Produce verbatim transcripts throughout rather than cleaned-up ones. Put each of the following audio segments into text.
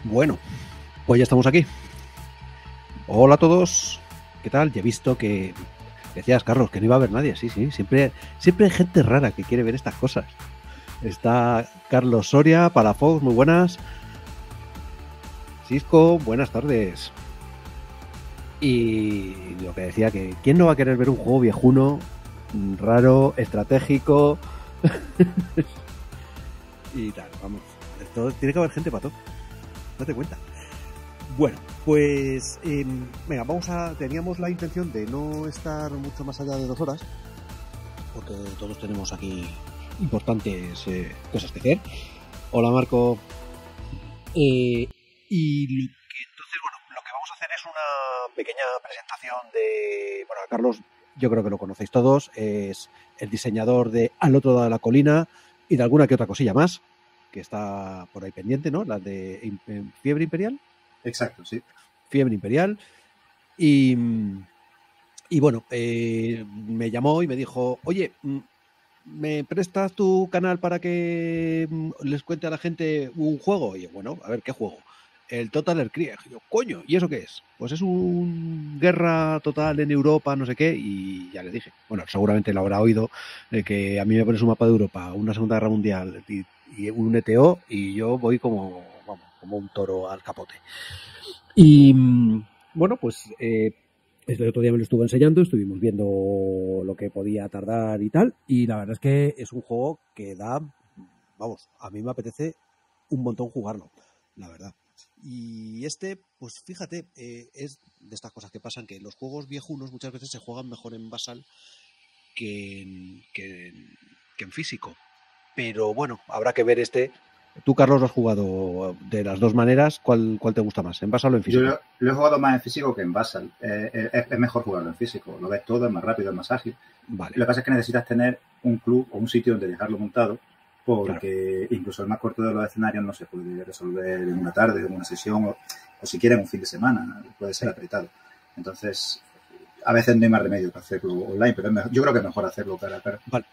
Bueno, pues ya estamos aquí. Hola a todos. ¿Qué tal? Ya he visto que decías, Carlos, que no iba a haber nadie. Sí, sí, siempre, siempre hay gente rara que quiere ver estas cosas. Está Carlos Soria, Palafox, muy buenas. Cisco, buenas tardes. Y lo que decía, que ¿quién no va a querer ver un juego viejuno, raro, estratégico? Y tal, vamos. Esto, tiene que haber gente para todo. Date cuenta. Bueno, pues eh, venga, vamos a. Teníamos la intención de no estar mucho más allá de dos horas, porque todos tenemos aquí importantes eh, cosas que hacer. Hola, Marco. Eh, y lo que, entonces, bueno, lo que vamos a hacer es una pequeña presentación de. Bueno, a Carlos, yo creo que lo conocéis todos, es el diseñador de Al otro lado de la colina y de alguna que otra cosilla más, que está por ahí pendiente, ¿no? La de Fiebre Imperial. Exacto, sí. Fiebre Imperial. Y, y bueno, eh, me llamó y me dijo, oye, ¿me prestas tu canal para que les cuente a la gente un juego? Y yo, bueno, a ver, ¿qué juego? El Total Air Krieg. Y yo, coño, ¿y eso qué es? Pues es un guerra total en Europa, no sé qué, y ya le dije. Bueno, seguramente lo habrá oído, de que a mí me pones un mapa de Europa, una Segunda Guerra Mundial y, y un E T O, y yo voy como, vamos, como un toro al capote. Y bueno, pues eh, el otro día me lo estuve enseñando, estuvimos viendo lo que podía tardar y tal, y la verdad es que es un juego que da, vamos, a mí me apetece un montón jugarlo, la verdad. Y este, pues fíjate, eh, es de estas cosas que pasan, que los juegos viejunos muchas veces se juegan mejor en basal que en, que en, que en físico. Pero bueno, habrá que ver este. Tú, Carlos, lo has jugado de las dos maneras. ¿Cuál, cuál te gusta más? ¿En basal o en físico? Yo lo, lo he jugado más en físico que en basal. Eh, es, es mejor jugarlo en físico. Lo ves todo, es más rápido, es más ágil. Vale. Lo que pasa es que necesitas tener un club o un sitio donde dejarlo montado, porque claro, incluso el más corto de los escenarios no se puede resolver en una tarde, en una sesión, o, o siquiera en un fin de semana. Puede ser apretado. Entonces, a veces no hay más remedio para hacerlo online, pero es mejor, yo creo que es mejor hacerlo cara a cara. Vale.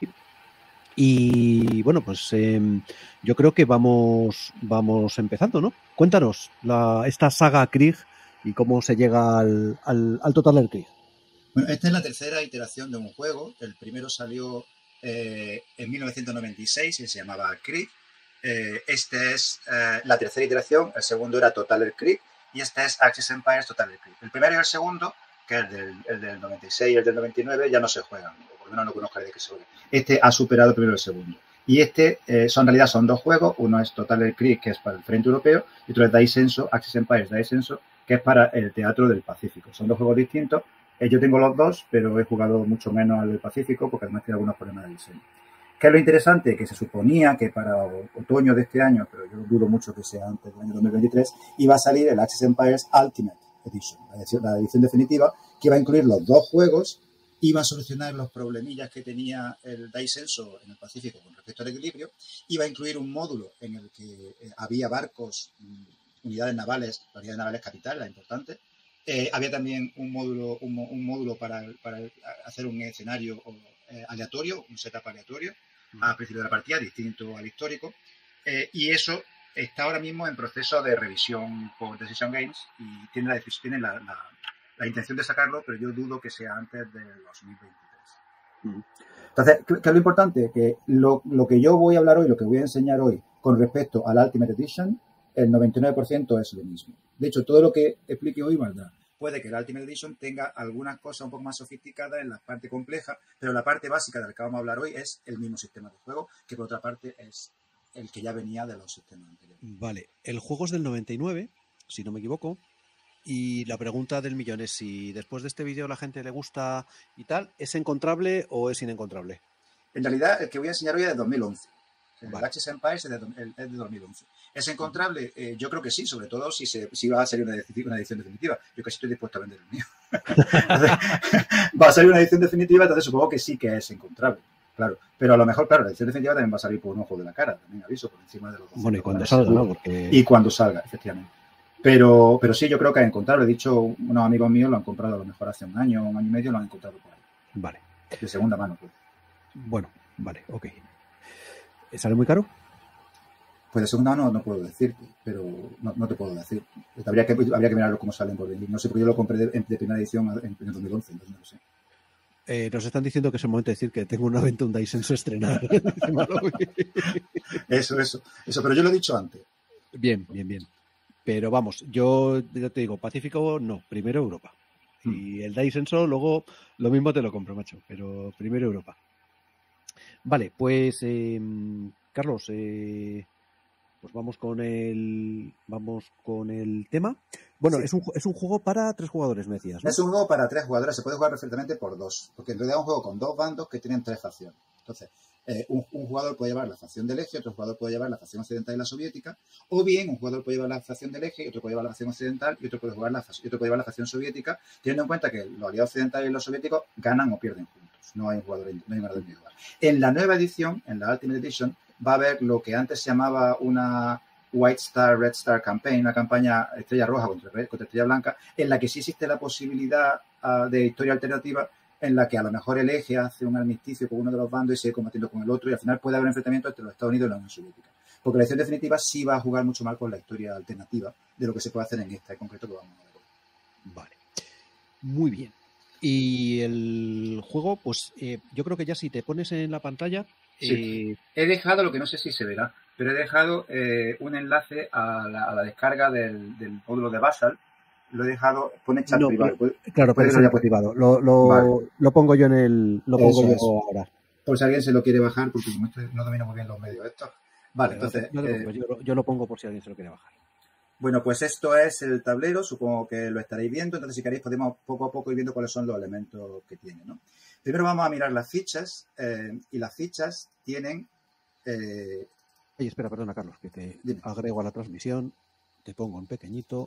Y bueno, pues eh, yo creo que vamos, vamos empezando, ¿no? Cuéntanos la, esta saga Krieg y cómo se llega al, al, al Total Air Krieg. Bueno, esta es la tercera iteración de un juego. El primero salió eh, en mil novecientos noventa y seis y se llamaba Krieg. Eh, esta es eh, la tercera iteración. El segundo era Total Air Krieg y este es Axis Empires Total Air Krieg. El primero y el segundo, que es el del, el del noventa y seis y el del noventa y nueve, ya no se juegan, o por lo menos no conozco de qué se juega. Este ha superado el primero y el segundo. Y este, eh, son, en realidad, son dos juegos. Uno es Total Air Krieg, que es para el frente europeo, y otro es Daisenso, Axis Empires Daisenso, que es para el teatro del Pacífico. Son dos juegos distintos. Eh, yo tengo los dos, pero he jugado mucho menos al del Pacífico, porque además tiene algunos problemas de diseño. ¿Qué es lo interesante? Que se suponía que para otoño de este año, pero yo dudo mucho que sea antes del año dos mil veintitrés, iba a salir el Axis Empires Ultimate Edition, la edición, la edición definitiva, que iba a incluir los dos juegos, iba a solucionar los problemillas que tenía el Daisenso en el Pacífico con respecto al equilibrio, iba a incluir un módulo en el que eh, había barcos, unidades navales, unidades navales capitales, la importante. Eh, había también un módulo, un, un módulo para, para, hacer un escenario eh, aleatorio, un setup aleatorio, mm. al principio de la partida, distinto al histórico. Eh, y eso está ahora mismo en proceso de revisión por Decision Games y tiene la, tiene la, la, la intención de sacarlo, pero yo dudo que sea antes del dos mil veintitrés. Mm. Entonces, ¿qué, ¿qué es lo importante? Que lo, lo que yo voy a hablar hoy, lo que voy a enseñar hoy con respecto al Ultimate Edition, el noventa y nueve por ciento es lo mismo. De hecho, todo lo que explique hoy valdrá. Puede que el Ultimate Edition tenga algunas cosas un poco más sofisticadas en la parte compleja, pero la parte básica de la que vamos a hablar hoy es el mismo sistema de juego, que por otra parte es el que ya venía de los sistemas anteriores. Vale, el juego es del noventa y nueve, si no me equivoco, y la pregunta del millón es si después de este vídeo a la gente le gusta y tal, ¿es encontrable o es inencontrable? En realidad, el que voy a enseñar hoy es de dos mil once. El vale. Axis Empires es de, es de dos mil once. ¿Es encontrable? Eh, yo creo que sí, sobre todo si, se, si va a salir una, una edición definitiva. Yo casi estoy dispuesto a vender el mío. Entonces, va a salir una edición definitiva, entonces supongo que sí que es encontrable. Claro, pero a lo mejor, claro, la edición definitiva también va a salir por un ojo de la cara, también aviso, por encima de los Bueno, y cuando salga, ¿no? Porque... Y cuando salga, efectivamente. Pero, pero sí, yo creo que es encontrable. He dicho, unos amigos míos lo han comprado a lo mejor hace un año, un año y medio, lo han encontrado por ahí. Vale. De segunda mano, pues. Bueno, vale, ok. ¿Sale muy caro? Pues de segunda no, no puedo decirte, pero no, no te puedo decir. Habría que, habría que mirarlo cómo salen por venir. No sé, porque yo lo compré de, de primera edición en, en el dos mil once, entonces no lo sé. Eh, nos están diciendo que es el momento de decir que tengo una venta un Daisenso estrenar. Eso, eso, eso, pero yo lo he dicho antes. Bien, bien, bien. Pero vamos, yo ya te digo, Pacífico no, primero Europa. Hmm. Y el Daisenso luego lo mismo te lo compro, macho, pero primero Europa. Vale, pues eh, Carlos, eh, pues vamos con el vamos con el tema. Bueno, sí. es, un, es un juego para tres jugadores, me decías, ¿no? Es un juego para tres jugadores, se puede jugar perfectamente por dos, porque en realidad es un juego con dos bandos que tienen tres facciones. Entonces, eh, un, un jugador puede llevar la facción del eje, otro jugador puede llevar la facción occidental y la soviética, o bien un jugador puede llevar la facción del eje, otro puede llevar la facción occidental y otro puede, jugar la, y otro puede llevar la facción soviética, teniendo en cuenta que los aliados occidentales y los soviéticos ganan o pierden juntos. No hay un jugador, no hay un jugador individual. En la nueva edición, en la Ultimate Edition, va a haber lo que antes se llamaba una White Star, Red Star Campaign, una campaña estrella roja contra, contra estrella blanca, en la que sí existe la posibilidad uh, de historia alternativa, en la que a lo mejor el eje hace un armisticio con uno de los bandos y sigue combatiendo con el otro, y al final puede haber un enfrentamiento entre los Estados Unidos y la Unión Soviética. Porque la edición definitiva sí va a jugar mucho más con la historia alternativa de lo que se puede hacer en esta en concreto que vamos a ver hoy. Vale. Muy bien. Y el juego, pues eh, yo creo que ya si te pones en la pantalla... Sí. Eh... He dejado, lo que no sé si se verá, pero he dejado eh, un enlace a la, a la descarga del, del módulo de Basal. Lo he dejado, pone chat no, privado. Pero, claro, pero eso ya privado. Lo, lo, vale. lo pongo yo en el. Lo pongo eso, yo eso. ahora. Por si alguien se lo quiere bajar, porque como este no domino muy bien los medios estos. Vale, pero entonces. No te, no te eh, yo, yo lo pongo por si alguien se lo quiere bajar. Bueno, pues esto es el tablero, supongo que lo estaréis viendo. Entonces, si queréis, podemos poco a poco ir viendo cuáles son los elementos que tiene, ¿no? Primero vamos a mirar las fichas, eh, y las fichas tienen. Eh, Oye, espera, perdona, Carlos, que te Dime. agrego a la transmisión, te pongo en pequeñito.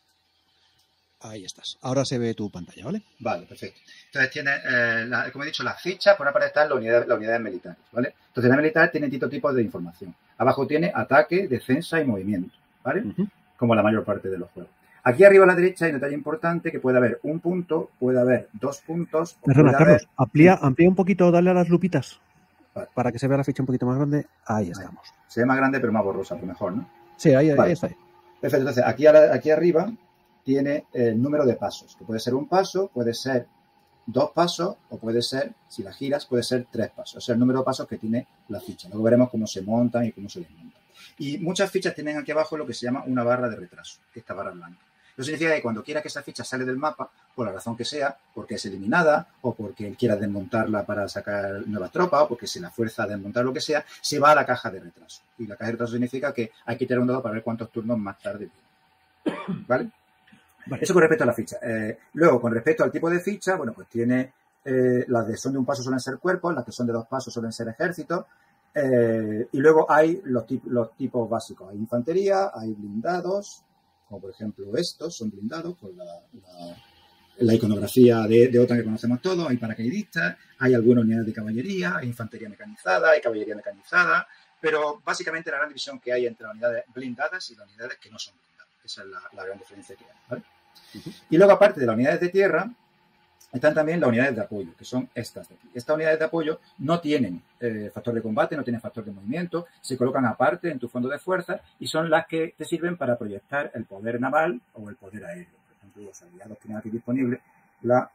Ahí estás. Ahora se ve tu pantalla, ¿vale? Vale, perfecto. Entonces tiene, eh, la, como he dicho, las fichas, por una parte están las unidades, las unidades militares, ¿vale? Entonces la militar tiene distintos tipos de información. Abajo tiene ataque, defensa y movimiento, ¿vale? Uh-huh. Como la mayor parte de los juegos. Aquí arriba a la derecha hay un detalle importante que puede haber un punto, puede haber dos puntos. Perdona, Carlos, haber... amplía, amplía un poquito, dale a las lupitas. Vale. Para que se vea la ficha un poquito más grande. Ahí estamos. Ahí. Se ve más grande pero más borrosa, por mejor, ¿no? Sí, ahí, ahí, vale. ahí está. Perfecto, entonces aquí, a la, aquí arriba tiene el número de pasos, que puede ser un paso, puede ser dos pasos, o puede ser, si la giras, puede ser tres pasos. O sea, el número de pasos que tiene la ficha. Luego veremos cómo se montan y cómo se desmontan. Y muchas fichas tienen aquí abajo lo que se llama una barra de retraso, esta barra blanca. Eso significa que cuando quiera que esa ficha sale del mapa, por la razón que sea, porque es eliminada, o porque quiera desmontarla para sacar nuevas tropas, o porque se la fuerza a desmontar lo que sea, se va a la caja de retraso. Y la caja de retraso significa que hay que tirar un dado para ver cuántos turnos más tarde viene. ¿Vale? Vale. Eso con respecto a la ficha. Eh, luego, con respecto al tipo de ficha, bueno, pues tiene eh, las de son de un paso suelen ser cuerpos, las que son de dos pasos suelen ser ejércitos, eh, y luego hay los, tip los tipos básicos. Hay infantería, hay blindados, como por ejemplo estos son blindados por la, la, la iconografía de, de OTAN que conocemos todos. Hay paracaidistas, hay algunas unidades de caballería, hay infantería mecanizada, hay caballería mecanizada, pero básicamente la gran división que hay entre las unidades blindadas y las unidades que no son blindadas. Esa es la, la gran diferencia que hay, ¿vale? Uh-huh. Y luego, aparte de las unidades de tierra, están también las unidades de apoyo, que son estas de aquí. Estas unidades de apoyo no tienen eh, factor de combate, no tienen factor de movimiento, se colocan aparte en tu fondo de fuerza y son las que te sirven para proyectar el poder naval o el poder aéreo. Por ejemplo, los aliados tienen aquí disponible la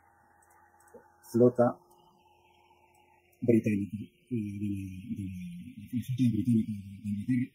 flota británica. De, de, de, de, de, flota británica de Inglaterra.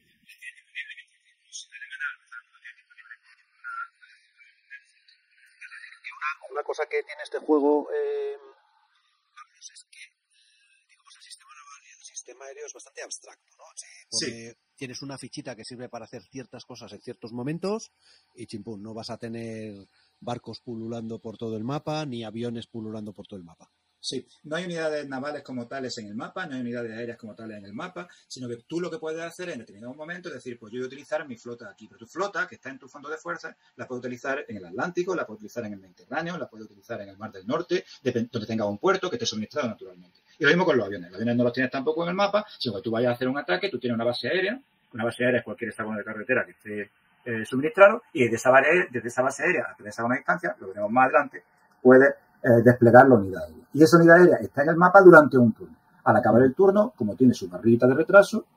Una cosa que tiene este juego eh, es que digamos, el sistema naval y el sistema aéreo es bastante abstracto, ¿no? Sí, sí. Tienes una fichita que sirve para hacer ciertas cosas en ciertos momentos y chimpún, no vas a tener barcos pululando por todo el mapa ni aviones pululando por todo el mapa. Sí, no hay unidades navales como tales en el mapa, no hay unidades aéreas como tales en el mapa, sino que tú lo que puedes hacer en determinado momento es decir, pues yo voy a utilizar mi flota aquí, pero tu flota, que está en tu fondo de fuerza, la puedes utilizar en el Atlántico, la puedes utilizar en el Mediterráneo, la puedes utilizar en el Mar del Norte, donde tenga un puerto que esté suministrado naturalmente. Y lo mismo con los aviones. Los aviones no los tienes tampoco en el mapa, sino que tú vayas a hacer un ataque, tú tienes una base aérea, una base aérea es cualquier hexágono de carretera que esté eh, suministrado, y desde esa, desde esa base aérea a esa una distancia, lo veremos más adelante, puedes Eh, desplegar la unidad aérea. Y esa unidad aérea está en el mapa durante un turno. Al acabar el turno, como tiene su barrita de retraso,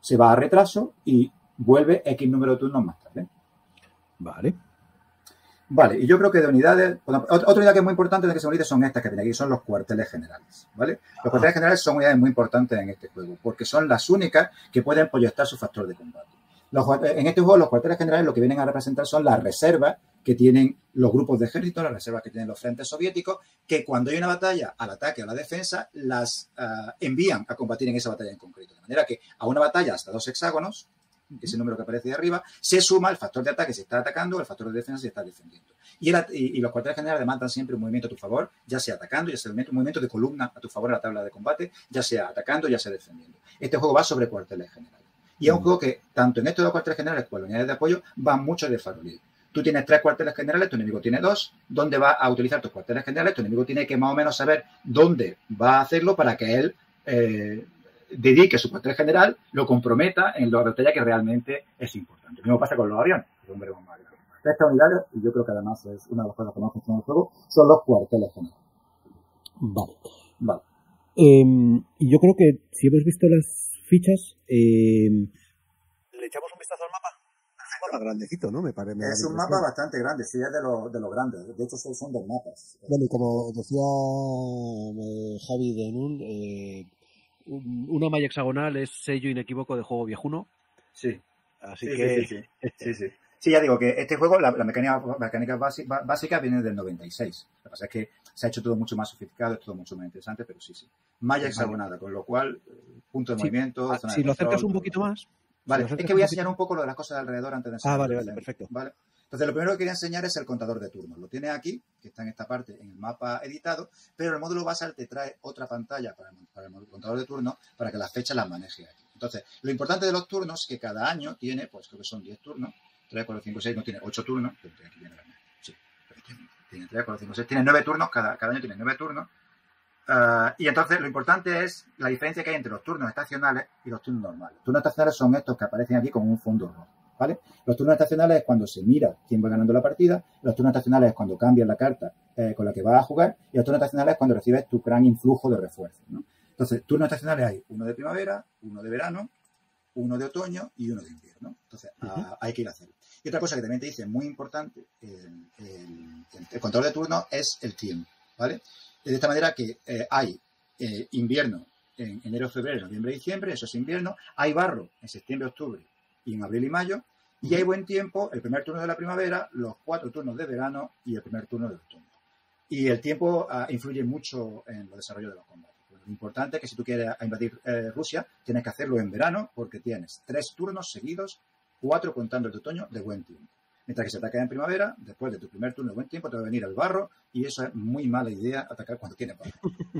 se va a retraso y vuelve X número de turnos más tarde. Vale. Vale, y yo creo que de unidades... Otra unidad que es muy importante de que se olvide son estas que tiene aquí, son los cuarteles generales, ¿vale? Los cuarteles generales son unidades muy importantes en este juego, porque son las únicas que pueden proyectar su factor de combate. Los, en este juego, los cuarteles generales lo que vienen a representar son las reservas que tienen los grupos de ejército, las reservas que tienen los frentes soviéticos, que cuando hay una batalla al ataque o a la defensa, las uh, envían a combatir en esa batalla en concreto. De manera que a una batalla hasta dos hexágonos, ese número que aparece de arriba, se suma el factor de ataque si está atacando, el factor de defensa si está defendiendo. Y, el, y, y los cuarteles generales demandan siempre un movimiento a tu favor, ya sea atacando, ya sea un movimiento de columna a tu favor en la tabla de combate, ya sea atacando, ya sea defendiendo. Este juego va sobre cuarteles generales. Y es un juego que, tanto en estos dos cuarteles generales como en las unidades de apoyo, va mucho de farolillo. Tú tienes tres cuarteles generales, tu enemigo tiene dos. ¿Dónde va a utilizar tus cuarteles generales? Tu enemigo tiene que más o menos saber dónde va a hacerlo para que él... Eh, dedique su cuartel general, lo comprometa en la batalla que realmente es importante. Lo mismo pasa con los aviones, que son veremos más grandes. Estas unidades, y yo creo que además es una de las cosas que más funciona en el juego, son los cuarteles generales. Vale. Vale. Eh, y yo creo que si hemos visto las fichas, eh, le echamos un vistazo al mapa. Es un mapa grandecito, ¿no? Me parece. Es un mapa bastante grande, sí, es de los de los grandes. De hecho, son dos mapas. Bueno, y como decía eh, Javi de Nun, eh, una malla hexagonal es sello inequívoco de juego viejuno. Sí. Así sí, que... Sí, sí, sí. sí, sí. Sí, ya digo que este juego, la, la mecánica, mecánica básica, básica viene del noventa y seis. Lo que pasa es que se ha hecho todo mucho más sofisticado, es todo mucho más interesante, pero sí, sí. Malla hexagonada, con lo cual, punto de sí. movimiento... Ah, zona si de lo control, acercas un poquito más... Vale, si es que voy a enseñar un poco lo de las cosas de alrededor antes de enseñar. Ah, vale, vale, perfecto. ¿Vale? Entonces, lo primero que quería enseñar es el contador de turnos. Lo tiene aquí, que está en esta parte, en el mapa editado, pero el módulo basal te trae otra pantalla para el, para el contador de turnos para que las fechas las maneje aquí. Entonces, lo importante de los turnos es que cada año tiene, pues creo que son diez turnos, tres, cuatro, cinco, seis, no tiene ocho turnos, pero aquí viene la sí, tiene tres, cuatro, cinco, seis, tiene nueve turnos, cada, cada año tiene nueve turnos. Uh, y entonces lo importante es la diferencia que hay entre los turnos estacionales y los turnos normales. Los turnos estacionales son estos que aparecen aquí como un fondo rojo, ¿vale? Los turnos estacionales es cuando se mira quién va ganando la partida, los turnos estacionales es cuando cambias la carta eh, con la que vas a jugar, y los turnos estacionales es cuando recibes tu gran influjo de refuerzos, ¿no? Entonces, turnos estacionales hay uno de primavera, uno de verano, uno de otoño y uno de invierno. Entonces, uh-huh. uh, hay que ir a hacerlo. Y otra cosa que también te dice muy importante, el, el, el control de turnos es el tiempo, ¿vale? De esta manera que eh, hay eh, invierno en enero, febrero, noviembre, diciembre, eso es invierno. Hay barro en septiembre, octubre y en abril y mayo. Y hay buen tiempo, el primer turno de la primavera, los cuatro turnos de verano y el primer turno de otoño. Y el tiempo uh, influye mucho en el desarrollo de los combates. Lo importante es que si tú quieres invadir eh, Rusia, tienes que hacerlo en verano porque tienes tres turnos seguidos, cuatro contando el de otoño, de buen tiempo. Mientras que si atacas en primavera, después de tu primer turno de buen tiempo, te va a venir el barro y eso es muy mala idea, atacar cuando tienes barro.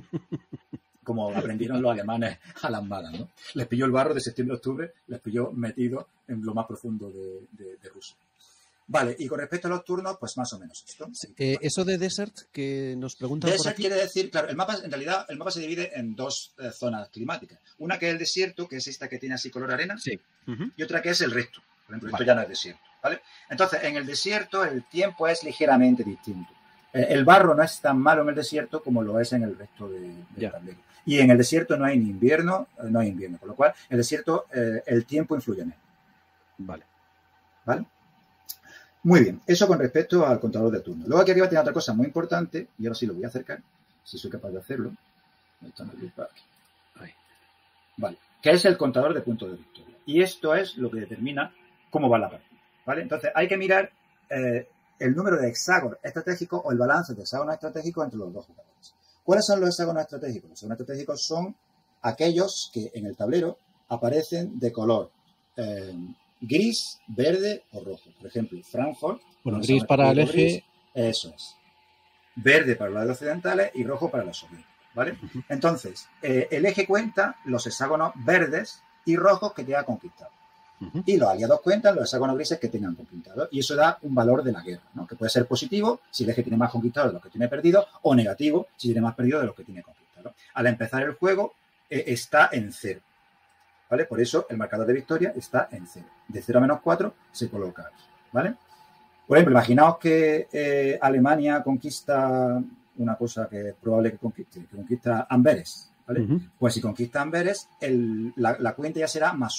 Como aprendieron los alemanes a las malas, ¿no? Les pilló el barro de septiembre a octubre, les pilló metido en lo más profundo de, de, de Rusia. Vale, y con respecto a los turnos, pues más o menos esto. Eh, eso de Desert que nos preguntan por aquí. Desert quiere decir, claro, el mapa, en realidad, el mapa se divide en dos eh, zonas climáticas. Una que es el desierto, que es esta que tiene así color arena, sí. Uh-huh. Y otra que es el resto. Por ejemplo, vale. Esto ya no es desierto, ¿vale? Entonces, en el desierto el tiempo es ligeramente distinto. Eh, el barro no es tan malo en el desierto como lo es en el resto de, del tablero. Y en el desierto no hay ni invierno, eh, no hay invierno, con lo cual en el desierto eh, el tiempo influye en él. Vale. ¿Vale? Muy bien, eso con respecto al contador de turnos. Luego aquí arriba tiene otra cosa muy importante, y ahora sí lo voy a acercar, si soy capaz de hacerlo. Está en el aquí. Ahí. Vale, que es el contador de puntos de victoria. Y esto es lo que determina cómo va la partida, ¿vale? Entonces hay que mirar eh, el número de hexágonos estratégicos o el balance de hexágonos estratégicos entre los dos jugadores. ¿Cuáles son los hexágonos estratégicos? Los hexágonos estratégicos son aquellos que en el tablero aparecen de color eh, gris, verde o rojo. Por ejemplo, Frankfurt. Bueno, gris para el eje. Gris, eso es. Verde para los lados occidentales y rojo para los soviéticos, ¿vale? Uh-huh. Entonces, eh, el eje cuenta los hexágonos verdes y rojos que te ha conquistado. Uh-huh. Y los aliados cuentan los hexágonos grises que tengan conquistado. Y eso da un valor de la guerra, ¿no? Que puede ser positivo si el eje tiene más conquistado de los que tiene perdido, o negativo si tiene más perdido de los que tiene conquistado. Al empezar el juego eh, está en cero, ¿vale? Por eso el marcador de victoria está en cero. De cero a menos cuatro se coloca aquí, ¿vale? Por ejemplo, imaginaos que eh, Alemania conquista una cosa que es probable que conquiste, que conquista Amberes, ¿vale? Uh-huh. Pues si conquista Amberes, el, la, la cuenta ya será más uno.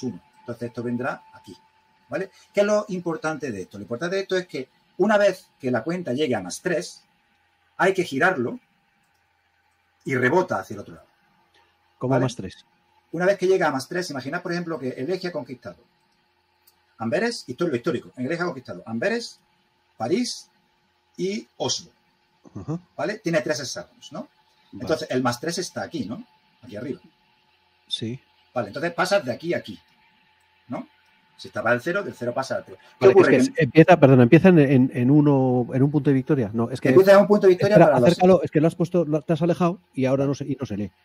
Entonces esto vendrá aquí, ¿vale? ¿Qué es lo importante de esto? Lo importante de esto es que una vez que la cuenta llegue a más tres, hay que girarlo y rebota hacia el otro lado. ¿Cómo ¿vale? más tres? Una vez que llega a más tres, imaginad, por ejemplo, que el eje ha conquistado Amberes, y todo lo histórico, el eje ha conquistado Amberes, París y Oslo. Uh-huh. ¿Vale? Tiene tres hexágonos, ¿no? Vale. Entonces, el más tres está aquí, ¿no? Aquí arriba. Sí. Vale, entonces pasas de aquí a aquí, ¿no? Si estaba del cero, del cero pasa al tres. ¿Qué Vale, ocurre? es que Que empieza, perdón, empieza en, en, en uno, en un punto de victoria. No, es que. empieza en un punto de victoria espera, para los... acércalo, es que lo has puesto, lo, te has alejado y ahora no se, y no se lee.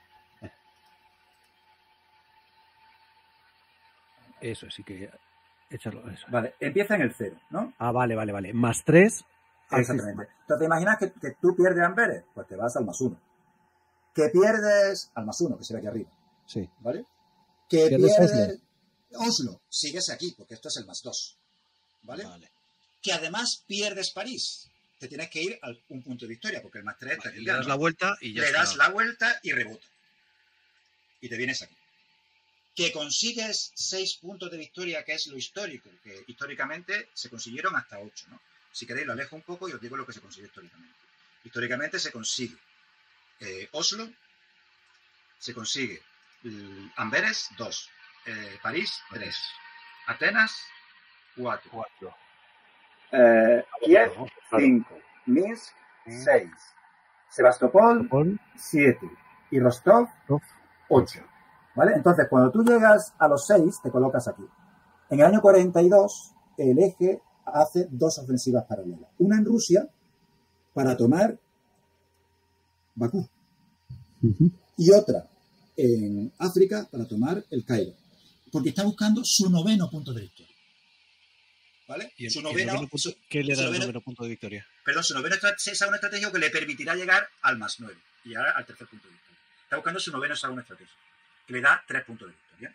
Eso, sí que. Échalo, eso. Vale, empieza en el cero, ¿no? Ah, vale, vale, vale. Más tres. Exactamente. Entonces, imaginas que, que tú pierdes Amberes, pues te vas al más uno. Que pierdes al más uno, que se ve aquí arriba. Sí. ¿Vale? Que ¿Pierdes pierdes Oslo? Oslo, sigues aquí, porque esto es el más dos. ¿Vale? Vale. Que además pierdes París. Te tienes que ir a un punto de victoria, porque el más tres está aquí. Le das ¿no? la vuelta y ya Le está. das la vuelta y rebota. Y te vienes aquí. Que consigues seis puntos de victoria, que es lo histórico, que históricamente se consiguieron hasta ocho, ¿no? Si queréis lo alejo un poco y os digo lo que se consiguió históricamente. Históricamente se consigue eh, Oslo, se consigue eh, Amberes, dos, eh, París, tres, Atenas, cuatro, Cuatro. eh, Kiev, cinco, Minsk, seis, Sebastopol, siete y Rostov, ocho. ¿Vale? Entonces, cuando tú llegas a los seis, te colocas aquí. En el año cuarenta y dos, el eje hace dos ofensivas paralelas. Una en Rusia para tomar Bakú. Uh-huh. Y otra en África para tomar el Cairo. Porque está buscando su noveno punto de victoria. ¿Vale? ¿Y el, su noveno, el noveno punto, su, ¿qué le da noveno, el noveno punto de victoria? Perdón, su noveno hexágono estratégico que le permitirá llegar al más nueve y llegar al tercer punto de victoria. Está buscando su noveno hexágono estratégico, que le da tres puntos de victoria.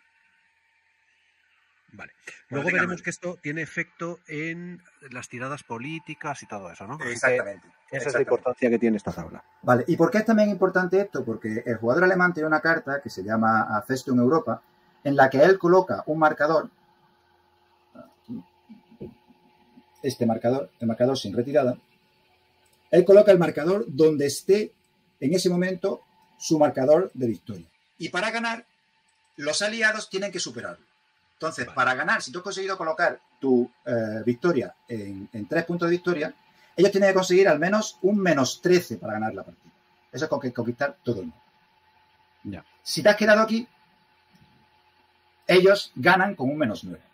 Vale. Luego veremos que esto tiene efecto en las tiradas políticas y todo eso, ¿no? Exactamente. Esa es la importancia que tiene esta tabla. Vale, ¿y por qué es también importante esto? Porque el jugador alemán tiene una carta que se llama Festung Europa, en la que él coloca un marcador, este marcador, el marcador sin retirada, él coloca el marcador donde esté en ese momento su marcador de victoria. Y para ganar, los aliados tienen que superarlo. Entonces, vale. Para ganar, si tú has conseguido colocar tu eh, victoria en, en tres puntos de victoria, ellos tienen que conseguir al menos un menos trece para ganar la partida. Eso es con que conquistar todo el mundo. Ya. Si te has quedado aquí, ellos ganan con un menos nueve.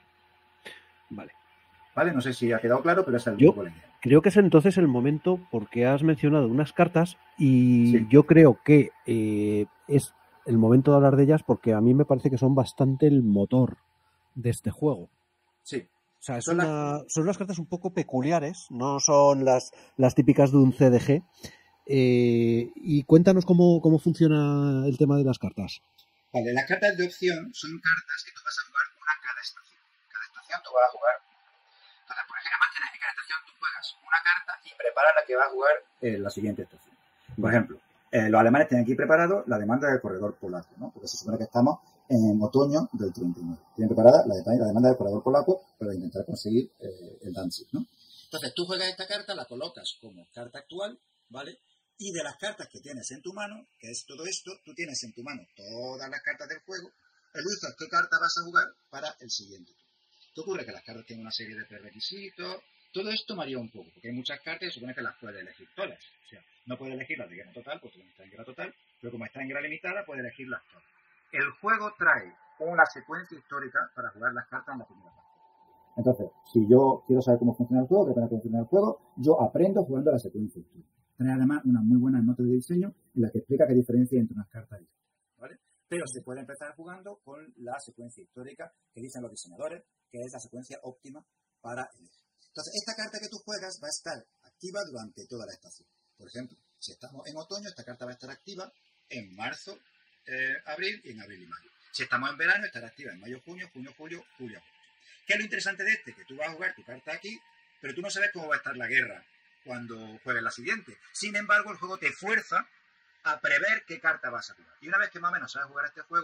Vale. Vale, no sé si ha quedado claro, pero esa es yo, la idea. Creo que es entonces el momento, porque has mencionado unas cartas y sí. yo creo que eh, es el momento de hablar de ellas porque a mí me parece que son bastante el motor de este juego. Sí. O sea, son, una, son unas cartas un poco peculiares, no son las, las típicas de un C D G. Eh, y cuéntanos cómo, cómo funciona el tema de las cartas. Vale, las cartas de opción son cartas que tú vas a jugar una cada estación. Cada estación tú vas a jugar. Entonces, por ejemplo, además tienes en cada estación tú juegas una carta y preparas la que va a jugar en la siguiente estación. Por ejemplo, eh, los alemanes tienen aquí preparado la demanda del corredor polaco, ¿no? Porque se supone que estamos en otoño del treinta y nueve. Tienen preparada la, la demanda del corredor polaco para intentar conseguir eh, el Danzig, ¿no? Entonces, tú juegas esta carta, la colocas como carta actual, ¿vale? Y de las cartas que tienes en tu mano, que es todo esto, tú tienes en tu mano todas las cartas del juego, eliges qué carta vas a jugar para el siguiente. ¿Qué ocurre? Que las cartas tienen una serie de prerequisitos. Todo esto varía un poco, porque hay muchas cartas y supone que las puedes elegir todas. O sea, no puedes elegir las de guerra total, porque no está en guerra total, pero como está en guerra limitada, puedes elegirlas todas. El juego trae una secuencia histórica para jugar las cartas en la primera parte. Entonces, si yo quiero saber cómo funciona el juego, qué cómo funciona el juego, yo aprendo jugando la secuencia histórica. Tiene además una muy buena nota de diseño en la que explica qué diferencia hay entre unas cartas y otras, ¿vale? Pero se puede empezar jugando con la secuencia histórica que dicen los diseñadores, que es la secuencia óptima para el eje. Entonces, esta carta que tú juegas va a estar activa durante toda la estación. Por ejemplo, si estamos en otoño, esta carta va a estar activa en marzo, eh, abril y en abril y mayo. Si estamos en verano, estará activa en mayo, junio, junio, julio, julio, agosto. ¿Qué es lo interesante de este? Que tú vas a jugar tu carta aquí, pero tú no sabes cómo va a estar la guerra cuando juegues la siguiente. Sin embargo, el juego te fuerza a prever qué carta vas a jugar. Y una vez que más o menos sabes jugar este juego,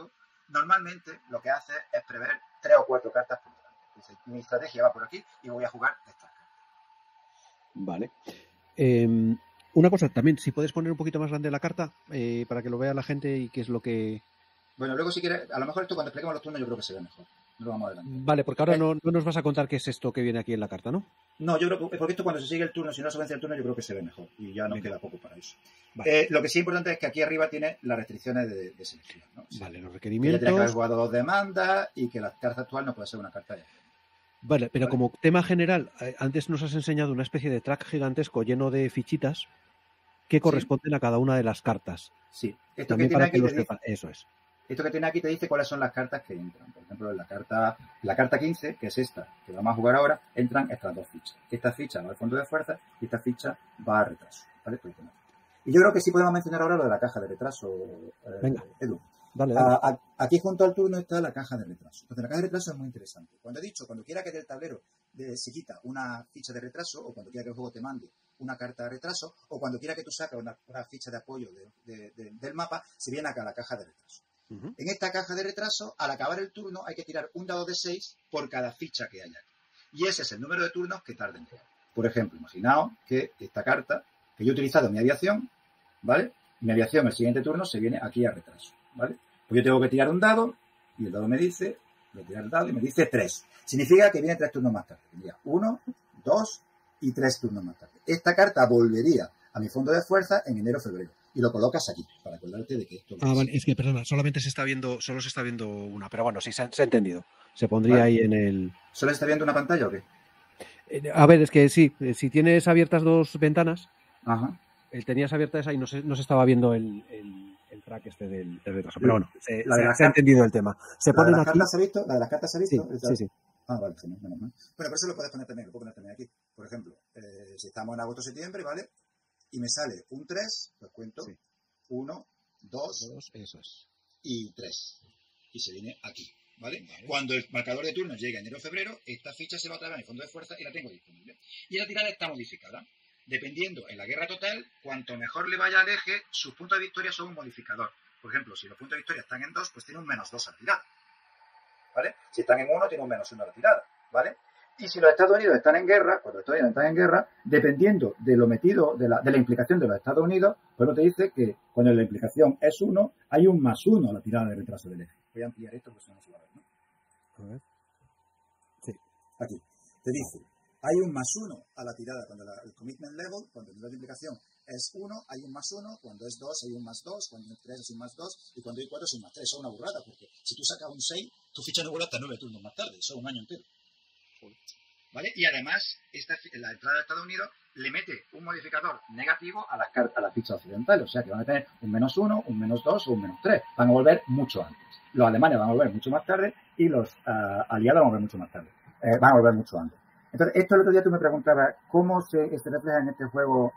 normalmente lo que hace es prever tres o cuatro cartas por delante. Dice, mi estrategia va por aquí y voy a jugar estas cartas. Vale. Eh, una cosa, también, si puedes poner un poquito más grande la carta, eh, para que lo vea la gente y qué es lo que... Bueno, luego si quieres, a lo mejor esto cuando expliquemos los turnos yo creo que se ve mejor. No lo vamos adelante. Vale, porque ahora Eh, no, no nos vas a contar qué es esto que viene aquí en la carta, ¿no? No, yo creo que, porque esto cuando se sigue el turno, si no se vence el turno, yo creo que se ve mejor. Y ya nos Venga. queda poco para eso. Vale. Eh, lo que sí es importante es que aquí arriba tiene las restricciones de, de selección, ¿no? O sea, Vale, los que ya requerimientos. tiene que haber jugado dos demandas y que la carta actual no puede ser una carta de... Vale, pero Vale. como tema general, eh, antes nos has enseñado una especie de track gigantesco lleno de fichitas que corresponden a cada una de las cartas. Sí. Esto que También tiene para aquí que lo te dice, sepa. Eso es. esto que tiene aquí te dice cuáles son las cartas que entran. Por ejemplo, en la carta, la carta quince, que es esta, que vamos a jugar ahora, entran estas dos fichas. Esta ficha va al fondo de fuerza y esta ficha va a retraso. ¿Vale? Y yo creo que sí podemos mencionar ahora lo de la caja de retraso, eh, Venga. Edu. Dale, dale. A, a, aquí junto al turno está la caja de retraso. Entonces la caja de retraso es muy interesante. Cuando he dicho, cuando quiera que del tablero de, se quita una ficha de retraso, o cuando quiera que el juego te mande una carta de retraso, o cuando quiera que tú saques una, una ficha de apoyo de, de, de, del mapa, se viene acá la caja de retraso. Uh-huh. En esta caja de retraso, al acabar el turno, hay que tirar un dado de seis por cada ficha que haya. Y ese es el número de turnos que tarden. Por ejemplo, imaginaos que esta carta, que yo he utilizado en mi aviación, ¿vale? Mi aviación, el siguiente turno, se viene aquí a retraso, ¿vale? Pues yo tengo que tirar un dado, y el dado me dice, voy a tirar el dado y me dice tres. Significa que viene tres turnos más tarde. Tendría uno, dos y tres turnos más tarde. Esta carta volvería a mi fondo de fuerza en enero o febrero. Y lo colocas aquí, para acordarte de que esto... Ah, vale, es que, perdona, solamente se está viendo, solo se está viendo una, pero bueno, sí, se ha, se ha entendido. Se pondría vale. ahí en el... ¿Solo se está viendo una pantalla o qué? Eh, a ver, es que sí, si tienes abiertas dos ventanas, ajá. El, tenías abierta esa y no se, no se estaba viendo el, el, el track este del, del retraso. Pero bueno, se, la de se, se ha entendido el tema. Se ¿La ponen de las aquí... cartas se ha visto? ¿La de las cartas se ha visto? Sí, sí, sí. Ah, vale, menos mal. Bueno, por eso lo puedes poner también, lo puedo poner también aquí. Por ejemplo, eh, si estamos en agosto-septiembre, ¿vale? Y me sale un tres, pues cuento sí. uno, dos, dos eso es. y tres. Y se viene aquí, ¿vale? Vale. Cuando el marcador de turnos llegue a enero o febrero, esta ficha se va a traer a mi fondo de fuerza y la tengo disponible. Y la tirada está modificada. Dependiendo en la guerra total, cuanto mejor le vaya al eje, sus puntos de victoria son un modificador. Por ejemplo, si los puntos de victoria están en dos, pues tiene un menos dos a la tirada. ¿Vale? Si están en uno, tiene un menos uno a la tirada. ¿Vale? Y si los Estados Unidos están en guerra, cuando los Estados Unidos están en guerra, dependiendo de lo metido, de la, de la implicación de los Estados Unidos, pues te dice que cuando la implicación es uno, hay un más uno a la tirada de retraso del eje. Voy a ampliar esto porque si no se va a ver, ¿no? A ver. Sí. Aquí. Te dice, hay un más uno a la tirada cuando la, el commitment level, cuando el nivel de implicación es uno, hay un más uno, cuando es dos hay un más dos, cuando es tres es un más dos, y cuando hay cuatro es un más tres. Eso es una burrada, porque si tú sacas un seis, tu ficha no vuelve hasta nueve turnos más tarde, eso es un año entero. ¿Vale? Y además, esta, la entrada de Estados Unidos le mete un modificador negativo a las, a las fichas occidentales. O sea que van a tener un menos uno, un menos dos o un menos tres. Van a volver mucho antes. Los alemanes van a volver mucho más tarde y los uh, aliados van a volver mucho más tarde. Eh, van a volver mucho antes. Entonces, esto el otro día tú me preguntabas, ¿cómo se, se refleja en este juego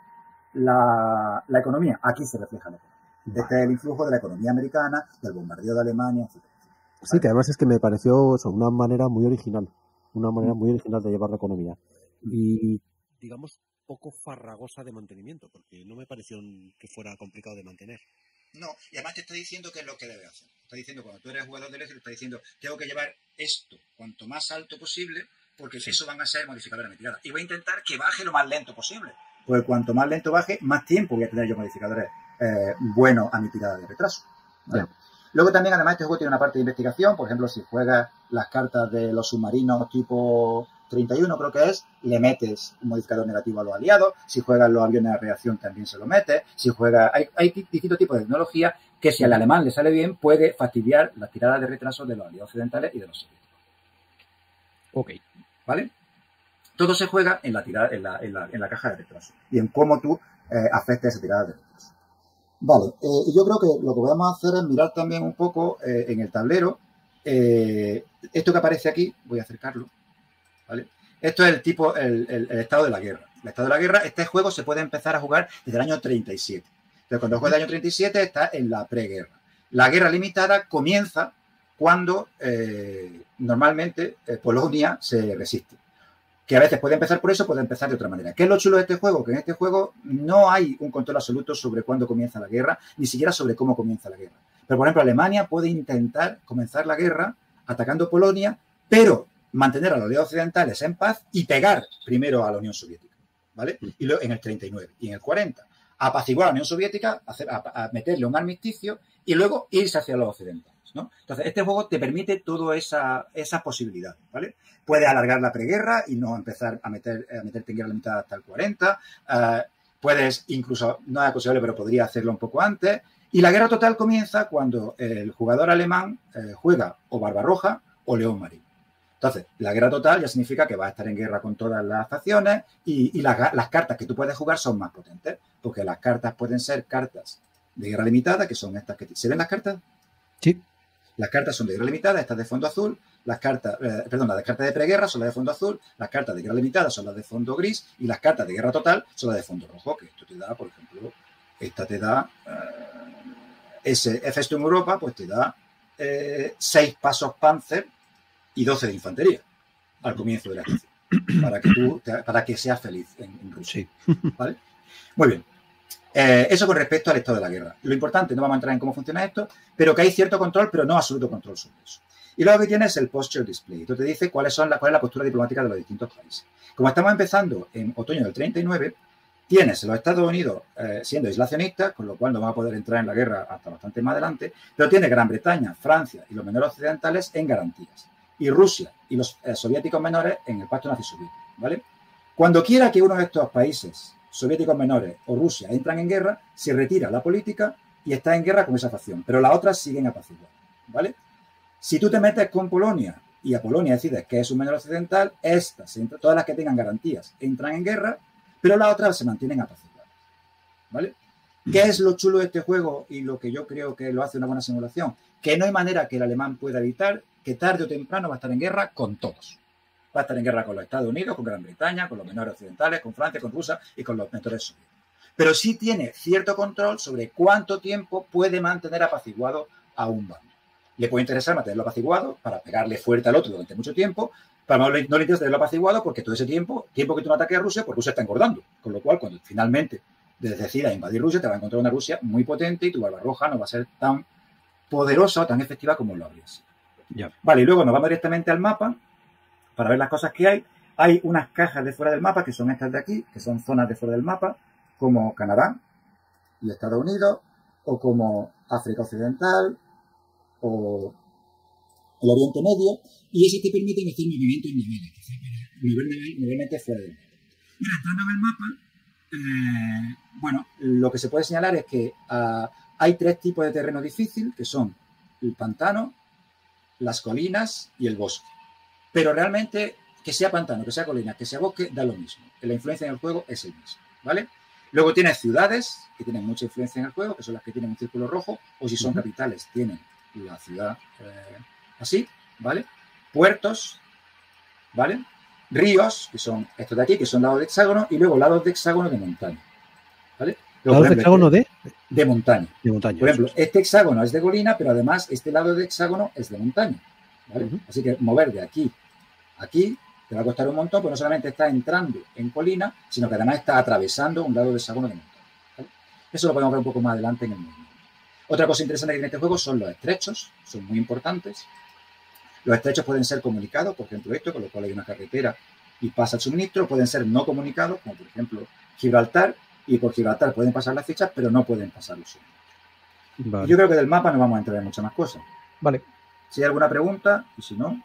la, la economía? Aquí se refleja la economía. Vale. Este es el influjo de la economía americana, del bombardeo de Alemania, etcétera. ¿Vale? Sí, que además es que me pareció eso, una manera muy original. Una manera muy original de llevar la economía. Y, digamos, poco farragosa de mantenimiento, porque no me pareció que fuera complicado de mantener. No, y además te está diciendo qué es lo que debe hacer. Te está diciendo, cuando tú eres jugador del eje, te está diciendo, tengo que llevar esto cuanto más alto posible, porque sí. Eso van a ser modificadores de mi tirada. Y voy a intentar que baje lo más lento posible. Pues cuanto más lento baje, más tiempo voy a tener yo modificadores eh, buenos a mi tirada de retraso. ¿Vale? Yeah. Luego también, además, este juego tiene una parte de investigación. Por ejemplo, si juegas las cartas de los submarinos tipo treinta y uno, creo que es, le metes un modificador negativo a los aliados. Si juegas los aviones de reacción, también se lo metes. Si juegas... Hay, hay distintos tipos de tecnología que, si al alemán le sale bien, puede fastidiar las tiradas de retraso de los aliados occidentales y de los soviéticos. Ok. ¿Vale? Todo se juega en la, tirada, en la, en la, en la caja de retraso y en cómo tú eh, afectas esa tirada de retraso. Vale, eh, yo creo que lo que podemos hacer es mirar también un poco eh, en el tablero. Eh, esto que aparece aquí, voy a acercarlo, ¿vale? Esto es el tipo, el, el, el estado de la guerra. El estado de la guerra, este juego se puede empezar a jugar desde el año treinta y siete. Entonces, cuando juega el año treinta y siete está en la preguerra. La guerra limitada comienza cuando eh, normalmente eh, Polonia se resiste. que a veces puede empezar por eso, puede empezar de otra manera. ¿Qué es lo chulo de este juego? Que en este juego no hay un control absoluto sobre cuándo comienza la guerra, ni siquiera sobre cómo comienza la guerra. Pero, por ejemplo, Alemania puede intentar comenzar la guerra atacando Polonia, pero mantener a los aliados occidentales en paz y pegar primero a la Unión Soviética, ¿vale? Y luego en el treinta y nueve y en el cuarenta, apaciguar a la Unión Soviética, hacer, a, a meterle un armisticio y luego irse hacia los occidentales, ¿no? Entonces, este juego te permite toda esa, esa posibilidad, ¿vale? Puedes alargar la preguerra y no empezar a, meter, a meterte en guerra limitada hasta el cuarenta. Uh, puedes incluso, no es aconsejable, pero podría hacerlo un poco antes. Y la guerra total comienza cuando el jugador alemán eh, juega o Barbarroja o León Marín. Entonces, la guerra total ya significa que vas a estar en guerra con todas las facciones y, y las, las cartas que tú puedes jugar son más potentes, porque las cartas pueden ser cartas de guerra limitada, que son estas que... ¿Se ven las cartas? Sí. Las cartas son de guerra limitada, estas de fondo azul, las cartas, eh, perdón, las de cartas de preguerra son las de fondo azul, las cartas de guerra limitada son las de fondo gris y las cartas de guerra total son las de fondo rojo, que esto te da, por ejemplo, esta te da, eh, ese Festung Europa, pues te da eh, seis pasos Panzer y doce de infantería al comienzo de la estación, para que tú, para que seas feliz en, en Rusia. Sí. ¿Vale? Muy bien. Eh, eso con respecto al estado de la guerra. Lo importante, no vamos a entrar en cómo funciona esto, pero que hay cierto control, pero no absoluto control sobre eso. Y luego que tienes el posture display. Esto te dice cuáles son la, cuál es la postura diplomática de los distintos países. Como estamos empezando en otoño del treinta y nueve, tienes los Estados Unidos eh, siendo aislacionistas, con lo cual no van a poder entrar en la guerra hasta bastante más adelante, pero tienes Gran Bretaña, Francia y los menores occidentales en garantías. Y Rusia y los eh, soviéticos menores en el pacto nazi-soviético, ¿vale? Cuando quiera que uno de estos países soviéticos menores o Rusia entran en guerra, se retira la política y está en guerra con esa facción, pero las otras siguen apaciguadas, ¿vale? Si tú te metes con Polonia y a Polonia decides que es un menor occidental, estas, todas las que tengan garantías, entran en guerra, pero las otras se mantienen apaciguadas, ¿vale? ¿Qué es lo chulo de este juego y lo que yo creo que lo hace una buena simulación? Que no hay manera que el alemán pueda evitar que tarde o temprano va a estar en guerra con todos. Va a estar en guerra con los Estados Unidos, con Gran Bretaña, con los menores occidentales, con Francia, con Rusia y con los menores soviéticos. Pero sí tiene cierto control sobre cuánto tiempo puede mantener apaciguado a un bando. Le puede interesar mantenerlo apaciguado para pegarle fuerte al otro durante mucho tiempo, pero no le, no le interesa tenerlo apaciguado porque todo ese tiempo, tiempo que tú no ataques a Rusia, pues Rusia está engordando. Con lo cual, cuando finalmente decidas invadir Rusia, te va a encontrar una Rusia muy potente y tu Barbarroja no va a ser tan poderosa o tan efectiva como lo habría sido. Yeah. Vale, y luego nos vamos directamente al mapa para ver las cosas que hay. Hay unas cajas de fuera del mapa, que son estas de aquí, que son zonas de fuera del mapa, como Canadá y Estados Unidos, o como África Occidental, o el Oriente Medio, y eso te permite hacer movimientos niveles, nivel, nivelmente fuera del mapa. Mira, entrando en el mapa, eh, bueno, lo que se puede señalar es que uh, hay tres tipos de terreno difícil, que son el pantano, las colinas y el bosque. Pero realmente, que sea pantano, que sea colina, que sea bosque, da lo mismo. La influencia en el juego es el mismo, ¿vale? Luego tienes ciudades, que tienen mucha influencia en el juego, que son las que tienen un círculo rojo, o si son uh-huh. capitales, tienen la ciudad eh, así, ¿vale? Puertos, ¿vale? Ríos, que son estos de aquí, que son lados de hexágono, y luego lados de hexágono de montaña, ¿vale? Luego, ¿Lados de hexágono de? De montaña. De montaña. Por ejemplo, este hexágono es de colina, pero además este lado de hexágono es de montaña, ¿vale? Uh-huh. Así que mover de aquí a aquí te va a costar un montón, porque no solamente está entrando en colina, sino que además está atravesando un lado de hexágono de montaña, ¿vale? Eso lo podemos ver un poco más adelante en el movimiento. Otra cosa interesante que tiene este juego son los estrechos, son muy importantes. Los estrechos pueden ser comunicados, por ejemplo esto, con lo cual hay una carretera y pasa el suministro, pueden ser no comunicados, como por ejemplo Gibraltar, y por Gibraltar pueden pasar las fichas, pero no pueden pasar los suministros. Vale. Yo creo que del mapa no vamos a entrar en muchas más cosas. Vale. Si hay alguna pregunta, y si no...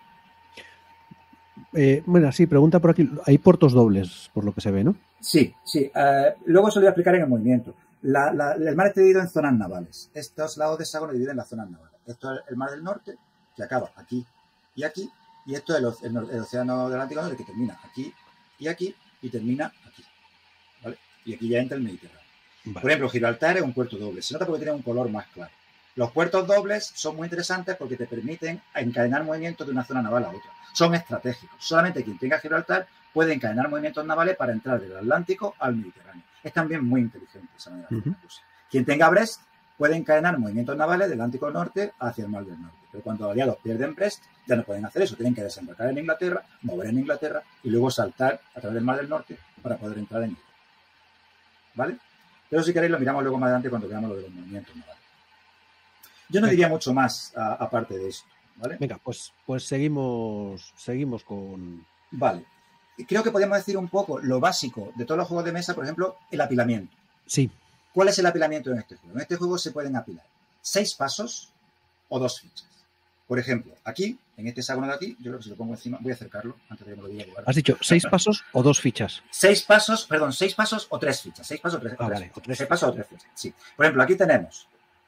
Eh, bueno, sí, pregunta por aquí. Hay puertos dobles, por lo que se ve, ¿no? Sí, sí. Uh, luego se lo voy a explicar en el movimiento. La, la, el mar está dividido en zonas navales. Estos lados de hexágono dividen las zonas navales. Esto es el mar del norte, que acaba aquí y aquí. Y esto es el, el, el océano del Atlántico Norte, que termina aquí y aquí y termina aquí, ¿vale? Y aquí ya entra el Mediterráneo. Vale. Por ejemplo, Gibraltar es un puerto doble. Se nota porque tiene un color más claro. Los puertos dobles son muy interesantes porque te permiten encadenar movimientos de una zona naval a otra. Son estratégicos. Solamente quien tenga Gibraltar puede encadenar movimientos navales para entrar del Atlántico al Mediterráneo. Es también muy inteligente esa manera de hacer. Uh-huh. Quien tenga Brest pueden encadenar movimientos navales del Atlántico Norte hacia el Mar del Norte. Pero cuando los aliados pierden Brest, ya no pueden hacer eso. Tienen que desembarcar en Inglaterra, mover en Inglaterra y luego saltar a través del Mar del Norte para poder entrar en Inglaterra. ¿Vale? Pero si queréis lo miramos luego más adelante cuando veamos lo de los movimientos navales. Yo no diría mucho más a, aparte de esto. ¿Vale? Venga, pues, pues seguimos, seguimos con... Vale. Creo que podemos decir un poco lo básico de todos los juegos de mesa, por ejemplo, el apilamiento. Sí. ¿Cuál es el apilamiento en este juego? En este juego se pueden apilar seis pasos o dos fichas. Por ejemplo, aquí, en este hexágono de aquí, yo creo que si lo pongo encima, voy a acercarlo antes de que me lo diga lugar. Has dicho seis pasos o dos fichas. Seis pasos, perdón, seis pasos o tres fichas. Seis pasos o tres, ah, o tres vale, fichas. o tres Seis pasos o tres fichas, sí. Por ejemplo, aquí tenemos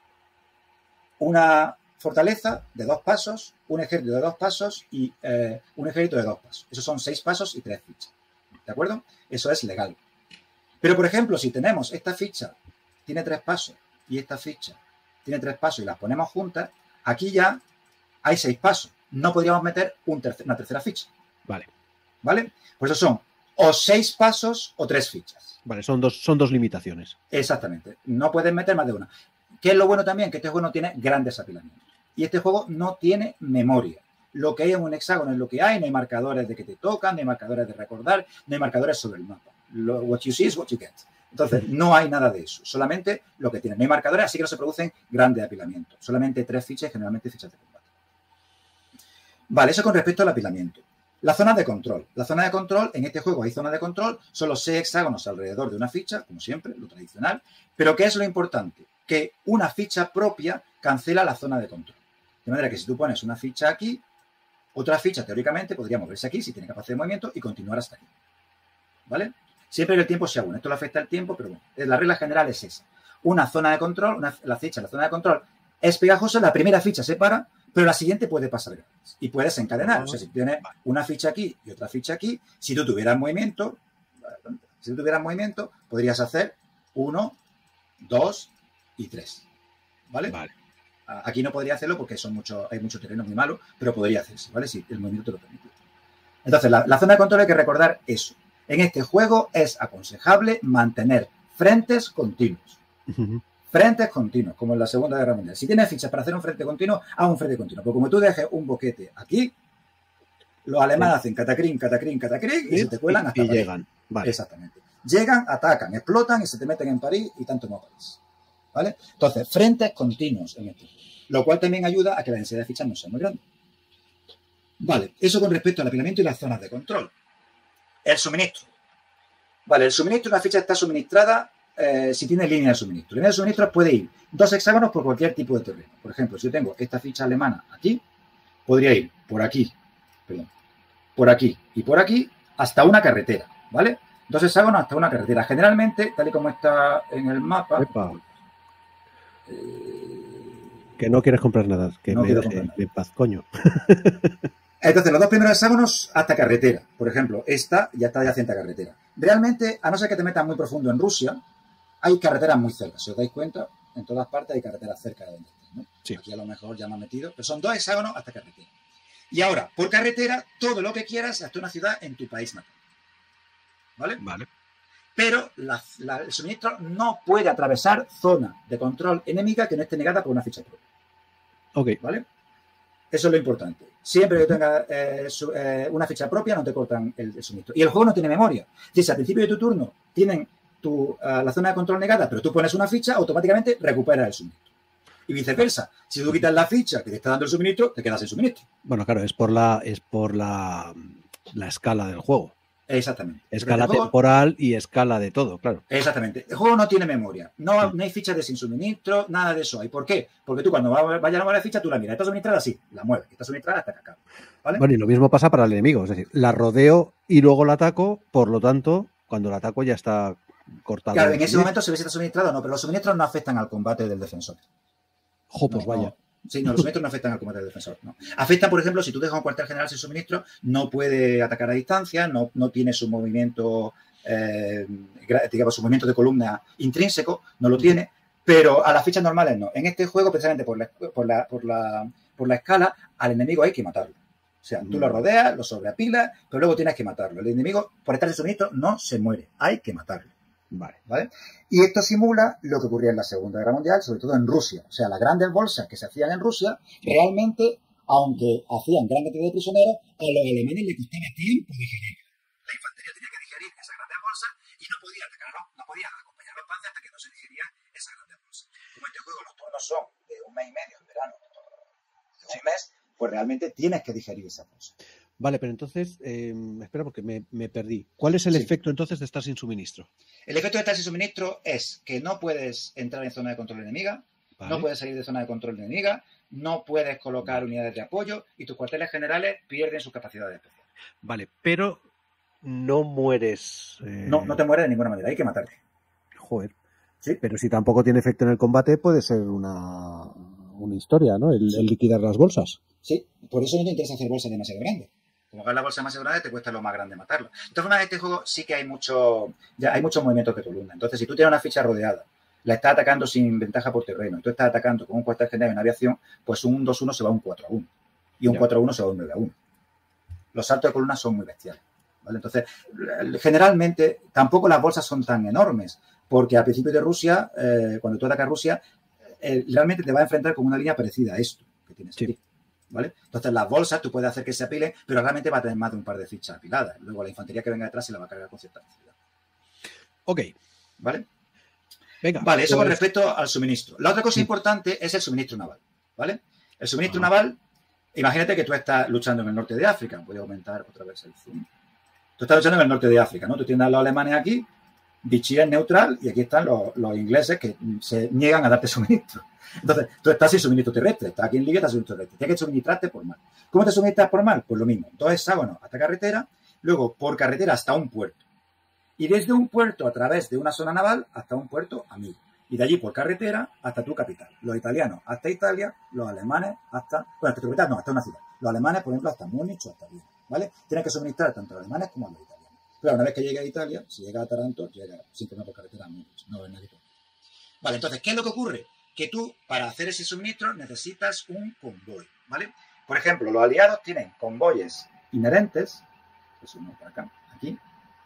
una fortaleza de dos pasos, un ejército de dos pasos y eh, un ejército de dos pasos. Esos son seis pasos y tres fichas. ¿De acuerdo? Eso es legal. Pero, por ejemplo, si tenemos esta ficha, tiene tres pasos, y esta ficha tiene tres pasos y las ponemos juntas, aquí ya hay seis pasos. No podríamos meter un tercer, una tercera ficha. Vale. ¿Vale? Pues eso son o seis pasos o tres fichas. Vale, son dos, son dos limitaciones. Exactamente. No puedes meter más de una. ¿Qué es lo bueno también? Que este juego no tiene grandes apilamientos. Y este juego no tiene memoria. Lo que hay en un hexágono es lo que hay. No hay marcadores de que te tocan, no hay marcadores de recordar, no hay marcadores sobre el mapa. Lo, what you see is what you get. Entonces, no hay nada de eso. Solamente lo que tiene. No hay marcadores, así que no se producen grandes apilamientos. Solamente tres fichas, generalmente fichas de combate. Vale, eso con respecto al apilamiento. La zona de control. La zona de control, en este juego hay zona de control, son los seis hexágonos alrededor de una ficha, como siempre, lo tradicional. Pero ¿qué es lo importante? Que una ficha propia cancela la zona de control. De manera que si tú pones una ficha aquí, otra ficha teóricamente podría moverse aquí si tiene capacidad de movimiento y continuar hasta aquí. ¿Vale? Siempre que el tiempo sea uno. Esto le afecta al tiempo, pero bueno, la regla general es esa. Una zona de control, una, la ficha de la zona de control es pegajosa, la primera ficha se para, pero la siguiente puede pasar gratis. Y puedes encadenar. O sea, si tienes una ficha aquí y otra ficha aquí, si tú tuvieras movimiento, si tú tuvieras movimiento, podrías hacer uno, dos y tres. ¿Vale? Vale. Aquí no podría hacerlo porque son mucho, hay mucho terreno muy malo, pero podría hacerse, ¿vale? Si el movimiento te lo permite. Entonces, la, la zona de control hay que recordar eso. En este juego es aconsejable mantener frentes continuos. Uh-huh. Frentes continuos, como en la Segunda Guerra Mundial. Si tienes fichas para hacer un frente continuo, haz un frente continuo. Porque como tú dejes un boquete aquí, los alemanes sí. hacen catacrín, catacrín, catacrín y, y se te cuelan hasta y París. llegan. Vale. Exactamente. Llegan, atacan, explotan y se te meten en París y tanto no París. ¿Vale? Entonces, frentes continuos en este juego. Lo cual también ayuda a que la densidad de fichas no sea muy grande. Vale, eso con respecto al apilamiento y las zonas de control. El suministro. Vale, el suministro, una ficha está suministrada eh, si tiene línea de suministro. Línea de suministro puede ir dos hexágonos por cualquier tipo de terreno. Por ejemplo, si yo tengo esta ficha alemana aquí, podría ir por aquí, perdón, por aquí y por aquí hasta una carretera, ¿vale? Dos hexágonos hasta una carretera. Generalmente, tal y como está en el mapa... Eh, que no quieres comprar nada, que no me deje en paz, coño. Entonces, los dos primeros hexágonos hasta carretera. Por ejemplo, esta ya está adyacente a carretera. Realmente, a no ser que te metas muy profundo en Rusia, hay carreteras muy cerca. Si os dais cuenta, en todas partes hay carreteras cerca de donde estés, ¿no? Sí. Aquí a lo mejor ya me han metido, pero son dos hexágonos hasta carretera. Y ahora, por carretera, todo lo que quieras hasta una ciudad en tu país natal. ¿Vale? Vale. Pero la, la, el suministro no puede atravesar zona de control enemiga que no esté negada por una ficha propia. Ok. ¿Vale? Eso es lo importante. Siempre que tengas eh, eh, una ficha propia, no te cortan el, el suministro. Y el juego no tiene memoria. Si al principio de tu turno tienen tu, uh, la zona de control negada, pero tú pones una ficha, automáticamente recuperas el suministro. Y viceversa. Si tú quitas la ficha que te está dando el suministro, te quedas sin suministro. Bueno, claro, es por la, es por la, la escala del juego. Exactamente. Escala juego, temporal y escala de todo, claro. Exactamente. El juego no tiene memoria. No, sí. no hay fichas de sin suministro, nada de eso hay. ¿Por qué? Porque tú cuando vayas a mover la ficha, tú la miras. ¿Está suministrada? Sí. La mueves. Está suministrada hasta que acabe. ¿Vale? Bueno, y lo mismo pasa para el enemigo. Es decir, la rodeo y luego la ataco. Por lo tanto, cuando la ataco ya está cortada. Claro, en ese momento se ve si está suministrado o no, pero los suministros no afectan al combate del defensor. Jo, pues no, vaya. No. Sí, no, los suministros no afectan al combate del defensor. No. Afectan, por ejemplo, si tú dejas un cuartel general sin suministro, no puede atacar a distancia, no, no tiene su movimiento, eh, digamos, su movimiento de columna intrínseco, no lo tiene, pero a las fichas normales no. En este juego, precisamente por la, por la, por la, por la escala, al enemigo hay que matarlo. O sea, tú lo rodeas, lo sobreapilas, pero luego tienes que matarlo. El enemigo, por estar sin suministro, no se muere. Hay que matarlo. Vale. ¿Vale? Y esto simula lo que ocurría en la Segunda Guerra Mundial, sobre todo en Rusia. O sea, las grandes bolsas que se hacían en Rusia, realmente, aunque hacían gran cantidad de prisioneros, a los alemanes les costaba tiempo digerir. La infantería tenía que digerir esas grandes bolsas y no podía atacar, no podía acompañar a los panzers hasta que no se digerían esas grandes bolsas. Como este juego los turnos son de un mes y medio en verano, de un mes, pues realmente tienes que digerir esa bolsa. Vale, pero entonces, eh, espera porque me, me perdí. ¿Cuál es el sí. efecto entonces de estar sin suministro? El efecto de estar sin suministro es que no puedes entrar en zona de control enemiga, vale. no puedes salir de zona de control enemiga, no puedes colocar vale. unidades de apoyo y tus cuarteles generales pierden sus capacidades especiales. Vale, pero no mueres. Eh... No, no te mueres de ninguna manera, hay que matarte. Joder. ¿Sí? Pero si tampoco tiene efecto en el combate, puede ser una, una historia, ¿no? El, el liquidar las bolsas. Sí, por eso no te interesa hacer bolsas demasiado grandes. Como la bolsa más grande, te cuesta lo más grande matarlo. Entonces, en este juego sí que hay mucho, ya hay muchos movimientos de columna. Entonces, si tú tienes una ficha rodeada, la estás atacando sin ventaja por terreno, y tú estás atacando con un cuartel general en aviación, pues un dos uno se va a un cuatro a uno. Y un cuatro a uno se va a un nueve a uno. Los saltos de columna son muy bestiales, ¿vale? Entonces, generalmente, tampoco las bolsas son tan enormes, porque al principio de Rusia, eh, cuando tú atacas Rusia, eh, realmente te va a enfrentar con una línea parecida a esto que tienes sí. aquí. ¿Vale? Entonces las bolsas tú puedes hacer que se apilen, pero realmente va a tener más de un par de fichas apiladas. Luego la infantería que venga detrás se la va a cargar con cierta facilidad. Ok. ¿Vale? Venga. Vale, eso pues... con respecto al suministro. La otra cosa sí. importante es el suministro naval. ¿Vale? El suministro Ajá. naval, imagínate que tú estás luchando en el norte de África. Voy a aumentar otra vez el zoom. Tú estás luchando en el norte de África, ¿no? Tú tienes a los alemanes aquí, Vichy es neutral y aquí están los, los ingleses que se niegan a darte suministro. Entonces, tú estás sin suministro terrestre, estás aquí en Libia, estás sin suministro terrestre. Tienes que suministrarte por mar. ¿Cómo te suministras por mar? Pues lo mismo. Dos hexágonos hasta carretera, luego por carretera hasta un puerto. Y desde un puerto a través de una zona naval hasta un puerto amigo. Y de allí por carretera hasta tu capital. Los italianos hasta Italia, los alemanes hasta... Bueno, hasta tu capital no, hasta una ciudad. Los alemanes, por ejemplo, hasta Múnich o hasta Viena. ¿Vale? Tienes que suministrar tanto a los alemanes como a los italianos. Pero una vez que llegue a Italia, si llega a Taranto, llega simplemente por carretera a Múnich. No va a haber nadie por... Vale, entonces, ¿qué es lo que ocurre? Que tú, para hacer ese suministro, necesitas un convoy, ¿vale? Por ejemplo, los aliados tienen convoyes inherentes, eso no por acá, aquí.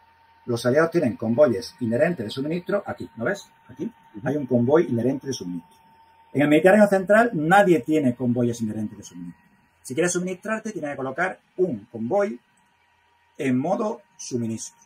Los aliados tienen convoyes inherentes de suministro, aquí, ¿no ves? Aquí hay un convoy inherente de suministro. En el Mediterráneo Central nadie tiene convoyes inherentes de suministro. Si quieres suministrarte, tienes que colocar un convoy en modo suministro.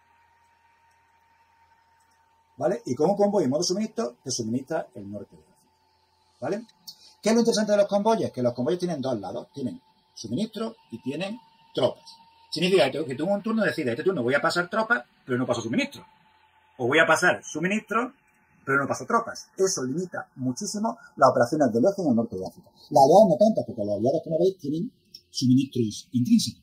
¿Vale? Y con un convoy en modo suministro, te suministra el norte de África. ¿Vale? ¿Qué es lo interesante de los convoyes? Que los convoyes tienen dos lados. Tienen suministro y tienen tropas. Significa que, que tú en un turno decides, este turno voy a pasar tropas, pero no paso suministro. O voy a pasar suministro, pero no paso tropas. Eso limita muchísimo las operaciones del eje en el norte de África. Las aliadas no tantas, porque los aliados, como veis, tienen suministros intrínsecos.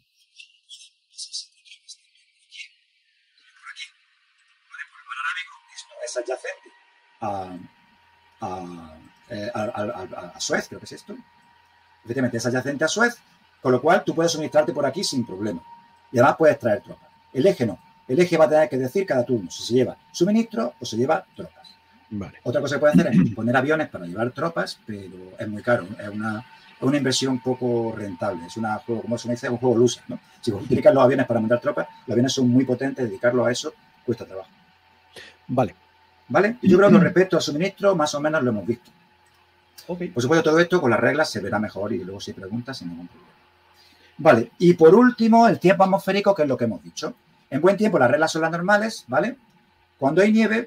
Es adyacente a, a, a, a, a Suez, creo que es esto. Efectivamente, es adyacente a Suez, con lo cual tú puedes suministrarte por aquí sin problema. Y además puedes traer tropas. El eje no. El eje va a tener que decir cada turno si se lleva suministro o se lleva tropas. Vale. Otra cosa que puede hacer es poner aviones para llevar tropas, pero es muy caro. Es una, es una inversión poco rentable. Es una juego, como se me dice, un juego loser, ¿no? Si utilizas los aviones para mandar tropas, los aviones son muy potentes, dedicarlos a eso cuesta trabajo. Vale. ¿Vale? Y yo creo que con respecto al suministro, más o menos lo hemos visto. Okay. Por supuesto, todo esto con las reglas se verá mejor y luego si preguntas sin ningún problema. Vale, y por último, el tiempo atmosférico, que es lo que hemos dicho. En buen tiempo, las reglas son las normales, ¿vale? Cuando hay nieve,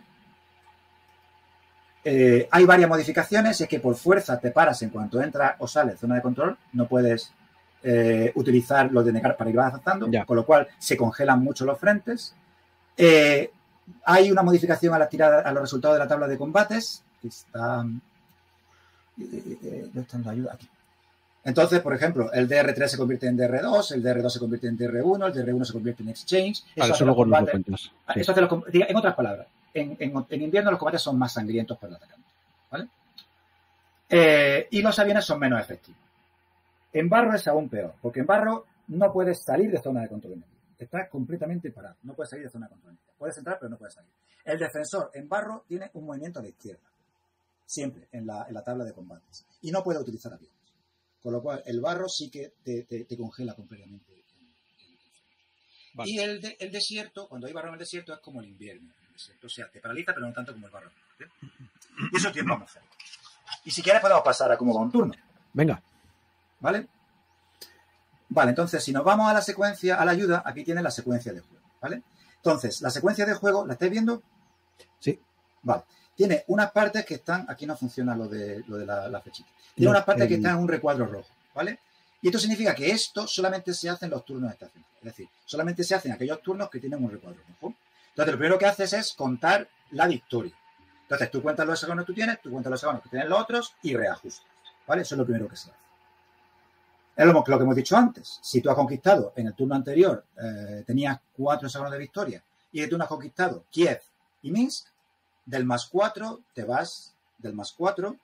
eh, hay varias modificaciones. Es que por fuerza te paras en cuanto entras o sales de zona de control. No puedes eh, utilizar los de negar para ir avanzando, ya. Con lo cual se congelan mucho los frentes. Eh, hay una modificación a la tirada, a los resultados de la tabla de combates. Que está... ¿Dónde está la ayuda? Aquí. Entonces, por ejemplo, el D R tres se convierte en D R dos, el D R dos se convierte en D R uno, el D R uno se convierte en Exchange. Vale, eso, eso luego nos lo cuentas. Sí. Eso te lo, en otras palabras, en, en, en invierno los combates son más sangrientos para el atacante. ¿Vale? Eh, y los aviones son menos efectivos. En barro es aún peor, porque en barro no puedes salir de zona de control enemigo. Estás completamente parado. No puedes salir de zona de control enemigo. Puedes entrar, pero no puedes salir. El defensor en barro tiene un movimiento a la izquierda. Siempre en la, en la tabla de combates. Y no puede utilizar aviones. Con lo cual, el barro sí que te, te, te congela completamente. Vale. Y el, de, el desierto, cuando hay barro en el desierto, es como el invierno. O sea, te paraliza, pero no tanto como el barro. ¿Eh? Y eso es tiempo atmosférico. Y si quieres podemos pasar a cómo va un turno. Venga. ¿Vale? Vale, entonces si nos vamos a la secuencia, a la ayuda, aquí tienen la secuencia de juego. ¿Vale? Entonces, la secuencia de juego, ¿la estáis viendo? Sí. Vale. Tiene unas partes que están, aquí no funciona lo de, lo de la, la flechita. Tiene no, unas partes el... que están en un recuadro rojo. ¿Vale? Y esto significa que esto solamente se hace en los turnos estacionales. Es decir, solamente se hacen aquellos turnos que tienen un recuadro rojo. Entonces, lo primero que haces es contar la victoria. Entonces, tú cuentas los hexágonos que tú tienes, tú cuentas los hexágonos que tienen los otros y reajustas. ¿Vale? Eso es lo primero que se hace. Es lo, lo que hemos dicho antes. Si tú has conquistado en el turno anterior, eh, tenías cuatro hexágonos de victoria y tú no has conquistado Kiev y Minsk, del más cuatro te vas, del más cuatro,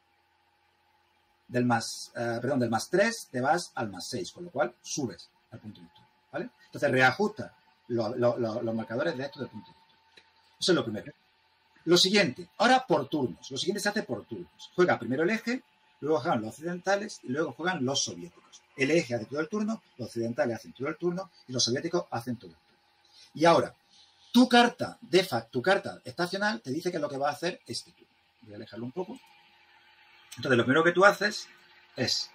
del más, eh, perdón, del más tres te vas al más seis, con lo cual subes al punto de victoria. ¿Vale? Entonces, reajusta lo, lo, lo, los marcadores de esto del punto de victoria. Eso es lo primero. Lo siguiente, ahora por turnos. Lo siguiente se hace por turnos. Juega primero el eje, luego juegan los occidentales y luego juegan los soviéticos. El eje hace todo el turno, los occidentales hacen todo el turno y los soviéticos hacen todo el turno. Y ahora, tu carta de facto, tu carta estacional te dice que es lo que va a hacer este turno. Voy a alejarlo un poco. Entonces, lo primero que tú haces es,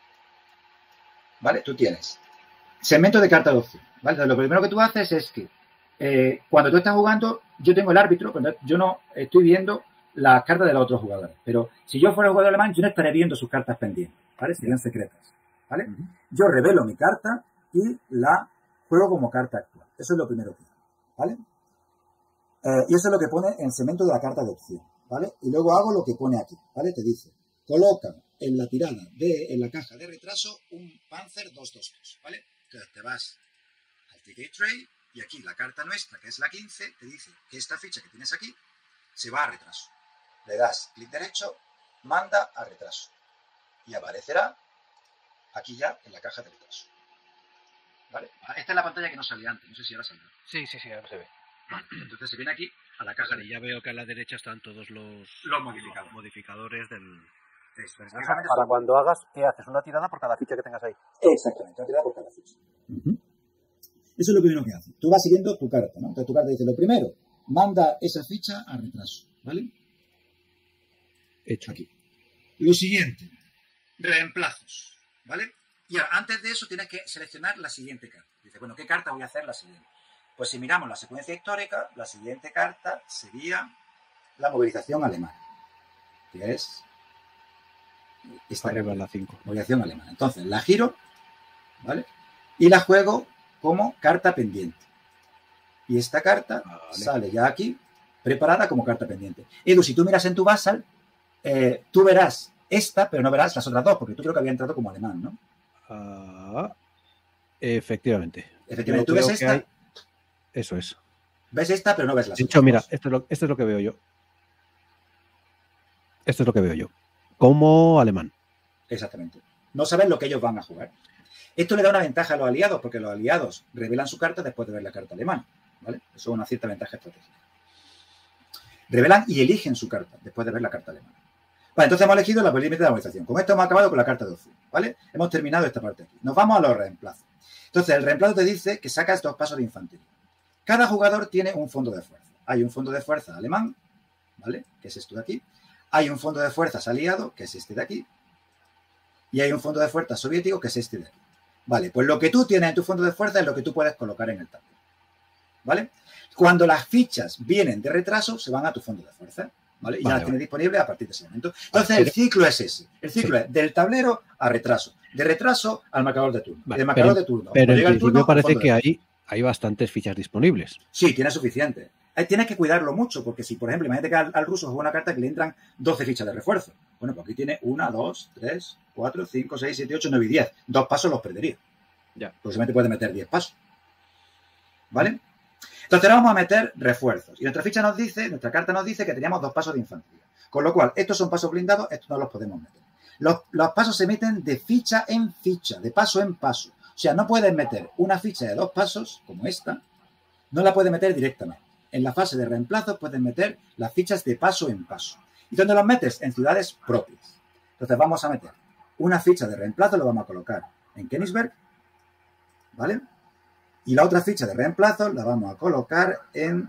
¿vale? Tú tienes segmento de carta de opción, ¿vale? Entonces, lo primero que tú haces es que eh, cuando tú estás jugando, yo tengo el árbitro, pero yo no estoy viendo las cartas de los otros jugadores. Pero si yo fuera jugador alemán, yo no estaré viendo sus cartas pendientes, ¿vale? Serían secretas, ¿vale? Uh-huh. Yo revelo mi carta y la juego como carta actual. Eso es lo primero que hago, ¿vale? Eh, y eso es lo que pone en el segmento de la carta de opción, ¿vale? Y luego hago lo que pone aquí, ¿vale? Te dice, coloca en la tirada, de, en la caja de retraso, un Panzer doscientos veintidós, ¿vale? Entonces te vas al Ticket Tray y aquí la carta nuestra, que es la quince, te dice que esta ficha que tienes aquí se va a retraso. Le das clic derecho, manda a retraso. Y aparecerá aquí ya en la caja de retraso. ¿Vale? Esta es la pantalla que no salía antes, no sé si ahora saldrá. Sí, sí, sí, ahora se ve. Entonces se viene aquí a la caja de... Ya veo que a la derecha están todos los, los modificadores. modificadores del... Eso, para cuando hagas, ¿qué haces? Una tirada por cada ficha que tengas ahí. Exactamente, una tirada por cada ficha. Uh-huh. Eso es lo primero que hace. Tú vas siguiendo tu carta, ¿no? Entonces tu carta dice, lo primero, manda esa ficha a retraso, ¿vale? Hecho. Aquí. Lo siguiente, reemplazos, ¿vale? Y ahora, antes de eso tienes que seleccionar la siguiente carta. Dice, bueno, ¿qué carta voy a hacer la siguiente? Pues si miramos la secuencia histórica, la siguiente carta sería la movilización alemana, que es esta arriba la cinco. Movilización alemana. Entonces, la giro, ¿vale? Y la juego como carta pendiente. Y esta carta vale. sale ya aquí, preparada como carta pendiente. Edu, si tú miras en tu Vassal, eh, tú verás esta, pero no verás las otras dos, porque tú creo que había entrado como alemán, ¿no? Uh, efectivamente. Efectivamente, tú ves esta. Hay... Eso es. Ves esta, pero no ves las de otras. hecho, mira, esto es, lo, esto es lo que veo yo. Esto es lo que veo yo. Como alemán. Exactamente. No sabes lo que ellos van a jugar. Esto le da una ventaja a los aliados, porque los aliados revelan su carta después de ver la carta alemana, ¿vale? Eso es una cierta ventaja estratégica. Revelan y eligen su carta después de ver la carta alemana. Vale, entonces hemos elegido la límite de la movilización. Con esto hemos acabado con la carta de opción, ¿vale? Hemos terminado esta parte aquí. Nos vamos a los reemplazos. Entonces, el reemplazo te dice que sacas dos pasos de infantería. Cada jugador tiene un fondo de fuerza. Hay un fondo de fuerza alemán, ¿vale? Que es esto de aquí. Hay un fondo de fuerzas aliado, que es este de aquí. Y hay un fondo de fuerza soviético, que es este de aquí. Vale, pues lo que tú tienes en tu fondo de fuerza es lo que tú puedes colocar en el tablero. ¿Vale? Cuando las fichas vienen de retraso, se van a tu fondo de fuerza. ¿Vale? Y vale, ya las vale. tienes disponibles a partir de ese momento. Entonces, el ciclo es ese. El ciclo sí. es del tablero a retraso. De retraso al marcador de turno. Vale, del marcador pero, de turno. Pero en principio turno, parece que hay, hay bastantes fichas disponibles. Sí, tienes suficiente. Tienes que cuidarlo mucho, porque si, por ejemplo, imagínate que al, al ruso juega una carta que le entran doce fichas de refuerzo. Bueno, pues aquí tiene una, dos, tres, cuatro, cinco, seis, siete, ocho, nueve y diez. Dos pasos los perdería. Ya. Porque solamente puede meter diez pasos. ¿Vale? Entonces ahora vamos a meter refuerzos. Y nuestra ficha nos dice, nuestra carta nos dice que teníamos dos pasos de infantería. Con lo cual, estos son pasos blindados, estos no los podemos meter. Los, los pasos se meten de ficha en ficha, de paso en paso. O sea, no puedes meter una ficha de dos pasos, como esta, no la puedes meter directamente. En la fase de reemplazo puedes meter las fichas de paso en paso. ¿Y dónde las metes? En ciudades propias. Entonces vamos a meter una ficha de reemplazo, lo vamos a colocar en Königsberg, ¿vale? Y la otra ficha de reemplazo la vamos a colocar en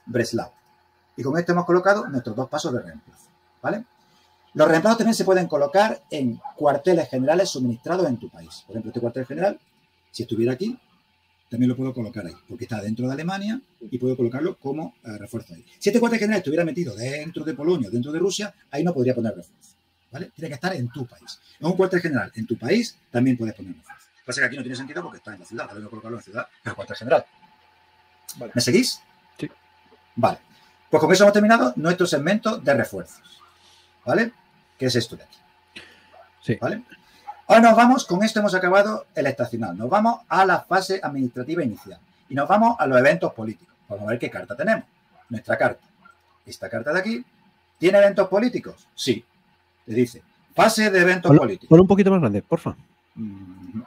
Breslau. Y con esto hemos colocado nuestros dos pasos de reemplazo, ¿vale? Los reemplazos también se pueden colocar en cuarteles generales suministrados en tu país. Por ejemplo, este cuartel general, si estuviera aquí, también lo puedo colocar ahí, porque está dentro de Alemania y puedo colocarlo como eh, refuerzo ahí. Si este cuartel general estuviera metido dentro de Polonia, dentro de Rusia, ahí no podría poner refuerzo, ¿vale? Tiene que estar en tu país. En un cuartel general en tu país también puedes poner refuerzo. Lo que pasa es que aquí no tiene sentido porque está en la ciudad, tengo que colocarlo en la ciudad, pero cuartel general. Vale. ¿Me seguís? Sí. Vale. Pues con eso hemos terminado nuestro segmento de refuerzos, ¿vale? Que es esto de aquí. Sí. ¿Vale? Ahora nos vamos, con esto hemos acabado el estacional. Nos vamos a la fase administrativa inicial. Y nos vamos a los eventos políticos. Vamos a ver qué carta tenemos. Nuestra carta. Esta carta de aquí. ¿Tiene eventos políticos? Sí. Le dice, fase de eventos Pon, políticos. pon un poquito más grande, porfa. Mm.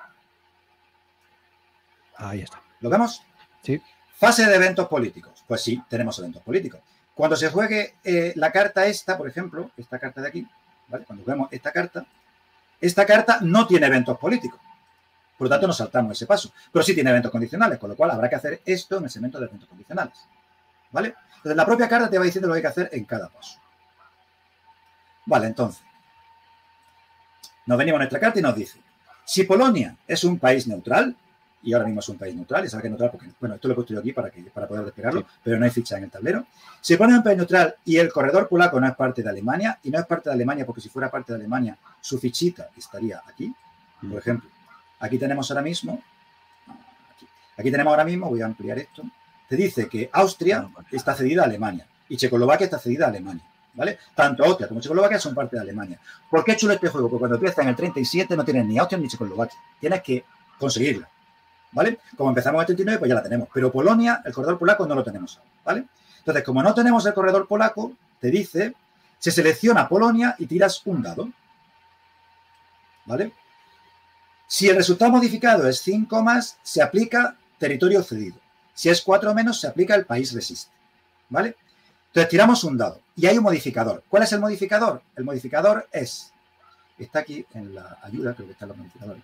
Ahí está. ¿Lo vemos? Sí. Fase de eventos políticos. Pues sí, tenemos eventos políticos. Cuando se juegue eh, la carta esta, por ejemplo, esta carta de aquí, ¿vale? Cuando juguemos esta carta, esta carta no tiene eventos políticos. Por lo tanto, nos saltamos ese paso. Pero sí tiene eventos condicionales, con lo cual habrá que hacer esto en el segmento de eventos condicionales. ¿Vale? Entonces, la propia carta te va diciendo lo que hay que hacer en cada paso. Vale, entonces. Nos venimos a nuestra carta y nos dice, si Polonia es un país neutral, y ahora mismo es un país neutral, y sabe que es neutral porque, bueno, esto lo he puesto yo aquí para, que, para poder despegarlo, sí. Pero no hay ficha en el tablero. Si Polonia es un país neutral y el corredor polaco no es parte de Alemania, y no es parte de Alemania porque si fuera parte de Alemania, su fichita estaría aquí, por ejemplo. Aquí tenemos ahora mismo, aquí, aquí tenemos ahora mismo, voy a ampliar esto, te dice que Austria está cedida a Alemania y Checoslovaquia está cedida a Alemania, ¿vale? Tanto Austria como Checoslovaquia son parte de Alemania. ¿Por qué es chulo este juego? Porque cuando tú estás en el treinta y siete no tienes ni Austria ni Checoslovaquia, tienes que conseguirla. ¿Vale? Como empezamos en el treinta y nueve, pues ya la tenemos. Pero Polonia, el corredor polaco, no lo tenemos aún, ¿vale? Entonces, como no tenemos el corredor polaco, te dice, se selecciona Polonia y tiras un dado. ¿Vale? Si el resultado modificado es cinco más, se aplica territorio cedido. Si es cuatro menos, se aplica el país resiste. ¿Vale? Entonces, tiramos un dado. Y hay un modificador. ¿Cuál es el modificador? El modificador es... Está aquí en la ayuda, creo que están los modificadores.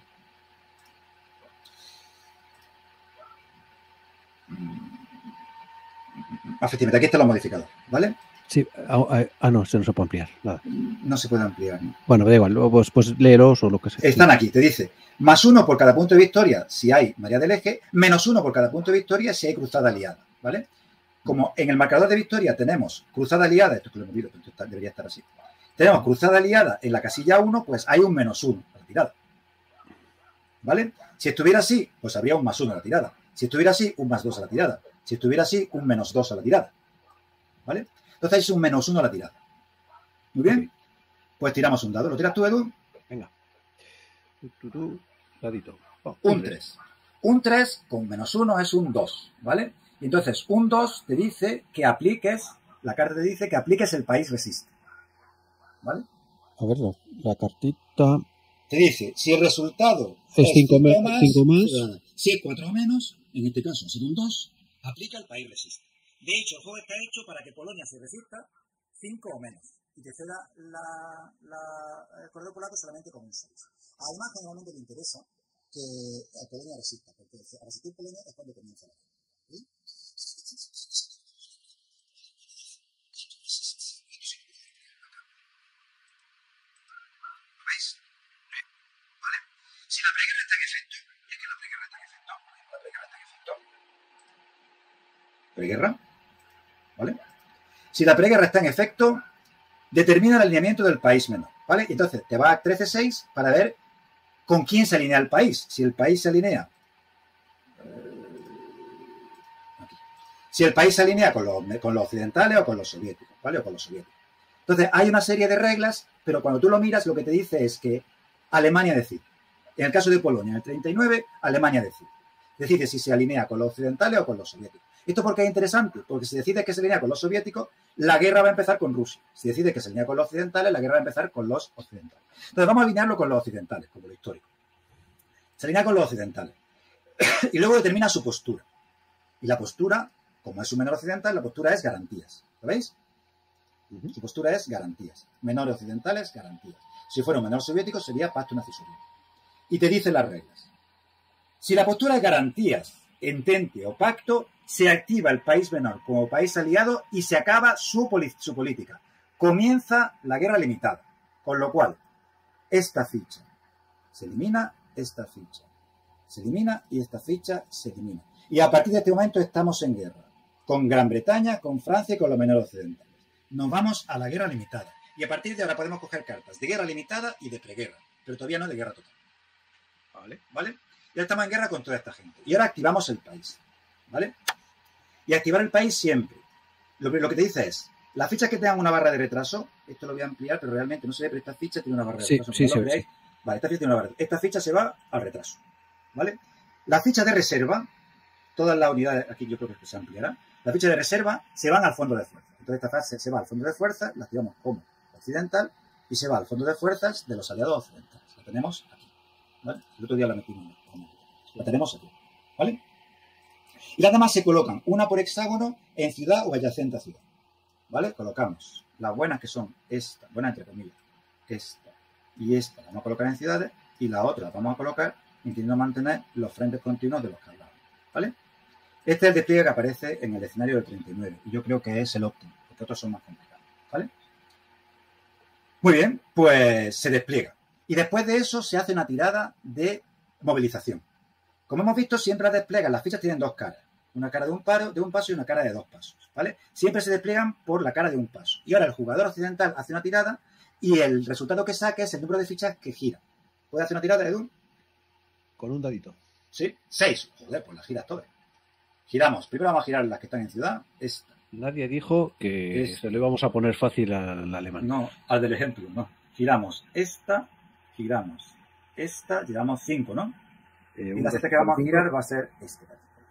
Efectivamente, aquí están los modificadores, ¿vale? Sí, ah, ah, no, se no se puede ampliar. Nada. No se puede ampliar. ¿No? Bueno, da igual, pues, pues léeros o lo que sea. Están aquí, te dice, más uno por cada punto de victoria si hay María del Eje, menos uno por cada punto de victoria si hay cruzada aliada, ¿vale? Como en el marcador de victoria tenemos cruzada aliada, esto que lo he movido, pero esto debería estar así. Tenemos cruzada aliada en la casilla uno, pues hay un menos uno a la tirada, ¿vale? Si estuviera así, pues habría un más uno a la tirada. Si estuviera así, un más dos a la tirada. Si estuviera así, un menos dos a la tirada. ¿Vale? Entonces es un menos uno a la tirada. Muy bien. Pues tiramos un dado. ¿Lo tiras tú, Edu? Venga. Tú, tú, tú. Dadito. Oh, un tres. Un tres con menos uno es un dos. ¿Vale? Y entonces un dos te dice que apliques, la carta te dice que apliques el país resiste. ¿Vale? A ver, la, la cartita... Te dice, si el resultado es cinco más, más, cinco más, si es cuatro menos, en este caso sería un dos, aplica el país resiste. De hecho, el juego está hecho para que Polonia se resista cinco o menos y te ceda la, la, el corredor polaco solamente con un seis. Además, generalmente le interesa que Polonia resista, porque a resistir Polonia es cuando comienza la guerra. ¿Sí? ¿Veis? ¿Vale? Si la preguerra está en efecto, y es que la preguerra está en efecto, la preguerra está en efecto. ¿Preguerra? ¿Vale? Si la preguerra está en efecto, determina el alineamiento del país menor, ¿vale? Y entonces te va a trece seis para ver con quién se alinea el país. Si el país se alinea... Aquí. Si el país se alinea con los, con los occidentales o con los soviéticos, ¿vale? O con los soviéticos. Entonces, hay una serie de reglas, pero cuando tú lo miras, lo que te dice es que Alemania decide. En el caso de Polonia, en el treinta y nueve, Alemania decide. Decide si se alinea con los occidentales o con los soviéticos. ¿Esto por qué es interesante? Porque si decide que se alinea con los soviéticos, la guerra va a empezar con Rusia. Si decide que se alinea con los occidentales, la guerra va a empezar con los occidentales. Entonces, vamos a alinearlo con los occidentales, como lo histórico. Se alinea con los occidentales. Y luego determina su postura. Y la postura, como es un menor occidental, la postura es garantías. ¿Lo veis? Uh-huh. Su postura es garantías. Menores occidentales, garantías. Si fuera un menor soviético, sería pacto nazi-soviético. Y te dice las reglas. Si la postura es garantías, entente o pacto, se activa el país menor como país aliado y se acaba su, su política. Comienza la guerra limitada, con lo cual esta ficha se elimina, esta ficha se elimina y esta ficha se elimina. Y a partir de este momento estamos en guerra con Gran Bretaña, con Francia y con los menores occidentales. Nos vamos a la guerra limitada. Y a partir de ahora podemos coger cartas de guerra limitada y de preguerra, pero todavía no de guerra total. ¿Vale? ¿Vale? Ya estamos en guerra con toda esta gente. Y ahora activamos el país. ¿Vale? Y activar el país siempre. Lo, lo que te dice es, las fichas que tengan una barra de retraso, esto lo voy a ampliar, pero realmente no se ve, pero esta ficha tiene una barra de sí, retraso. Sí, sí, sí. Vale, esta ficha tiene una barra de retraso. Esta ficha se va al retraso. ¿Vale? La ficha de reserva, todas las unidades, aquí yo creo que se ampliará, la ficha de reserva se van al fondo de fuerza. Entonces esta fase se va al fondo de fuerza, la activamos como occidental y se va al fondo de fuerzas de los aliados occidentales. La tenemos aquí. ¿Vale? El otro día la metimos. La tenemos aquí. ¿Vale? Y las demás se colocan una por hexágono en ciudad o adyacente a ciudad. ¿Vale? Colocamos las buenas que son esta, buena entre comillas, esta y esta la vamos a colocar en ciudades y la otra la vamos a colocar intentando mantener los frentes continuos de los que hablamos. ¿Vale? Este es el despliegue que aparece en el escenario del treinta y nueve y yo creo que es el óptimo, porque otros son más complicados. ¿Vale? Muy bien, pues se despliega. Y después de eso se hace una tirada de movilización. Como hemos visto, siempre las despliegan, las fichas tienen dos caras. Una cara de un, paro, de un paso y una cara de dos pasos. ¿Vale? Siempre se despliegan por la cara de un paso. Y ahora el jugador occidental hace una tirada y el resultado que saque es el número de fichas que gira. ¿Puede hacer una tirada, Edu? Con un dadito. Sí, seis. Joder, pues las giras todas. Giramos. Primero vamos a girar las que están en ciudad. Esta. Nadie dijo que Esta. se le vamos a poner fácil al alemán. No, al del ejemplo, no. Giramos esta, giramos esta, llevamos cinco, ¿no? Eh, y la siguiente que vamos a girar va a ser este.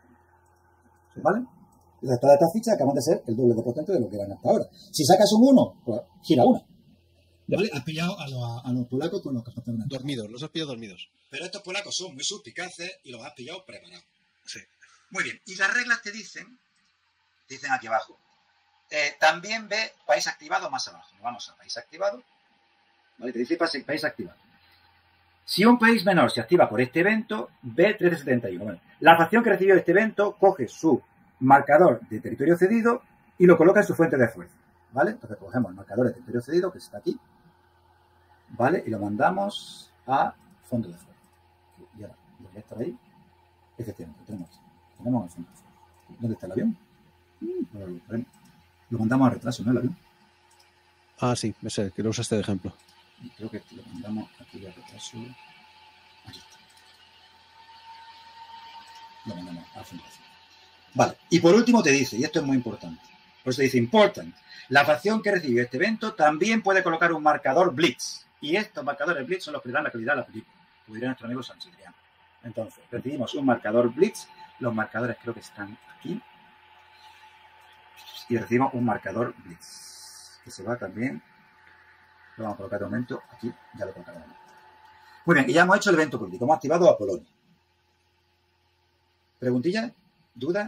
¿Vale? Entonces, todas estas fichas acaban de ser el doble de potente de lo que eran hasta ahora. Si sacas un uno, pues gira una. ¿Vale? Has pillado a los, a los polacos con los que estaban dormidos, los has pillado dormidos. Pero estos polacos son muy suspicaces y los has pillado preparados. Sí. Muy bien. Y las reglas te dicen, te dicen aquí abajo. Eh, también ve país activado más abajo. Vamos a país activado. ¿Vale? Te dice país activado. Si un país menor se activa por este evento, B trece setenta y uno. Bueno, la facción que recibió este evento coge su marcador de territorio cedido y lo coloca en su fuente de fuerza. ¿Vale? Entonces cogemos el marcador de territorio cedido, que está aquí. ¿Vale? Y lo mandamos a fondo de fuerza. Y ahora, debería estar ahí. Efectivamente, lo tenemos aquí. Lo tenemos en el fondo de fuerza. ¿Dónde está el avión? Lo, lo mandamos a retraso, ¿no? El avión. Ah, sí, ese, que lo usaste de ejemplo. Y creo que lo mandamos aquí a retraso. Aquí está. Lo mandamos a fondo de fuerza. Vale. Y por último te dice, y esto es muy importante. Por eso te dice important. La facción que recibió este evento también puede colocar un marcador Blitz. Y estos marcadores Blitz son los que le dan la calidad a la película, como diría nuestro amigo Sánchez Adrián. Entonces, recibimos un marcador Blitz. Los marcadores creo que están aquí. Y recibimos un marcador Blitz. Que se va también. Lo vamos a colocar de momento. Aquí ya lo colocamos. Muy bien, y ya hemos hecho el evento político. Hemos activado a Polonia. ¿Preguntilla? ¿Duda?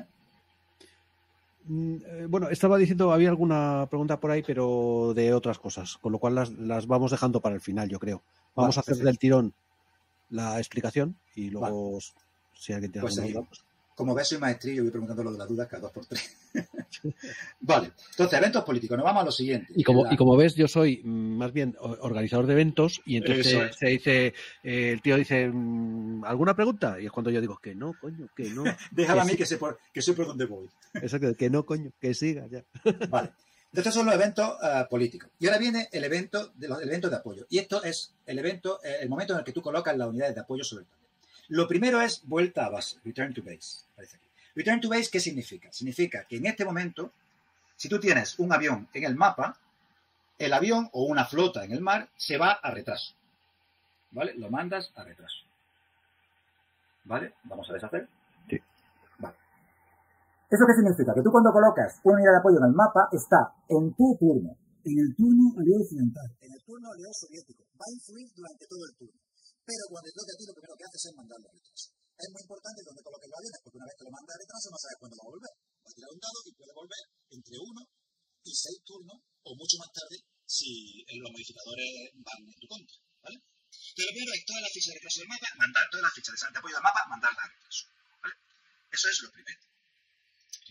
Bueno, estaba diciendo, había alguna pregunta por ahí, pero de otras cosas, con lo cual las, las vamos dejando para el final, yo creo. Vamos vale, a hacer perfecto. Del tirón la explicación y luego, vale. Si alguien tiene pues alguna duda. Pues... Como ves, soy maestrillo y voy preguntando lo de las dudas cada dos por tres. Vale, entonces, eventos políticos. Nos vamos a lo siguiente. Y como, la... y como ves, yo soy más bien organizador de eventos y entonces se, se dice, eh, el tío dice, ¿alguna pregunta? Y es cuando yo digo, que no, coño, que no. Déjame que a mí sí. que, sé por, que sé por dónde voy. Exacto, que no, coño, que siga ya. Vale. Estos son los eventos uh, políticos. Y ahora viene el evento de los eventos de apoyo. Y esto es el evento, eh, el momento en el que tú colocas las unidades de apoyo sobre el tablero. Lo primero es vuelta a base, return to base. Parece aquí. Return to base, ¿qué significa? Significa que en este momento, si tú tienes un avión en el mapa, el avión o una flota en el mar se va a retraso. ¿Vale? Lo mandas a retraso. ¿Vale? Vamos a deshacer. Sí. Vale. ¿Eso qué significa? Que tú cuando colocas una unidad de apoyo en el mapa, está en tu turno. En el turno aliado occidental. En el turno aliado soviético. Va a influir durante todo el turno. Pero cuando te toque a ti, lo primero que haces es mandarlo a retraso. Es muy importante donde coloques los aviones, porque una vez que lo mandas a retraso no sabes cuándo va a volver. Va a tirar un dado y puede volver entre uno y seis turnos, o mucho más tarde, si los modificadores van en tu contra. ¿Vale? Pero lo primero es todas las fichas de retraso del mapa, mandar todas las fichas de apoyo del mapa, mandarlas a retraso. ¿Vale? Eso es lo primero.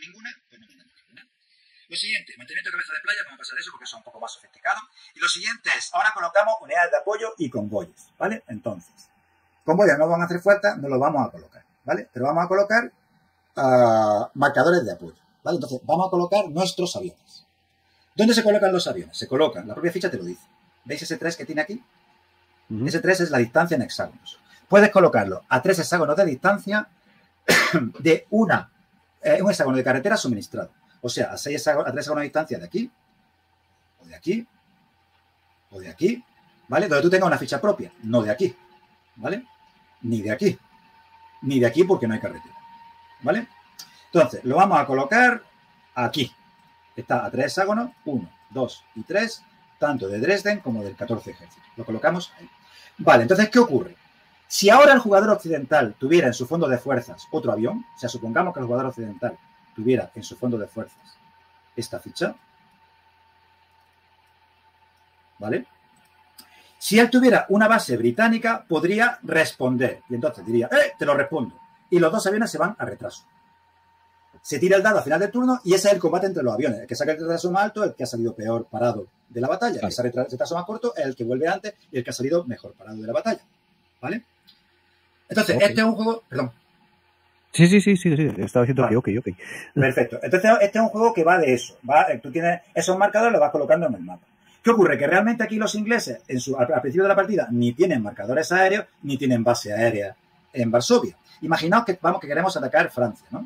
ninguna, pues no mandamos ninguna. Lo siguiente, mantenimiento de cabeza de playa, vamos a pasar eso porque eso es un poco más sofisticado. Y lo siguiente es, ahora colocamos unidades de apoyo y convoyes, ¿vale? Entonces, convoyes no van a hacer falta, no los vamos a colocar, ¿vale? Pero vamos a colocar uh, marcadores de apoyo, ¿vale? Entonces, vamos a colocar nuestros aviones. ¿Dónde se colocan los aviones? Se colocan, la propia ficha te lo dice. ¿Veis ese tres que tiene aquí? Uh-huh. Ese tres es la distancia en hexágonos. Puedes colocarlo a tres hexágonos de distancia de una, eh, un hexágono de carretera suministrado. O sea, a, seis hexágonos, a tres hexágonos de distancia de aquí, o de aquí, o de aquí, ¿vale? Donde tú tengas una ficha propia, no de aquí, ¿vale? Ni de aquí, ni de aquí porque no hay carretera, ¿vale? Entonces, lo vamos a colocar aquí. Está a tres hexágonos, uno, dos y tres, tanto de Dresden como del catorce Ejército. Lo colocamos ahí. Vale, entonces, ¿qué ocurre? Si ahora el jugador occidental tuviera en su fondo de fuerzas otro avión, o sea, supongamos que el jugador occidental tuviera en su fondo de fuerzas esta ficha, ¿vale? Si él tuviera una base británica, podría responder. Y entonces diría, ¡eh! Te lo respondo. Y los dos aviones se van a retraso. Se tira el dado al final del turno y ese es el combate entre los aviones. El que saca el retraso más alto, el que ha salido peor parado de la batalla. El que sale el retraso más corto es el que vuelve antes y el que ha salido mejor parado de la batalla. ¿Vale? Entonces, okay. Este es un juego... Perdón. Sí, sí, sí, sí, sí. Estaba diciendo vale. que ok, ok. Perfecto. Entonces, este es un juego que va de eso. ¿Va? Tú tienes esos marcadores, los vas colocando en el mapa. ¿Qué ocurre? Que realmente aquí los ingleses, en su, al, al principio de la partida, ni tienen marcadores aéreos, ni tienen base aérea en Varsovia. Imaginaos que, vamos, que queremos atacar Francia, ¿no?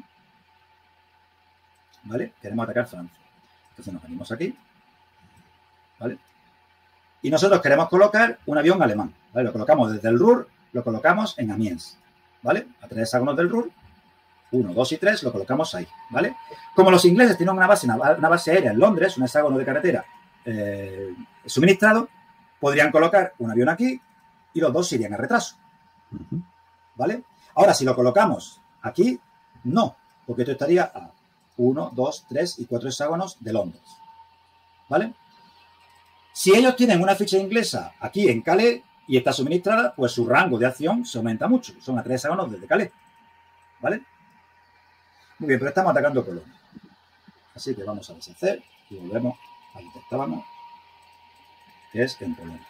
¿Vale? Queremos atacar Francia. Entonces nos venimos aquí. ¿Vale? Y nosotros queremos colocar un avión alemán. ¿Vale? Lo colocamos desde el Ruhr, lo colocamos en Amiens. ¿Vale? A tres hexágonos del Ruhr. Uno, dos y tres, lo colocamos ahí. ¿Vale? Como los ingleses tienen una base, una, una base aérea en Londres, un hexágono de carretera eh, suministrado, podrían colocar un avión aquí y los dos irían a retraso. ¿Vale? Ahora, si lo colocamos aquí, no. Porque esto estaría a uno, dos, tres y cuatro hexágonos de Londres. ¿Vale? Si ellos tienen una ficha inglesa aquí en Calais y está suministrada, pues su rango de acción se aumenta mucho. Son a tres hexágonos desde Calais. ¿Vale? Muy bien, pero estamos atacando Polonia. Así que vamos a deshacer y volvemos a donde estábamos, que es en Polonia.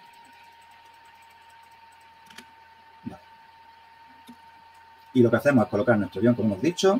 Vale. Y lo que hacemos es colocar nuestro avión, como hemos dicho,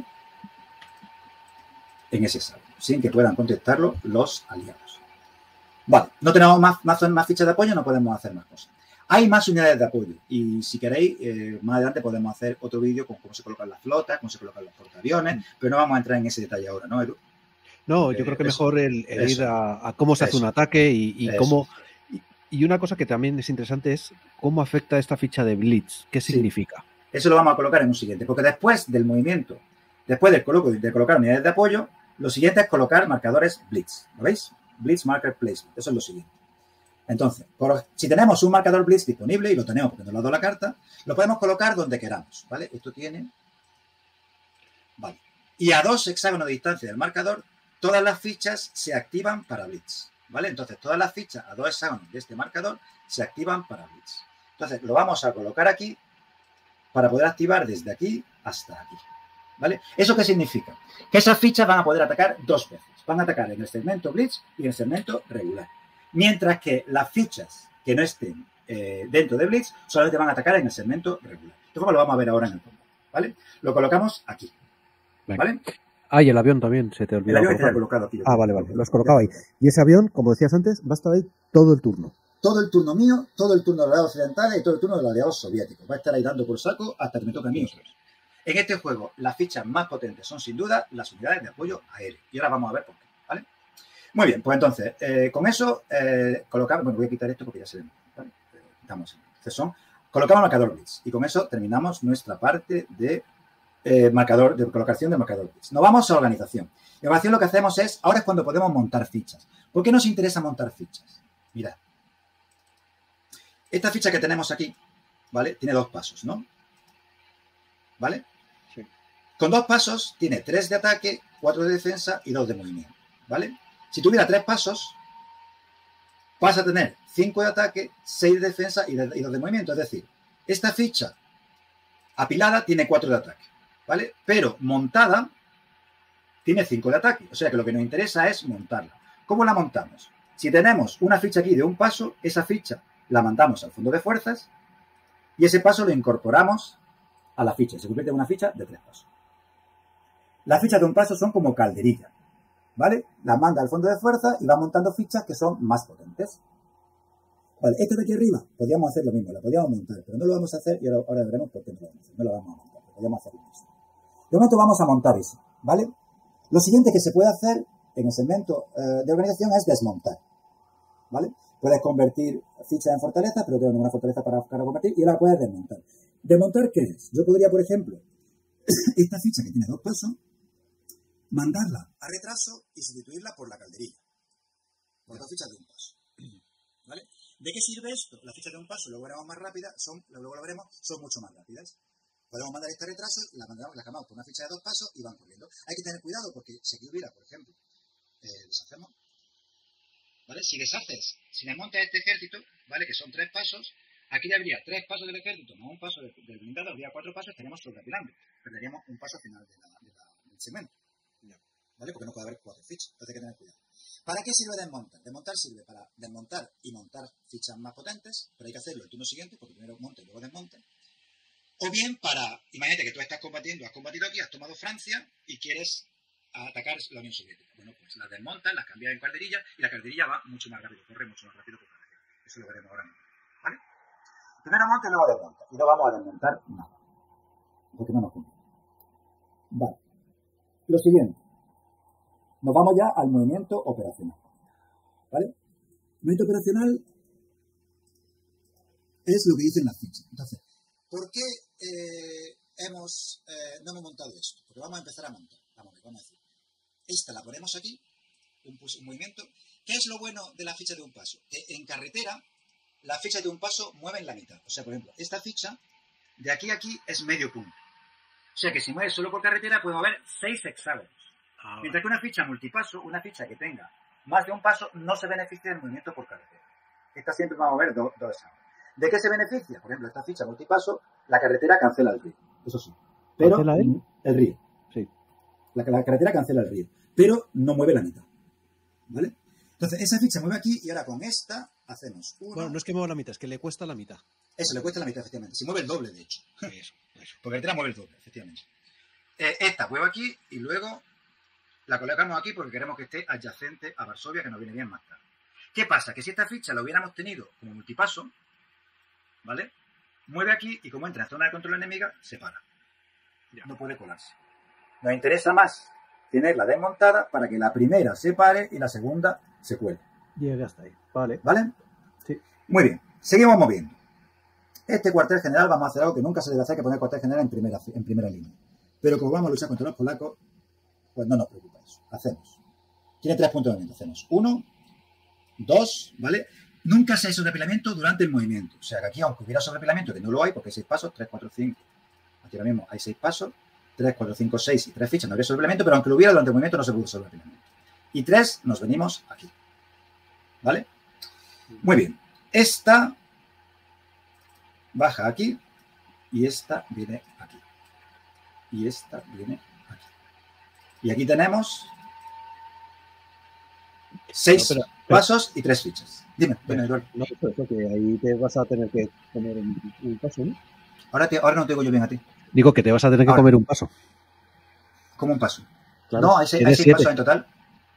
en ese saldo, sin que puedan contestarlo los aliados. Vale, no tenemos más, más, más fichas de apoyo, no podemos hacer más cosas. Hay más unidades de apoyo y si queréis, eh, más adelante podemos hacer otro vídeo con cómo se colocan las flotas, cómo se colocan los portaaviones, pero no vamos a entrar en ese detalle ahora, ¿no, Edu? No, yo eh, creo que eso, mejor el, el ir a, a cómo se eso, hace un ataque y, y cómo... Y, y una cosa que también es interesante es cómo afecta esta ficha de Blitz, ¿qué significa? Sí, eso lo vamos a colocar en un siguiente, porque después del movimiento, después del coloco, de colocar unidades de apoyo, lo siguiente es colocar marcadores Blitz, ¿lo veis? Blitz Marker Placement, eso es lo siguiente. Entonces, por, si tenemos un marcador Blitz disponible, y lo tenemos porque nos lo ha dado la carta, lo podemos colocar donde queramos, ¿vale? Esto tiene... Vale. Y a dos hexágonos de distancia del marcador, todas las fichas se activan para Blitz, ¿vale? Entonces, todas las fichas a dos hexágonos de este marcador se activan para Blitz. Entonces, lo vamos a colocar aquí para poder activar desde aquí hasta aquí, ¿vale? ¿Eso qué significa? Que esas fichas van a poder atacar dos veces. Van a atacar en el segmento Blitz y en el segmento regular. Mientras que las fichas que no estén eh, dentro de Blitz solamente van a atacar en el segmento regular. Esto lo vamos a ver ahora en el combate, ¿vale? Lo colocamos aquí, ¿vale? Ah, y el avión también, se te olvidó. El avión está colocado aquí. Ah, vale, vale, lo has colocado ahí. Y ese avión, como decías antes, va a estar ahí todo el turno. Todo el turno mío, todo el turno de los aliados occidentales y todo el turno de los aliados soviéticos. Va a estar ahí dando por saco hasta que me toque a mí. En este juego, las fichas más potentes son, sin duda, las unidades de apoyo aéreo. Y ahora vamos a ver por qué, ¿vale? Muy bien, pues entonces, eh, con eso eh, colocamos... Bueno, voy a quitar esto porque ya se ve, ¿vale? Eh, quitamos. Entonces son... Colocamos marcador Blitz. Y con eso terminamos nuestra parte de eh, marcador, de colocación de marcador Blitz. Nos vamos a organización. En organización lo que hacemos es... Ahora es cuando podemos montar fichas. ¿Por qué nos interesa montar fichas? Mirad. Esta ficha que tenemos aquí, ¿vale? Tiene dos pasos, ¿no? ¿Vale? Sí. Con dos pasos tiene tres de ataque, cuatro de defensa y dos de movimiento, ¿vale? Si tuviera tres pasos, vas a tener cinco de ataque, seis de defensa y, de, y dos de movimiento. Es decir, esta ficha apilada tiene cuatro de ataque, ¿vale? Pero montada tiene cinco de ataque. O sea que lo que nos interesa es montarla. ¿Cómo la montamos? Si tenemos una ficha aquí de un paso, esa ficha la mandamos al fondo de fuerzas y ese paso lo incorporamos a la ficha. Se convierte en una ficha de tres pasos. Las fichas de un paso son como calderillas, ¿vale? Las manda al fondo de fuerza y va montando fichas que son más potentes. Vale, esto de aquí arriba, podríamos hacer lo mismo, la podríamos montar, pero no lo vamos a hacer y ahora, ahora veremos por qué no lo vamos a hacer. No lo vamos a montar, podríamos hacer eso. De momento vamos a montar eso, ¿vale? Lo siguiente que se puede hacer en el segmento eh, de organización es desmontar, ¿vale? Puedes convertir fichas en fortalezas, pero no tengo ninguna fortaleza para, para convertir y ahora puedes desmontar. ¿Desmontar qué es? Yo podría, por ejemplo, esta ficha que tiene dos pasos, mandarla a retraso y sustituirla por la calderilla. Por dos fichas de un paso. ¿Vale? ¿De qué sirve esto? Las fichas de un paso, luego veremos más rápidas, son, luego lo veremos, son mucho más rápidas. Podemos mandar este retraso, la mandamos, la cambiamos por una ficha de dos pasos y van corriendo. Hay que tener cuidado porque si aquí hubiera, por ejemplo, eh, deshacemos, ¿vale? Si deshaces, si desmontas este ejército, ¿vale? Que son tres pasos, aquí ya habría tres pasos del ejército más un paso del, del blindado, habría cuatro pasos, estaríamos sobrepilando. Perderíamos un paso final de la, de la, del segmento. ¿Vale? Porque no puede haber cuatro fichas, entonces hay que tener cuidado. ¿Para qué sirve desmontar? Desmontar sirve para desmontar y montar fichas más potentes, pero hay que hacerlo el turno siguiente, porque primero monte y luego desmonte. O bien para, imagínate que tú estás combatiendo, has combatido aquí, has tomado Francia y quieres atacar la Unión Soviética. Bueno, pues las desmontas, las cambias en calderilla y la calderilla va mucho más rápido, corre mucho más rápido que la carretera. Eso lo veremos ahora mismo. ¿Vale? Primero monta y luego desmonta. Y no vamos a desmontar nada, porque no nos conviene. Vale. Lo siguiente. Nos vamos ya al movimiento operacional. ¿Vale? El movimiento operacional es lo que dicen las fichas. Entonces, ¿por qué eh, hemos, eh, no hemos montado esto? Porque vamos a empezar a montar. Vamos a ver, vamos a decir. Esta la ponemos aquí, un, un movimiento. ¿Qué es lo bueno de la ficha de un paso? Que en carretera, las fichas de un paso mueven la mitad. O sea, por ejemplo, esta ficha, de aquí a aquí, es medio punto. O sea, que si mueves solo por carretera, puede mover seis hexágonos. Ah, mientras que una ficha multipaso, una ficha que tenga más de un paso, no se beneficia del movimiento por carretera. Esta siempre va a mover dos do hexágonos. ¿De qué se beneficia? Por ejemplo, esta ficha multipaso, la carretera cancela el río. Eso sí. Pero ¿Cancela él? El río. Sí. La, la carretera cancela el río. Pero no mueve la mitad. ¿Vale? Entonces, esa ficha mueve aquí y ahora con esta hacemos uno. Bueno, no es que mueva la mitad, es que le cuesta la mitad. Eso, le cuesta la mitad, efectivamente. Si mueve el doble, de hecho. Eso, eso. Porque carretera mueve el doble, efectivamente. Eh, esta mueve aquí y luego la colocamos aquí porque queremos que esté adyacente a Varsovia, que nos viene bien más tarde. ¿Qué pasa? Que si esta ficha la hubiéramos tenido como multipaso, ¿vale? Mueve aquí y como entra en zona de control enemiga, se para. Ya. No puede colarse. Nos interesa más tenerla desmontada para que la primera se pare y la segunda se cuele. Llegue hasta ahí. Vale. ¿Vale? Sí. Muy bien. Seguimos moviendo. Este cuartel general vamos a hacer algo que nunca se debe hacer, que poner cuartel general en primera, en primera línea. Pero como vamos a luchar contra los polacos, pues no nos preocupa eso. Hacemos. Tiene tres puntos de movimiento. Hacemos uno, dos, ¿vale? Nunca se hay sobrepilamiento durante el movimiento. O sea que aquí, aunque hubiera sobrepilamiento, que no lo hay, porque hay seis pasos, tres, cuatro, cinco. Aquí ahora mismo hay seis pasos, tres, cuatro, cinco, seis y tres fichas. No habría sobrepilamiento, pero aunque lo hubiera durante el movimiento, no se produce sobrepilamiento. Y tres, nos venimos aquí. ¿Vale? Muy bien. Esta baja aquí y esta viene aquí. Y esta viene aquí. Y aquí tenemos seis no, pero, pero, pasos y tres fichas. Dime, dime, Eduardo. No, pero eso que ahí te vas a tener que comer un, un paso, ¿no? Ahora, te, ahora no te digo yo bien a ti. Digo que te vas a tener que ahora. comer un paso. ¿Cómo un paso? Claro, no, hay seis, hay seis pasos en total.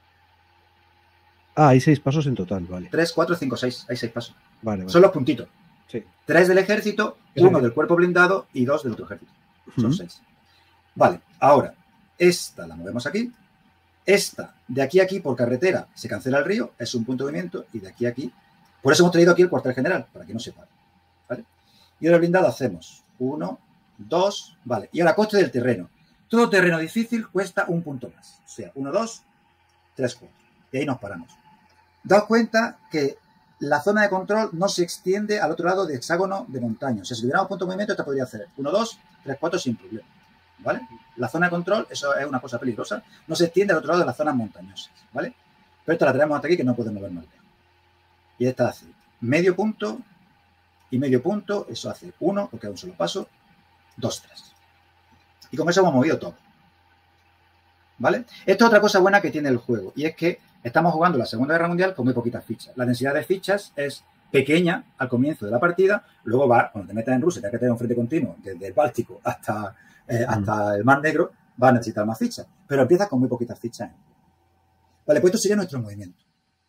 Ah, hay seis pasos en total, vale. Tres, cuatro, cinco, seis. Hay seis pasos. Vale, vale. Son los puntitos. Sí. Tres del ejército, uno del cuerpo blindado y dos del otro ejército. Son uh-huh. seis. Vale, ahora, esta la movemos aquí. Esta, de aquí a aquí, por carretera, se cancela el río, es un punto de movimiento, y de aquí a aquí. Por eso hemos traído aquí el cuartel general, para que no se pare. ¿Vale? Y ahora el blindado hacemos uno, dos, vale. Y ahora coste del terreno. Todo terreno difícil cuesta un punto más. O sea, uno, dos, tres, cuatro. Y ahí nos paramos. Daos cuenta que la zona de control no se extiende al otro lado de hexágono de montaña. O sea, si tuviéramos punto de movimiento, esta podría hacer uno, dos, tres, cuatro sin problema. ¿Vale? La zona de control, eso es una cosa peligrosa, no se extiende al otro lado de las zonas montañosas. ¿Vale? Pero esta la tenemos hasta aquí que no podemos mover más lejos. Y esta hace medio punto y medio punto, eso hace uno, porque es un solo paso, dos, tres. Y con eso hemos movido todo. ¿Vale? Esto es otra cosa buena que tiene el juego, y es que estamos jugando la Segunda Guerra Mundial con muy poquitas fichas. La densidad de fichas es pequeña al comienzo de la partida, luego va, cuando te metes en Rusia, te que tener un frente continuo desde el Báltico hasta, eh, hasta el Mar Negro, va a necesitar más fichas, pero empiezas con muy poquitas fichas. Vale, pues esto sería nuestro movimiento.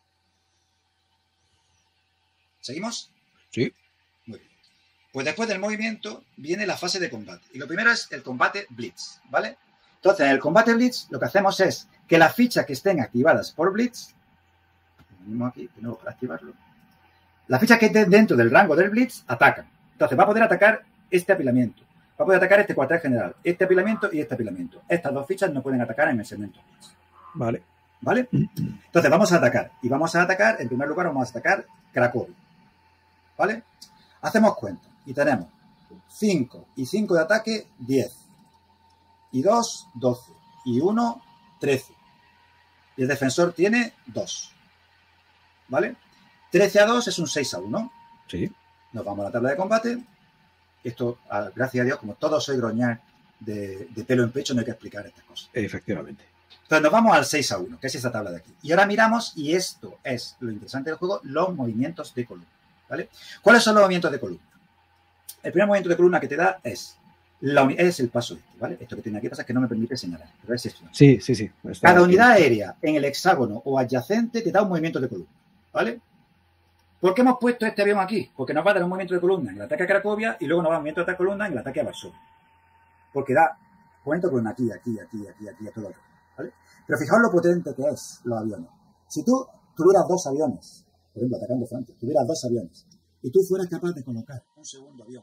¿Seguimos? Sí. Muy bien. Pues después del movimiento viene la fase de combate, y lo primero es el combate Blitz, ¿vale? Entonces, en el combate Blitz lo que hacemos es que las fichas que estén activadas por Blitz, venimos aquí de nuevo para activarlo, las fichas que estén dentro del rango del Blitz atacan. Entonces, va a poder atacar este apilamiento, va a poder atacar este cuartel general, este apilamiento y este apilamiento. Estas dos fichas no pueden atacar en el segmento Blitz. Vale. ¿Vale? Entonces, vamos a atacar. Y vamos a atacar, en primer lugar, vamos a atacar Cracovia. ¿Vale? Hacemos cuenta y tenemos cinco y cinco de ataque, diez. Y dos, doce. Y uno, trece. Y el defensor tiene dos. ¿Vale? trece a dos es un seis a uno. Sí. Nos vamos a la tabla de combate. Esto, gracias a Dios, como todo soy groñar de, de pelo en pecho, no hay que explicar estas cosas. Efectivamente. Entonces nos vamos al seis a uno, que es esa tabla de aquí. Y ahora miramos, y esto es lo interesante del juego, los movimientos de columna. ¿Vale? ¿Cuáles son los movimientos de columna? El primer movimiento de columna que te da es La es el paso este, ¿vale? Esto que tiene aquí pasa es que no me permite señalar, pero es esto. Sí, sí, sí. Cada unidad aérea en el hexágono o adyacente te da un movimiento de columna, ¿vale? ¿Por qué hemos puesto este avión aquí? Porque nos va a dar un movimiento de columna en el ataque a Cracovia y luego nos va a dar un movimiento de columna en el ataque a Varsovia. Porque da movimiento de columna aquí, aquí, aquí, aquí, aquí, a todo otro, ¿vale? Pero fijaos lo potente que es los aviones. Si tú tuvieras dos aviones, por ejemplo, atacando Francia, tuvieras dos aviones, y tú fueras capaz de colocar un segundo avión,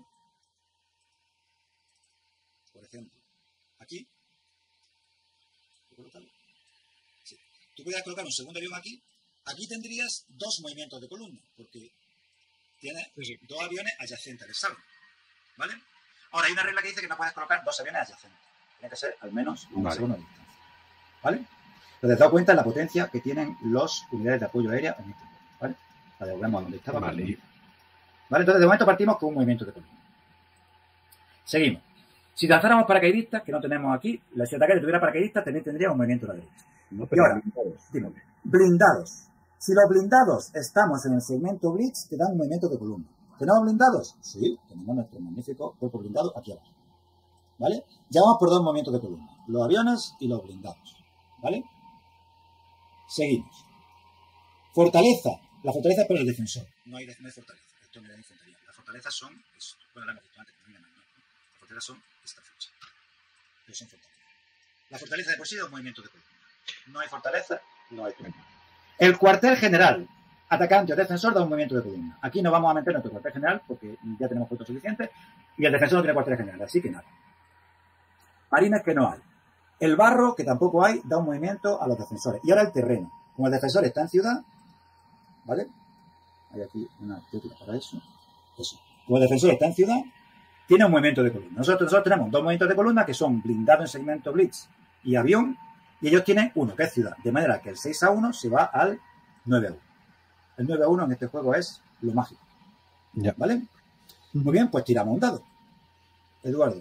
por ejemplo, aquí, sí. Tú pudieras colocar un segundo avión aquí, aquí tendrías dos movimientos de columna, porque tienes sí. dos aviones adyacentes al hexágono, ¿vale? Ahora, hay una regla que dice que no puedes colocar dos aviones adyacentes, tiene que ser al menos un vale. segundo de distancia, ¿vale? Pero te has dado cuenta de la potencia que tienen los unidades de apoyo aéreo en este juego, ¿vale? La devolvemos a donde estaba. Vale. ¿Vale? Entonces, de momento partimos con un movimiento de columna. Seguimos. Si lanzáramos paracaidistas, que no tenemos aquí, si el ataque tuviera paracaidistas, también tendría un movimiento a la derecha. No, y ahora, dime, blindados. Si los blindados estamos en el segmento Blitz, te dan un movimiento de columna. ¿Tenemos blindados? Sí, tenemos nuestro magnífico cuerpo blindado aquí abajo. ¿Vale? Ya vamos por dos movimientos de columna. Los aviones y los blindados. ¿Vale? Seguimos. Fortaleza. La fortaleza es para el defensor. No hay, no hay fortaleza. Esto no hay infantería. Las fortalezas son, es, bueno, la hemos visto antes, no, no, no. Las fortalezas son esta flecha. No son fortalezas. La fortaleza de por sí da un movimiento de columna. No hay fortaleza, no hay columna. El cuartel general, atacante o defensor, da un movimiento de columna. Aquí no vamos a meter nuestro cuartel general porque ya tenemos puntos suficientes y el defensor no tiene cuartel general, así que nada. Marines que no hay. El barro, que tampoco hay, da un movimiento a los defensores. Y ahora el terreno. Como el defensor está en ciudad, ¿vale? Hay aquí una técnica para eso. Eso. Como el defensor está en ciudad, tiene un movimiento de columna. Nosotros, nosotros tenemos dos movimientos de columna que son blindado en segmento Blitz y avión, y ellos tienen uno, que es ciudad. De manera que el seis a uno se va al nueve a uno. El nueve a uno en este juego es lo mágico. Ya. ¿Vale? Muy bien, pues tiramos un dado. Eduardo.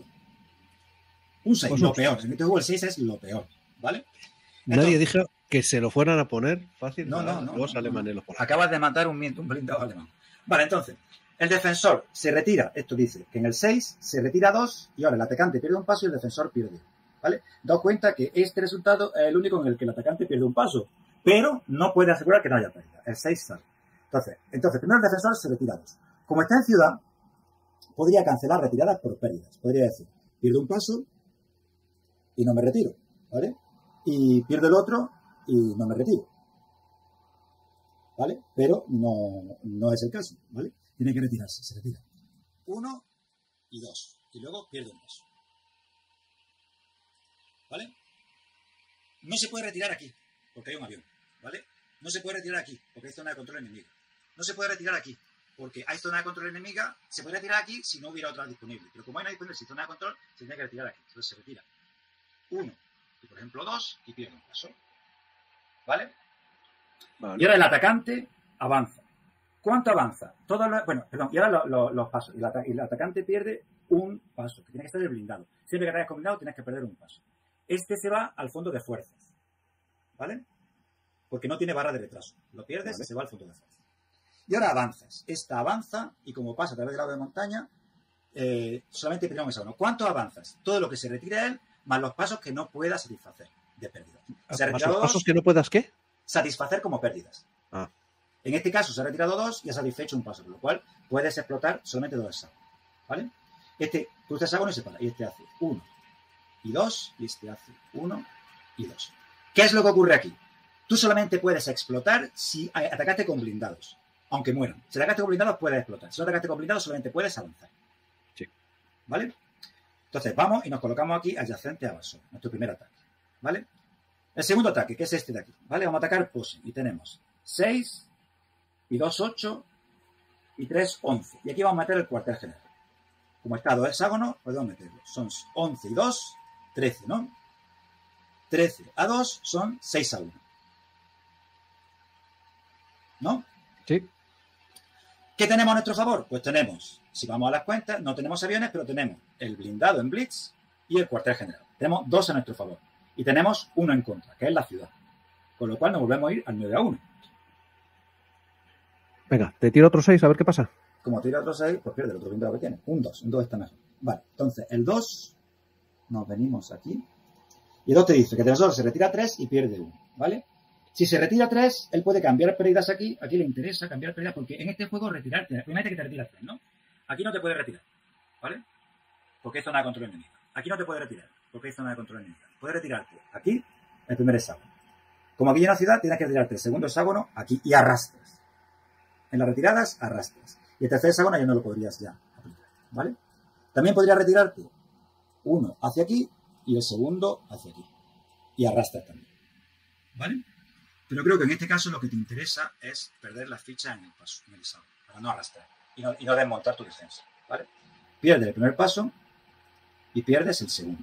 Un seis, pues lo peor. En este juego el seis es lo peor. ¿Vale? Nadie Entonces, dijo que se lo fueran a poner fácil. No, no, no. Los no, alemanes no. los Acabas de matar un, un blindado alemán. Vale, entonces, el defensor se retira. Esto dice que en el seis se retira dos y ahora el atacante pierde un paso y el defensor pierde. ¿Vale? Daos cuenta que este resultado es el único en el que el atacante pierde un paso, pero no puede asegurar que no haya pérdida. El seis sale. Entonces, entonces, primero el defensor se retira dos. Como está en ciudad, podría cancelar retiradas por pérdidas. Podría decir, pierdo un paso y no me retiro. ¿Vale? Y pierdo el otro y no me retiro. ¿Vale? Pero no, no es el caso. ¿Vale? Tiene que retirarse. Se retira. Uno y dos. Y luego pierde un paso. ¿Vale? No se puede retirar aquí, porque hay un avión, ¿vale? No se puede retirar aquí, porque hay zona de control enemiga. No se puede retirar aquí, porque hay zona de control enemiga. Se puede retirar aquí si no hubiera otra disponible. Pero como hay una disponible sin zona de control, se tiene que retirar aquí. Entonces se retira uno, y por ejemplo dos, y pierde un paso. ¿Vale? Vale. Y ahora el atacante avanza. ¿Cuánto avanza? Todo lo, bueno, perdón, y ahora lo, lo, los pasos. Y el, y el atacante pierde un paso, que tiene que estar el blindado. Siempre que te hayas combinado tienes que perder un paso. Este se va al fondo de fuerzas, ¿vale? Porque no tiene barra de retraso. Lo pierdes Vale. y se va al fondo de fuerzas. Y ahora avanzas. Esta avanza y como pasa a través del lado de montaña, eh, solamente tenemos esa uno. ¿Cuánto avanzas? Todo lo que se retira él, más los pasos que no pueda satisfacer de pérdida. Se ha ¿Más retirado los dos, pasos que no puedas qué? satisfacer como pérdidas. Ah, En este caso se ha retirado dos y ha satisfecho un paso, con lo cual puedes explotar solamente dos hexágonos, ¿vale? Este cruza hexágono y se para. Y este hace uno y dos, y este hace uno y dos. ¿Qué es lo que ocurre aquí? Tú solamente puedes explotar si atacaste con blindados, aunque mueran. Si atacaste con blindados, puedes explotar. Si no atacaste con blindados, solamente puedes avanzar. sí. ¿Vale? Entonces vamos y nos colocamos aquí adyacente a Varsovia, nuestro primer ataque. ¿Vale? El segundo ataque, que es este de aquí. ¿Vale? Vamos a atacar Posen y tenemos seis y dos, ocho y tres, once. Y aquí vamos a meter el cuartel general. Como está dos hexágonos, podemos meterlo. Son once y dos, trece, ¿no? trece a dos son seis a uno. ¿No? Sí. ¿Qué tenemos a nuestro favor? Pues tenemos, si vamos a las cuentas, no tenemos aviones, pero tenemos el blindado en Blitz y el cuartel general. Tenemos dos a nuestro favor. Y tenemos uno en contra, que es la ciudad. Con lo cual nos volvemos a ir al nueve a uno. Venga, te tiro otro seis a ver qué pasa. Como tira otro seis, pues pierde el otro blindado que tiene. Un dos. Un dos está mejor. Vale, entonces el dos, nos venimos aquí. Y el dos te dice que el defensor se retira tres y pierde uno. ¿Vale? Si se retira tres, él puede cambiar pérdidas aquí. Aquí le interesa cambiar pérdidas porque en este juego retirarte, primero que te retiras tres, ¿no? Aquí no te puedes retirar, ¿vale? Porque es zona de control enemiga. Aquí no te puedes retirar porque es zona de control enemiga. Puedes retirarte aquí, el primer hexágono. Como aquí hay una ciudad, tienes que retirarte el segundo hexágono aquí y arrastras. En las retiradas, arrastras. Y el tercer hexágono ya no lo podrías ya aplicar, ¿vale? También podrías retirarte uno hacia aquí y el segundo hacia aquí. Y arrastras también, ¿vale? Pero creo que en este caso lo que te interesa es perder las fichas en el paso, en el hexágono, para no arrastrar y no, y no desmontar tu defensa, ¿vale? Pierdes el primer paso y pierdes el segundo.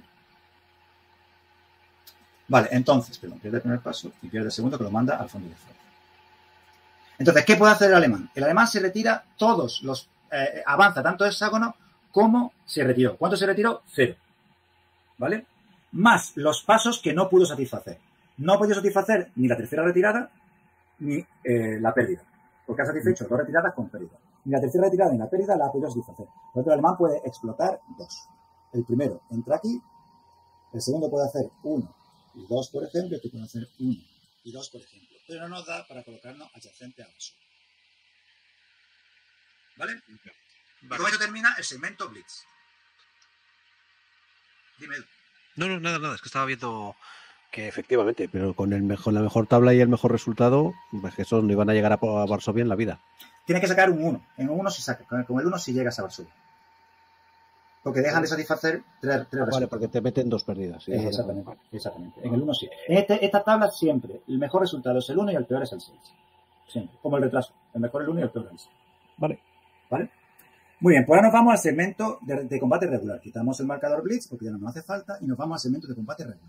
Vale, entonces, perdón, pierde el primer paso y pierde el segundo que lo manda al fondo de fuerza. Entonces, ¿qué puede hacer el alemán? El alemán se retira todos los... Eh, avanza tanto hexágono como se retiró. ¿Cuánto se retiró? Cero. ¿Vale? Más los pasos que no pudo satisfacer. No ha podido satisfacer ni la tercera retirada ni eh, la pérdida. Porque ha satisfecho dos retiradas con pérdida. Ni la tercera retirada ni la pérdida la ha podido satisfacer. Por lo tanto, el alemán puede explotar dos. El primero entra aquí. El segundo puede hacer uno y dos, por ejemplo. Este puede hacer uno y dos, por ejemplo. Pero no nos da para colocarnos adyacente a eso. ¿Vale? Vale. Y con esto termina el segmento Blitz. Dime. No, no, nada, nada. Es que estaba viendo... Que efectivamente, pero con el mejor, la mejor tabla y el mejor resultado, pues que eso no iban a llegar a, a Varsovia en la vida. Tienes que sacar un uno. En un uno se saca. Con el, con el uno si llegas a Varsovia. Porque dejan de satisfacer tres, tres Ah, vale, porque te meten dos pérdidas. ¿Sí? Eh, exactamente, exactamente. En el uno sí. En este, esta tabla siempre, el mejor resultado es el uno y el peor es el seis. Siempre. Como el retraso. El mejor es el uno y el peor es el seis. Vale. ¿Vale? Muy bien, pues ahora nos vamos al segmento de, de combate regular. Quitamos el marcador Blitz porque ya no nos hace falta y nos vamos al segmento de combate regular.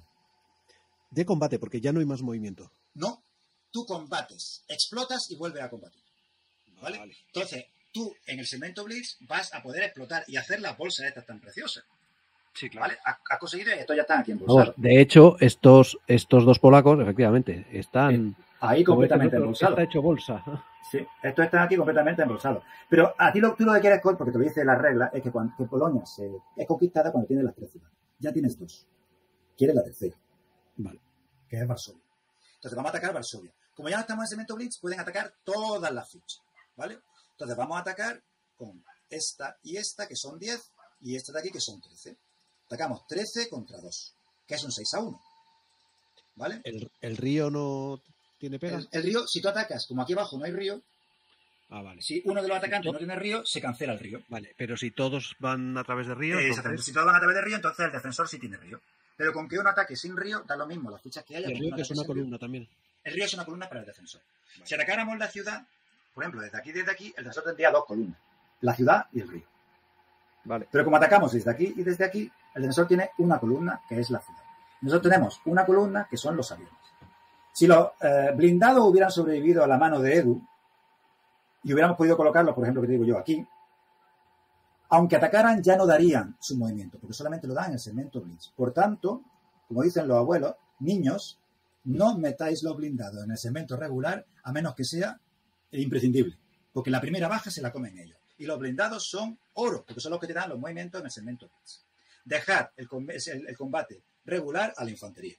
De combate, porque ya no hay más movimiento. No, tú combates, explotas y vuelves a combatir. ¿Vale? Vale. Entonces, tú en el segmento Blitz vas a poder explotar y hacer las bolsas estas tan preciosas. Sí, claro. ¿Vale? Has has conseguido y esto ya está aquí embolsado. Vamos, de hecho, estos, estos dos polacos, efectivamente, están... Ahí como completamente este otro, embolsado. Está hecho bolsa. Sí, esto está aquí completamente embolsado. Pero a ti lo, tú lo que quieres, porque te lo dice la regla, es que cuando que Polonia se, es conquistada cuando tienes las tres ciudades. Ya tienes dos. Quieres la tercera, Vale. que es Varsovia. Entonces vamos a atacar Varsovia. Como ya no estamos en segmento Blitz, pueden atacar todas las fichas. ¿Vale? Entonces vamos a atacar con esta y esta, que son diez, y esta de aquí, que son trece. Atacamos trece contra dos, que es un seis a uno. ¿Vale? ¿El, el río no tiene pega? El, el río, si tú atacas, como aquí abajo no hay río, Ah, vale. si uno de los atacantes no tiene río, se cancela el río. Vale, pero si todos van a través de río... Eh, entonces- exactamente. Si todos van a través de río, entonces el defensor sí tiene río. Pero con que un ataque sin río, da lo mismo las fichas que haya. El con río un que es ataque una sin río. columna también. El río es una columna para el defensor. Si atacáramos la ciudad, por ejemplo, desde aquí desde aquí, el defensor tendría dos columnas. La ciudad y el río. Vale. Pero como atacamos desde aquí y desde aquí, el defensor tiene una columna, que es la ciudad. Nosotros tenemos una columna, que son los aviones. Si los eh, blindados hubieran sobrevivido a la mano de Edu, y hubiéramos podido colocarlos, por ejemplo, que te digo yo, aquí, aunque atacaran, ya no darían su movimiento, porque solamente lo dan en el segmento Blitz. Por tanto, como dicen los abuelos, niños, no metáis los blindados en el segmento regular a menos que sea imprescindible. Porque la primera baja se la comen ellos. Y los blindados son oro, porque son los que te dan los movimientos en el segmento Blitz. Dejar el, el, el combate regular a la infantería.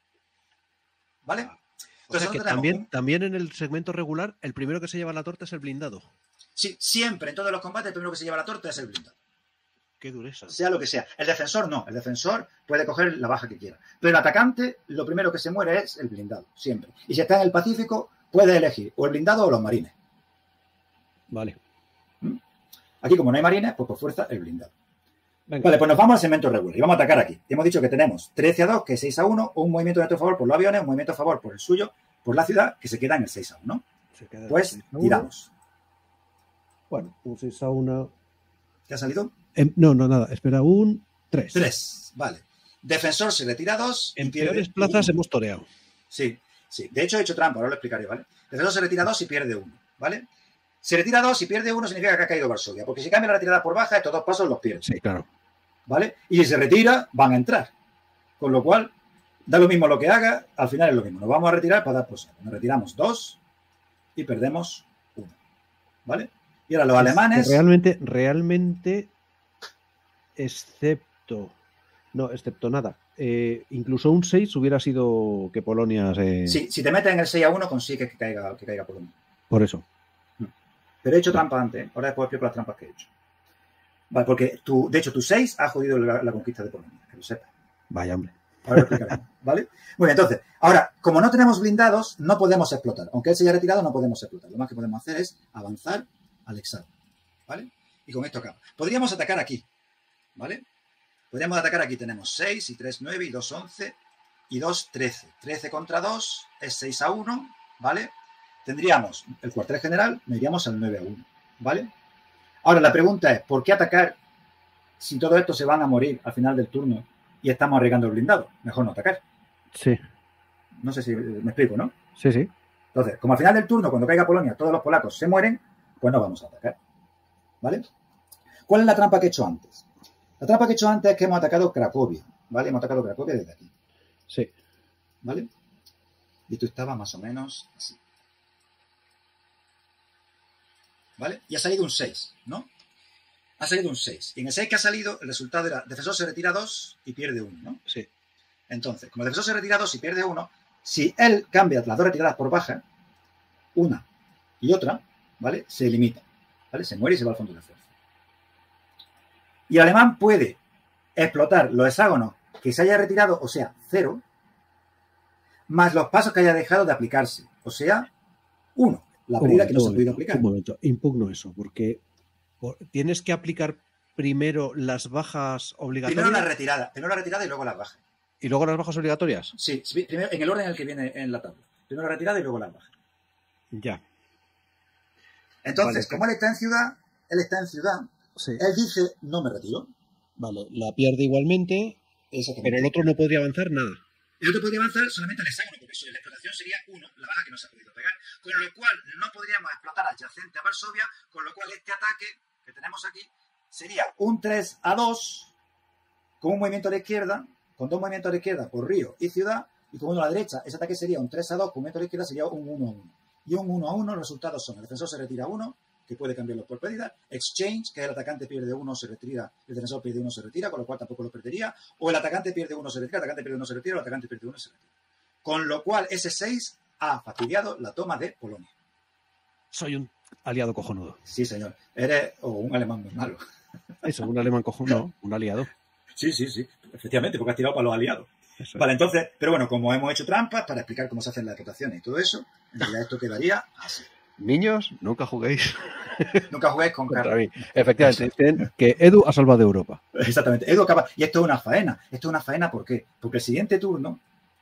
¿Vale? O sea que también, un... también en el segmento regular, el primero que se lleva la torta es el blindado. Sí, siempre en todos los combates el primero que se lleva la torta es el blindado. Qué dureza. Sea lo que sea. El defensor no. El defensor puede coger la baja que quiera. Pero el atacante, lo primero que se muere es el blindado, siempre. Y si está en el Pacífico, puede elegir o el blindado o los marines. Vale. ¿Mm? Aquí, como no hay marines, pues por fuerza el blindado. Venga. Vale, pues nos vamos al segmento regular y vamos a atacar aquí. Hemos dicho que tenemos trece a dos, que es seis a uno, un movimiento de nuestro favor por los aviones, un movimiento a favor por el suyo, por la ciudad, que se queda en el seis a uno. Pues tiramos. Bueno, un seis a uno. ¿Qué ha salido? Eh, no, no, nada. Espera, un tres. tres, vale. Defensor se retira dos. En peores plazas uno. Hemos toreado. Sí, sí. De hecho he hecho trampa, ahora lo explicaré, ¿vale? Defensor se retira dos y pierde uno, ¿vale? Se retira dos y pierde uno significa que ha caído Varsovia, porque si cambia la retirada por baja, estos dos pasos los pierde. Sí, claro. ¿Vale? Y si se retira, van a entrar. Con lo cual, da lo mismo lo que haga, al final es lo mismo. Nos vamos a retirar para dar por saco. Nos retiramos dos y perdemos uno. ¿Vale? Y ahora los alemanes... Realmente, realmente, excepto... No, excepto nada. Eh, incluso un seis hubiera sido que Polonia se... Sí, si te metes en el seis a uno, consigue que caiga, que caiga Polonia. Por eso. Pero he hecho trampa antes. Ahora después explico las trampas que he hecho. Vale, porque tu, de hecho tu seis ha jodido la, la conquista de Polonia, que lo sepas. Vaya, hombre. Ahora lo explicaremos, ¿vale? Muy bien, entonces, ahora, como no tenemos blindados, no podemos explotar. Aunque él se haya retirado, no podemos explotar. Lo más que podemos hacer es avanzar al hexágono, ¿vale? Y con esto acaba. Podríamos atacar aquí, ¿vale? Podríamos atacar aquí. Tenemos seis y tres, nueve y dos, once y dos, trece. trece contra dos es seis a uno, ¿vale? Tendríamos el cuartel general, nos iríamos al nueve a uno, ¿vale? Ahora, la pregunta es, ¿por qué atacar si todo esto se van a morir al final del turno y estamos arriesgando el blindado? Mejor no atacar. Sí. No sé si me explico, ¿no? Sí, sí. Entonces, como al final del turno, cuando caiga Polonia, todos los polacos se mueren, pues no vamos a atacar, ¿vale? ¿Cuál es la trampa que he hecho antes? La trampa que he hecho antes es que hemos atacado Cracovia, ¿vale? Hemos atacado Cracovia desde aquí. Sí. ¿Vale? Y esto estaba más o menos así. ¿Vale? Y ha salido un seis, ¿no? Ha salido un seis. Y en el seis que ha salido, el resultado era defensor se retira dos y pierde uno, ¿no? Sí. Entonces, como el defensor se retira dos y pierde uno, si él cambia las dos retiradas por baja, una y otra, ¿vale? Se limita, ¿vale? Se muere y se va al fondo de fuerza. Y el alemán puede explotar los hexágonos que se haya retirado, o sea, cero, más los pasos que haya dejado de aplicarse, o sea, uno. La pérdida que no se ha podido aplicar. Un momento, impugno eso, porque tienes que aplicar primero las bajas obligatorias. Primero la retirada, primero la retirada y luego las bajas. ¿Y luego las bajas obligatorias? Sí, primero en el orden en el que viene en la tabla. Primero la retirada y luego las bajas. Ya. Entonces, vale, como él está en ciudad, él está en ciudad, sí. Él dice, no me retiro. Vale, la pierde igualmente, pero el otro no podría avanzar nada. El otro podría avanzar solamente al hexágono, porque la explotación sería uno, la baja que no se ha podido pegar. Con lo cual, no podríamos explotar adyacente a Varsovia, con lo cual este ataque que tenemos aquí sería un tres a dos, con un movimiento a la izquierda, con dos movimientos a la izquierda por río y ciudad, y con uno a la derecha. Ese ataque sería un tres a dos, con un movimiento a la izquierda sería un uno a uno. Y un uno a uno, los resultados son, el defensor se retira uno, que puede cambiarlo por pérdida, exchange, que el atacante pierde uno, se retira, el defensor pierde uno, se retira, con lo cual tampoco lo perdería, o el atacante pierde uno, se retira, el atacante pierde uno, se retira, o el atacante pierde uno, se retira. Con lo cual, ese seis ha fastidiado la toma de Polonia. Soy un aliado cojonudo. Sí, señor. Eres o un alemán muy malo. Eso, un alemán cojonudo, un aliado. Sí, sí, sí. Efectivamente, porque has tirado para los aliados. Eso vale, es. entonces, pero bueno, como hemos hecho trampas para explicar cómo se hacen las explotaciones y todo eso, en realidad esto quedaría así. Niños, nunca juguéis. Nunca juguéis con Contra Carlos. mí. Efectivamente, dicen que Edu ha salvado Europa. Exactamente. Edu acaba. Y esto es una faena. Esto es una faena, ¿por qué? Porque el siguiente turno,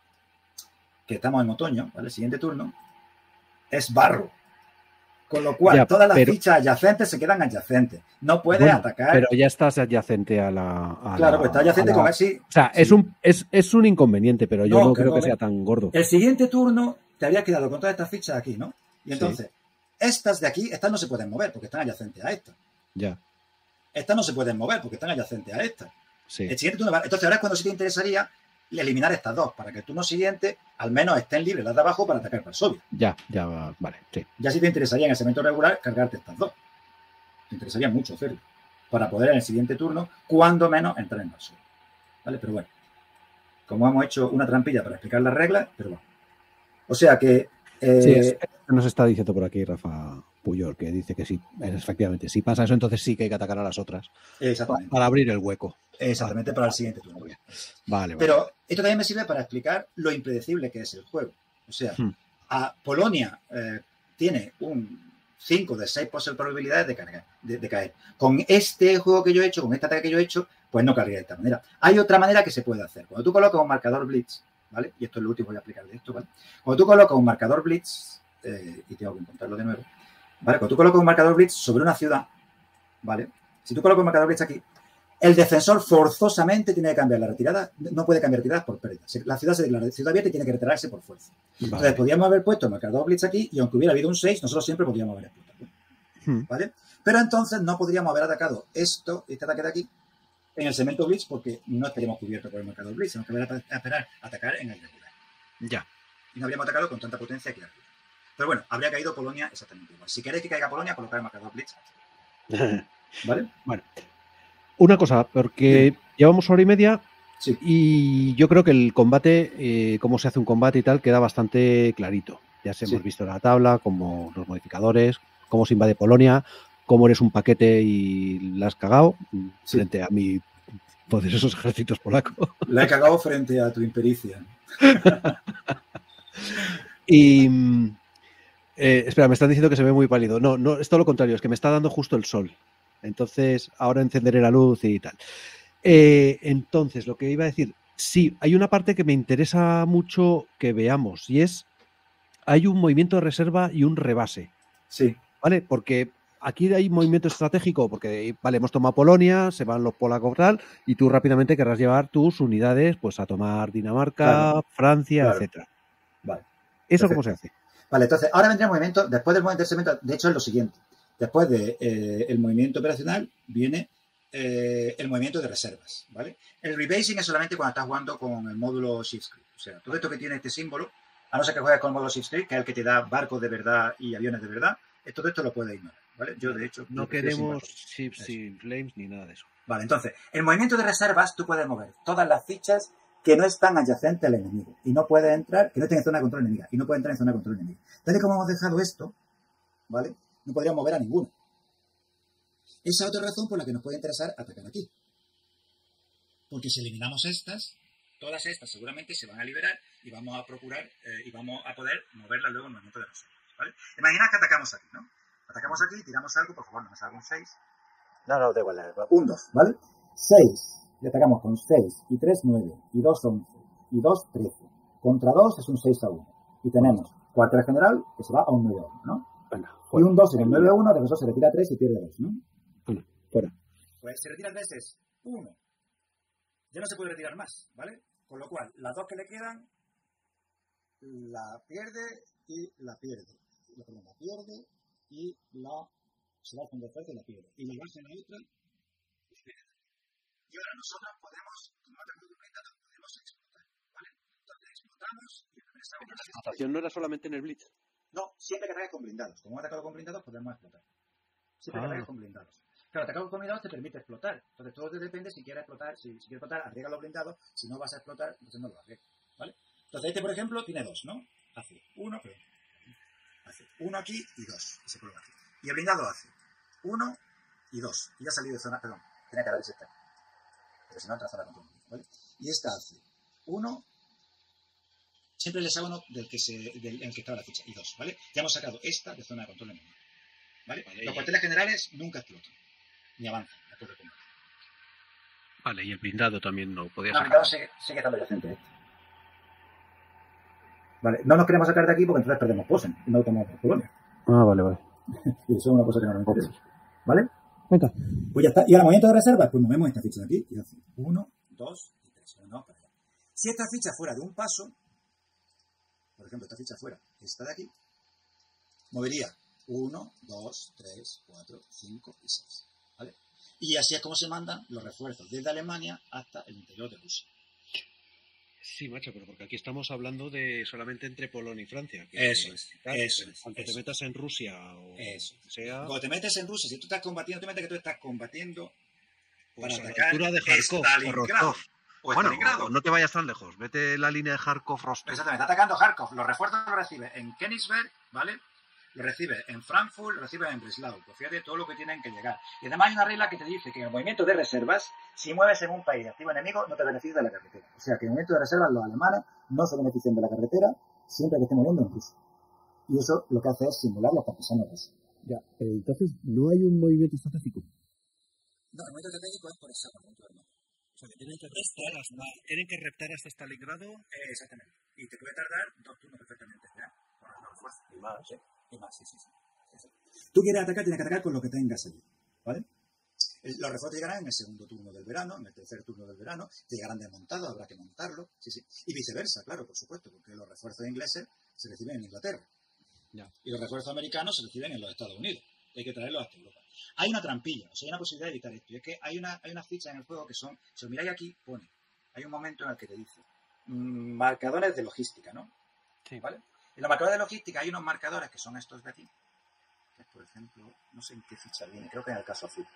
que estamos en otoño, ¿vale? El siguiente turno es barro. Con lo cual, Ya, todas las pero- fichas adyacentes se quedan adyacentes. No puedes Bueno, atacar. Pero ya estás adyacente a la. a claro, la- pues está adyacente a la- con él, sí. O sea, Sí. es, un, es, es un inconveniente, pero yo No, no, que creo no que ve- sea tan gordo. El siguiente turno te habría quedado con todas estas fichas aquí, ¿no? Y entonces, estas de aquí, estas no se pueden mover porque están adyacentes a estas. Ya, Estas no se pueden mover porque están adyacentes a estas. sí. El siguiente turno va- Entonces, ahora es cuando sí te interesaría eliminar estas dos, para que el turno siguiente al menos estén libres las de abajo para atacar Varsovia. Ya, ya, vale, sí. Ya si te interesaría en el segmento regular cargarte estas dos. Te interesaría mucho hacerlo, para poder en el siguiente turno, cuando menos, entrar en Varsovia. ¿Vale? Pero bueno, como hemos hecho una trampilla para explicar las reglas, pero bueno. O sea que... Eh, sí, es, nos está diciendo por aquí Rafa Puyol, que dice que sí, efectivamente, si pasa eso, entonces sí que hay que atacar a las otras. Exactamente. Para abrir el hueco. Exactamente, para el siguiente turno. Vale, vale. Pero esto también me sirve para explicar lo impredecible que es el juego. O sea, hmm. a Polonia eh, tiene un cinco de seis posibles probabilidades de, cargar, de, de caer. Con este juego que yo he hecho, con este ataque que yo he hecho, pues no cargaría de esta manera. Hay otra manera que se puede hacer. Cuando tú colocas un marcador Blitz, ¿vale? Y esto es lo último que voy a explicar de esto, ¿vale? Cuando tú colocas un marcador Blitz, eh, y tengo que encontrarlo de nuevo, ¿vale? Cuando tú colocas un marcador Blitz sobre una ciudad, ¿vale? Si tú colocas un marcador Blitz aquí, el defensor forzosamente tiene que cambiar la retirada, no puede cambiar retiradas por pérdida. La ciudad se declara ciudad abierta y tiene que retirarse por fuerza. Vale. Entonces, podríamos haber puesto el marcador Blitz aquí y aunque hubiera habido un seis, nosotros siempre podríamos haber explotado. ¿Vale? Pero entonces no podríamos haber atacado esto, este ataque de aquí, en el segmento Blitz porque no estaríamos cubiertos por el marcador Blitz, sino que habría que esperar a atacar en el regular. Ya. Y no habríamos atacado con tanta potencia aquí arriba. Pero bueno, habría caído Polonia exactamente igual. Si queréis que caiga Polonia, colocar el marcador Blitz aquí. ¿Vale? Bueno. Una cosa, porque sí. llevamos hora y media sí. y yo creo que el combate, eh, cómo se hace un combate y tal, queda bastante clarito. Ya se sí. hemos visto la tabla, como los modificadores, cómo se invade Polonia, cómo eres un paquete y la has cagado sí. frente a mi poderosos ejércitos polacos. La he cagado frente a tu impericia. y... Eh, espera, me están diciendo que se ve muy pálido. No, no, es todo lo contrario, es que me está dando justo el sol. Entonces, ahora encenderé la luz y tal. Eh, entonces, lo que iba a decir, sí, hay una parte que me interesa mucho que veamos y es, hay un movimiento de reserva y un rebase. Sí. ¿Vale? Porque aquí hay movimiento estratégico, porque, vale, hemos tomado Polonia, se van los polacos tal, y tú rápidamente querrás llevar tus unidades pues a tomar Dinamarca, claro. Francia, claro. etcétera. Vale. ¿Eso Perfecto. cómo se hace? Vale, entonces, ahora vendría el movimiento, después del movimiento de segmento, de hecho es lo siguiente. Después del de, eh, movimiento operacional viene eh, el movimiento de reservas, ¿vale? El rebasing es solamente cuando estás jugando con el módulo Shift Script. O sea, todo esto que tiene este símbolo, a no ser que juegues con el módulo Shift Script, que es el que te da barcos de verdad y aviones de verdad, todo esto lo puedes ignorar, ¿vale? Yo, de hecho... No queremos Ships sin Flames ni nada de eso. Vale, entonces, el movimiento de reservas tú puedes mover todas las fichas que no están adyacentes al enemigo y no puede entrar, que no estén en zona de control enemiga y no puede entrar en zona de control enemiga. Tal y como hemos dejado esto, ¿vale? No podríamos mover a ninguna. Esa es otra razón por la que nos puede interesar atacar aquí. Porque si eliminamos estas, todas estas seguramente se van a liberar y vamos a procurar eh, y vamos a poder moverlas luego en el movimiento de reservas, ¿vale? Imaginad que atacamos aquí, ¿no? Atacamos aquí, tiramos algo, por favor, no me salga un seis. No, no, da igual, da igual. Un dos, ¿vale? seis. Y atacamos con seis, y tres, nueve, y dos, once, y dos, trece. Contra dos es un seis a uno. Y tenemos cuartel general que se va a un nueve a uno, ¿no? Bueno, y un dos en el nueve a uno, de eso se retira tres y pierde dos, ¿no? Bueno, fuera. Pues se retira tres es uno. Ya no se puede retirar más, ¿vale? Con lo cual, las dos que le quedan, la pierde y la pierde. La, perdón, la pierde y la... se va a fondo fuerte y la pierde. Y la baja en la otra, la pierde. Y ahora nosotros podemos, como ataque documentado, podemos explotar, ¿vale? Entonces explotamos y regresamos. La explotación no era solamente en el Blitz. No, siempre que ataques con blindados. Como hemos atacado con blindados, podemos explotar. Siempre que ah. ataques con blindados. Claro, atacar con blindados te permite explotar. Entonces todo te depende si quieres explotar. Si, si quieres explotar, agrega los blindados. Si no vas a explotar, entonces no lo agrega, ¿vale? Entonces este, por ejemplo, tiene dos, ¿no? Hace uno, pero hace uno aquí y dos. Y se coloca aquí. Y el blindado hace uno y dos. Y ya ha salido de zona, perdón, tiene que haber ese este. Pero si no, entra zona de control, ¿vale? Y esta hace uno, siempre el hexágono del que se, del, en el que estaba la ficha, y dos, ¿vale? Ya hemos sacado esta de zona de control enemigo, ¿vale? Vale. Los cuarteles generales nunca explotan, ni avanzan después de combate. Vale, y el blindado también no podía no, sacar. El blindado sigue, sigue estando adyacente, ¿eh? Vale, no nos queremos sacar de aquí porque entonces perdemos Posen y no tomamos por Polonia. Ah, vale, vale. Y eso es una cosa que no nos interesa, ¿vale? Venga. Pues ya está. Y ahora, movimiento de reserva, pues movemos esta ficha de aquí y hace uno, dos y tres. Bueno, para allá. Si esta ficha fuera de un paso, por ejemplo, esta ficha fuera esta de aquí, movería uno, dos, tres, cuatro, cinco y seis, ¿vale? Y así es como se mandan los refuerzos desde Alemania hasta el interior de Rusia. Sí, macho, pero porque aquí estamos hablando de solamente entre Polonia y Francia. Que Eso es, claro, eso es, aunque eso te metas en Rusia o Eso. sea, Cuando te metes en Rusia, si tú estás combatiendo, tú metes que tú estás combatiendo pues para a la atacar altura de Kharkov o Stalingrado. Rostov. O Bueno, Stalingrado. o no te vayas tan lejos. Vete la línea de Kharkov-Rostov. Exactamente, está atacando Kharkov. Los refuerzos los recibe en Königsberg, ¿vale? Lo recibe en Frankfurt, lo recibe en Breslau. Pues fíjate todo lo que tienen que llegar. Y además hay una regla que te dice que en el movimiento de reservas, si mueves en un país activo enemigo, no te beneficias de la carretera. O sea que en el movimiento de reservas los alemanes no se benefician de la carretera siempre que estén moviendo en Rusia. Y eso lo que hace es simular los partisanos rusos. Ya, pero entonces no hay un movimiento estratégico. No, el movimiento estratégico es por esa parte, hermano. O sea, que tienen que reptar hasta, tienen que reptar hasta Stalingrado. Eh, exactamente. Y te puede tardar dos turnos perfectamente, ¿ya? Con los refuerzos. Y más, ¿sí? Y más, sí, sí, sí. sí, sí. Tú quieres atacar, tienes que atacar con lo que tengas allí, ¿vale? El- Los refuerzos llegarán en el segundo turno del verano, en el tercer turno del verano, te llegarán desmontados, habrá que montarlo, sí, sí. Y viceversa, claro, por supuesto, porque los refuerzos ingleses se reciben en Inglaterra. Ya. Y los refuerzos americanos se reciben en los Estados Unidos. Hay que traerlos hasta Europa. Hay una trampilla, o sea, hay una posibilidad de evitar esto. Y es que hay una, hay una ficha en el juego que son, si os miráis aquí, pone, hay un momento en el que te dice, mm, marcadores de logística, ¿no? Sí. ¿Vale? En los marcadores de logística hay unos marcadores que son estos de aquí, que es, por ejemplo, no sé en qué ficha viene, creo que en el caso azul.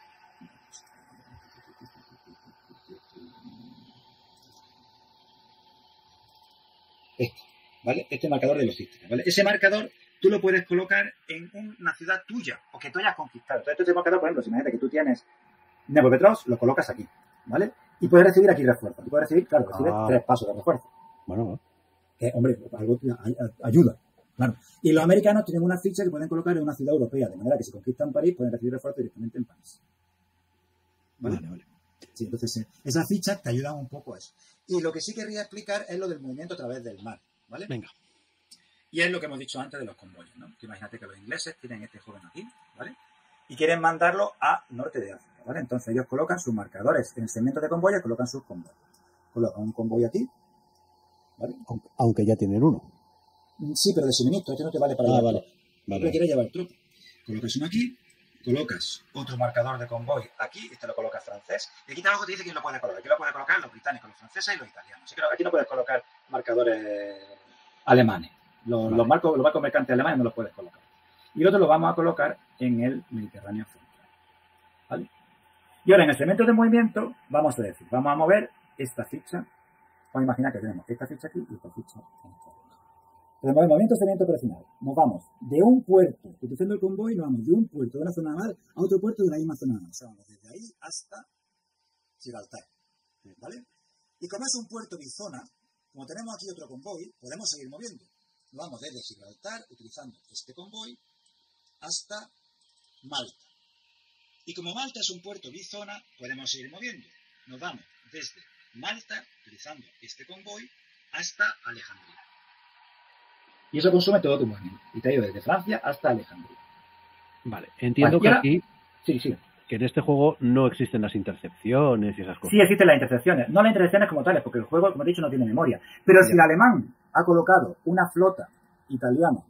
Este, ¿vale? Este marcador de logística, ¿vale? Ese marcador tú lo puedes colocar en una ciudad tuya o que tú hayas conquistado. Entonces, este marcador, por ejemplo, si imagínate que tú tienes Dnepropetrovsk, lo colocas aquí, ¿vale? Y puedes recibir aquí refuerzo. Tú puedes recibir, claro, recibes Ah. tres pasos de refuerzo. Bueno, Que, hombre, algo te ay- ayuda, claro. Y los americanos tienen una ficha que pueden colocar en una ciudad europea, de manera que si conquistan París pueden recibir refuerzo directamente en París. ¿Vale? vale, vale. Sí, entonces eh, esas fichas te ayudan un poco a eso. Y lo que sí querría explicar es lo del movimiento a través del mar, ¿vale? Venga. Y es lo que hemos dicho antes de los convoyes, ¿no? Que imagínate que los ingleses tienen este joven aquí, ¿vale? Y quieren mandarlo a norte de África, ¿vale? Entonces ellos colocan sus marcadores en el segmento de convoyes, colocan sus convoyes. Colocan un convoy aquí, ¿vale? Aunque, aunque ya tienen uno. Sí, pero de suministro, este no te vale para Ah, llevar vale, tropa. vale. Tú quieres llevar tropa. Colocas uno aquí, colocas otro marcador de convoy aquí, este lo colocas francés, y aquí abajo te dice quién lo puede colocar. Aquí lo puede colocar los británicos, los franceses y los italianos. Así que aquí no puedes colocar marcadores alemanes. Los, Vale. los, marcos, los barcos mercantes alemanes no los puedes colocar. Y el otro lo vamos a colocar en el Mediterráneo central. ¿Vale? Y ahora en el segmento de movimiento vamos a decir, vamos a mover esta ficha. Vamos a imaginar que tenemos esta ficha aquí y esta ficha en esta ficha. Entonces, el movimiento segmento operacional. Nos vamos de un puerto, utilizando el convoy, nos vamos de un puerto de una zona naval a otro puerto de la misma zona naval. O sea, vamos desde ahí hasta Gibraltar. ¿Vale? Y como es un puerto bizona, como tenemos aquí otro convoy, podemos seguir moviendo. Nos vamos desde Gibraltar, utilizando este convoy, hasta Malta. Y como Malta es un puerto bizona, podemos seguir moviendo. Nos vamos desde Malta, utilizando este convoy, hasta Alejandría. Y eso consume todo tu movimiento. Y te ha ido desde Francia hasta Alejandría. Vale, entiendo Vale, y que ahora- aquí, Sí, sí. que en este juego no existen las intercepciones y esas cosas. Sí existen las intercepciones. No las intercepciones como tales, porque el juego, como he dicho, no tiene memoria. Pero si Ya. el alemán ha colocado una flota italiana...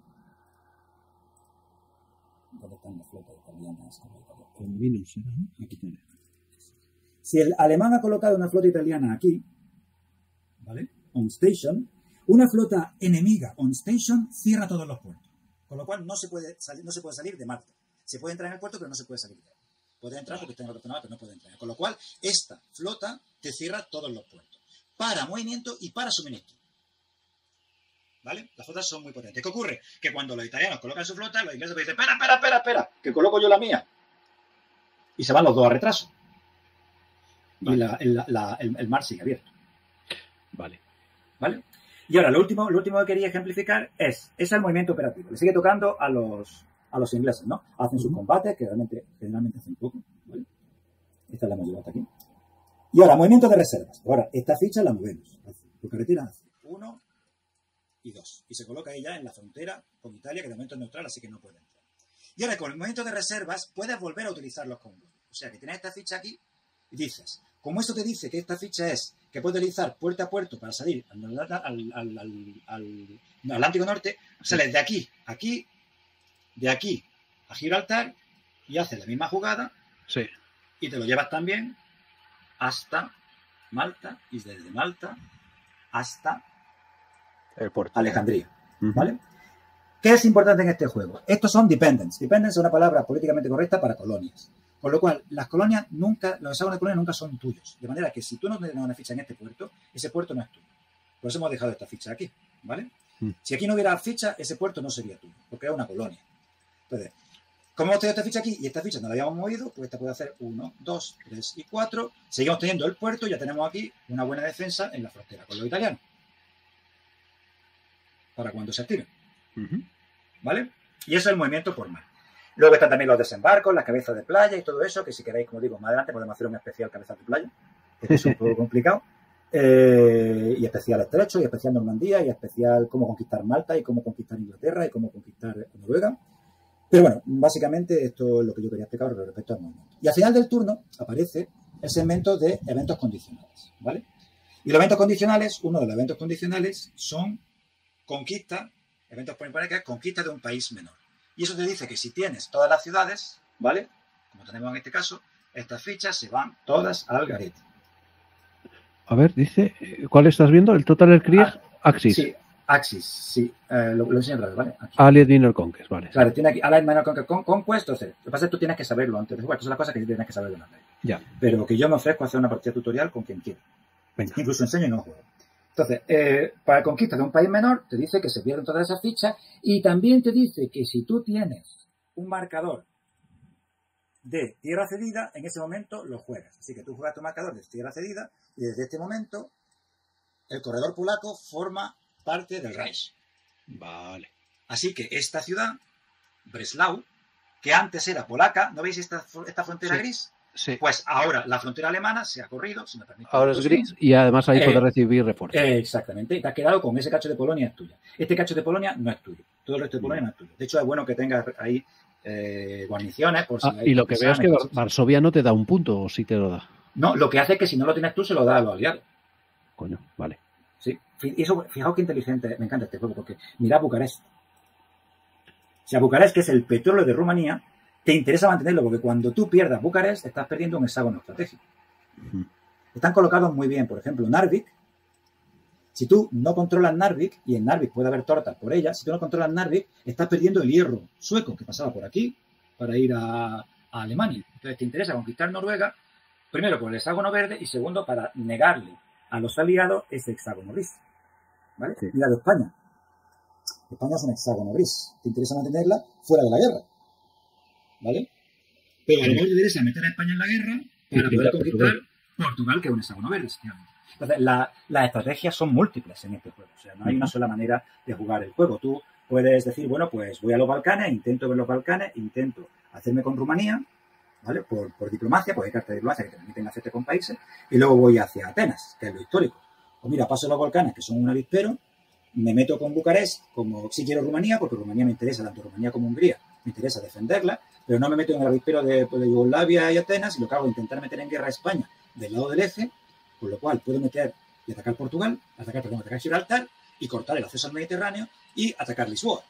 ¿Dónde están las flotas italianas? Con Minus, ¿era, no? Aquí tiene. Si el alemán ha colocado una flota italiana aquí, ¿vale? On station, una flota enemiga on station cierra todos los puertos. Con lo cual no se puede salir, no se puede salir de Malta. Se puede entrar en el puerto, pero no se puede salir de él. Puede entrar porque está en otra zona, pero no puede entrar. Con lo cual, esta flota te cierra todos los puertos. Para movimiento y para suministro. ¿Vale? Las flotas son muy potentes. ¿Qué ocurre? Que cuando los italianos colocan su flota, los ingleses dicen, espera, espera, espera, espera, que coloco yo la mía. Y se van los dos a retraso. Y la- el, la- el- el mar sigue abierto. Vale. ¿Vale? Y ahora, lo último, lo último que quería ejemplificar es, es el movimiento operativo. Le sigue tocando a los, a los ingleses, ¿no? Hacen sus combates, que realmente, generalmente hacen poco, ¿vale? Esta la hemos llevado hasta aquí. Y ahora, movimiento de reservas. Ahora, esta ficha la movemos. Por carretera hace uno y dos. Y se coloca ella en la frontera con Italia, que de momento es neutral, así que no puede entrar. Y ahora, con el movimiento de reservas, puedes volver a utilizar los convoyes. O sea, que tienes esta ficha aquí y dices, como esto te dice que esta ficha es que puedes utilizar puerta a puerto para salir al, al, al, al, al- al Atlántico Norte, sales de aquí, aquí, de aquí a Gibraltar y haces la misma jugada Sí. y te lo llevas también hasta Malta y desde Malta hasta El puerto. Alejandría. Uh-huh. ¿Vale? ¿Qué es importante en este juego? Estos son dependents. Dependents es una palabra políticamente correcta para colonias. Con lo cual, las colonias nunca, los hexágonos de colonias nunca son tuyos. De manera que si tú no tienes una ficha en este puerto, ese puerto no es tuyo. Por eso hemos dejado esta ficha aquí, ¿vale? Mm. Si aquí no hubiera ficha, ese puerto no sería tuyo, porque es una colonia. Entonces, como hemos tenido esta ficha aquí y esta ficha no la habíamos movido, pues esta puede hacer uno, dos, tres y cuatro. Seguimos teniendo el puerto y ya tenemos aquí una buena defensa en la frontera con los italianos. Para cuando se active. Uh-huh. ¿Vale? Y eso es el movimiento formal. Luego están también los desembarcos, las cabezas de playa y todo eso, que si queréis, como digo, más adelante podemos hacer un especial cabezas de playa, que es un poco complicado. Eh, y especial estrecho, y especial Normandía, y especial cómo conquistar Malta, y cómo conquistar Inglaterra, y cómo conquistar Noruega. Pero bueno, básicamente esto es lo que yo quería explicar respecto al movimiento. Y al final del turno aparece el segmento de eventos condicionales, ¿vale? Y los eventos condicionales, uno de los eventos condicionales son conquista, eventos por imponer que es conquista de un país menor. Y eso te dice que si tienes todas las ciudades, ¿vale? Como tenemos en este caso, estas fichas se van todas al garete. A ver, dice, ¿cuál estás viendo? ¿El Total Krieg ah, Axis? Sí, Axis, sí. Eh, lo, lo enseño otra vez, ¿vale? Aquí. Allied Minor Conquest, vale. Claro, tiene aquí Allied Minor Conquest, con, Conquest, entonces, lo que pasa es que tú tienes que saberlo antes de jugar. Estas son las cosas que tienes que saber de la ley. Ya. Pero que yo me ofrezco a hacer una partida tutorial con quien quiera. Venga. Incluso enseño y no juego. Entonces, eh, para conquista de un país menor, te dice que se pierden todas esas fichas y también te dice que si tú tienes un marcador de tierra cedida, en ese momento lo juegas. Así que tú juegas tu marcador de tierra cedida y desde este momento el corredor polaco forma parte del Reich. Vale. Así que esta ciudad, Breslau, que antes era polaca, ¿no veis esta, esta frontera sí. gris? Sí. Pues ahora la frontera alemana se ha corrido, si me permite. Ahora es gris y además ahí eh, puede recibir refuerzos. Eh, exactamente. Y te has quedado con ese cacho de Polonia es tuya. Este cacho de Polonia no es tuyo. Todo el resto de Polonia no es tuyo. De hecho, es bueno que tengas ahí eh, guarniciones. Por si ah, hay y lo que veo es que Varsovia no te da un punto, o sí te lo da. No, lo que hace es que si no lo tienes tú, se lo da a los aliados. Coño, vale. Sí. Y eso, fijaos qué inteligente. Me encanta este juego porque mira Bucarest. O sea, Bucarest, que es el petróleo de Rumanía, te interesa mantenerlo porque cuando tú pierdas Bucarest estás perdiendo un hexágono estratégico. Uh-huh. Están colocados muy bien. Por ejemplo, Narvik. Si tú no controlas Narvik, y en Narvik puede haber tortas por ella, si tú no controlas Narvik, estás perdiendo el hierro sueco que pasaba por aquí para ir a, a Alemania. Entonces te interesa conquistar Noruega, primero por el hexágono verde y segundo para negarle a los aliados ese hexágono gris. ¿Vale? Sí. Mira de España. España es un hexágono gris. Te interesa mantenerla fuera de la guerra. ¿Vale? Pero a lo mejor te interesa meter a España en la guerra para poder conquistar Portugal, que es un hexágono verde, efectivamente. Entonces, la, las estrategias son múltiples en este juego. O sea, no hay una sola manera de jugar el juego. Tú puedes decir, bueno, pues voy a los Balcanes, intento ver los Balcanes, intento hacerme con Rumanía, ¿vale? Por, por diplomacia, porque hay cartas de diplomacia que te permiten hacerte con países, y luego voy hacia Atenas, que es lo histórico. O mira, paso los Balcanes, que son un avispero, me meto con Bucarest, como si quiero Rumanía, porque Rumanía me interesa, tanto Rumanía como Hungría, me interesa defenderla, pero no me meto en el avispero de, de Yugoslavia y Atenas, y lo que hago es intentar meter en guerra a España del lado del eje, con lo cual puedo meter y atacar Portugal, atacar, perdón, atacar Gibraltar y cortar el acceso al Mediterráneo y atacar Lisboa.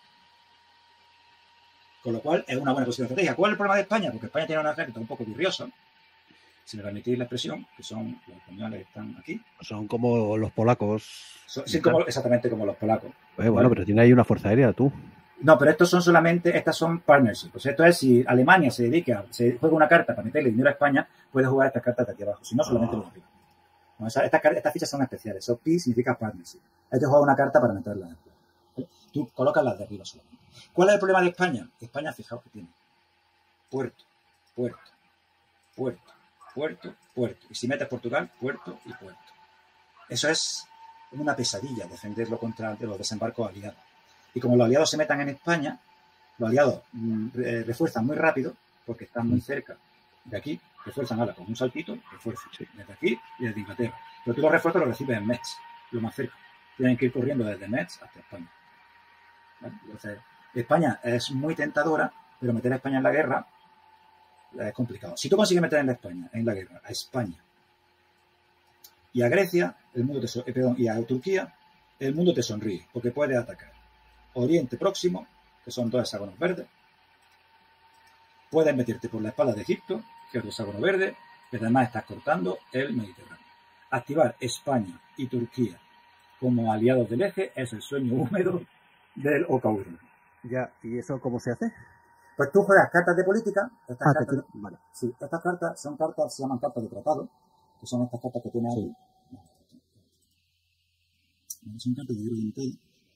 Con lo cual es una buena posición estratégica. ¿Cuál es el problema de España? Porque España tiene una ejército un poco virrioso, si me permitís la expresión, que son los españoles que están aquí. Son como los polacos. Son, sí, como, exactamente como los polacos. Pues bueno, ¿vale? Pero tiene ahí una fuerza aérea, tú. No, pero estos son solamente, estas son partnerships. O sea, esto es si Alemania se dedica, se juega una carta para meterle dinero a España, puede jugar estas cartas de aquí abajo. Si no, solamente ah. los arriba. No, esa, estas, estas fichas son especiales. So, P significa partnership. Hay que jugar una carta para meterla de arriba. ¿Vale? Tú colocas las de arriba solamente. ¿Cuál es el problema de España? España, fijaos que tiene puerto, puerto, puerto, puerto, puerto. Y si metes Portugal, puerto y puerto. Eso es una pesadilla defenderlo contra los desembarcos aliados. Y como los aliados se metan en España, los aliados mm, refuerzan muy rápido, porque están muy cerca de aquí, refuerzan ahora con un saltito, refuerzan sí. desde aquí y desde Inglaterra. Pero tú los refuerzos los recibes en Metz, lo más cerca. Tienen que ir corriendo desde Metz hasta España. ¿Vale? Entonces, España es muy tentadora, pero meter a España en la guerra es complicado. Si tú consigues meter en la España, en la guerra a España y a Grecia, el mundo te so- eh, perdón, y a Turquía, el mundo te sonríe, porque puedes atacar Oriente Próximo, que son dos hexágonos verdes, puedes meterte por la espalda de Egipto, que es otro hexágono verde, pero además estás cortando el Mediterráneo. Activar España y Turquía como aliados del eje, es el sueño húmedo del Ocaudri. Ya, ¿y eso cómo se hace? Pues tú juegas cartas de política. Estas, Ah, cartas, te... vale. Sí, estas cartas son cartas, se llaman cartas de tratado, que son estas cartas que tiene sí. aquí. Son cartas de oriental.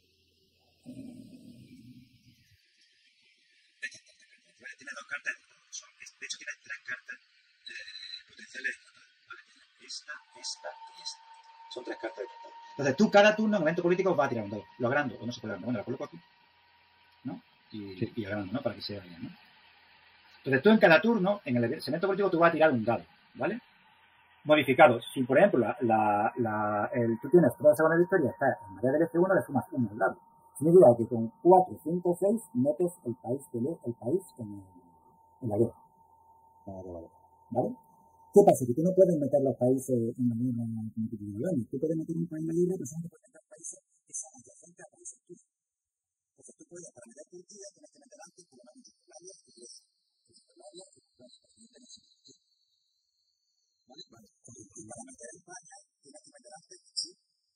Tiene dos cartas, son, de hecho tiene tres cartas eh, potenciales. ¿Vale? Esta, esta y esta. Son tres cartas de tratado. Entonces tú cada turno en un evento político vas a tirar un dado. Lo agrando, o no se puede agrandar. Bueno, la coloco aquí, ¿no? Y, sí. y agrando, ¿no? Para que se vea bien, ¿no? Entonces tú en cada turno, en el evento político, tú vas a tirar un dado, ¿vale? Modificado. Si, por ejemplo, la, la, la, el, tú tienes tres segundos de victoria, está en María del F uno, le sumas uno al dado. Significa que con cuatro, cinco, seis metes el país, el, el país en, el, en la guerra. Vale, vale. ¿Vale? ¿Qué pasa? Que tú no puedes meter los países en la guerra como tú quieras. Tú puedes meter un país en la guerra, pero solo puedes meter países que son adyacentes a países tuyos. Entonces tú puedes, para meter Turquía, tienes que meter antes por lo menos Yugoslavia y Grecia. Yugoslavia y Grecia. ¿Vale? Vale. Y para meter España, tienes que meter antes sí.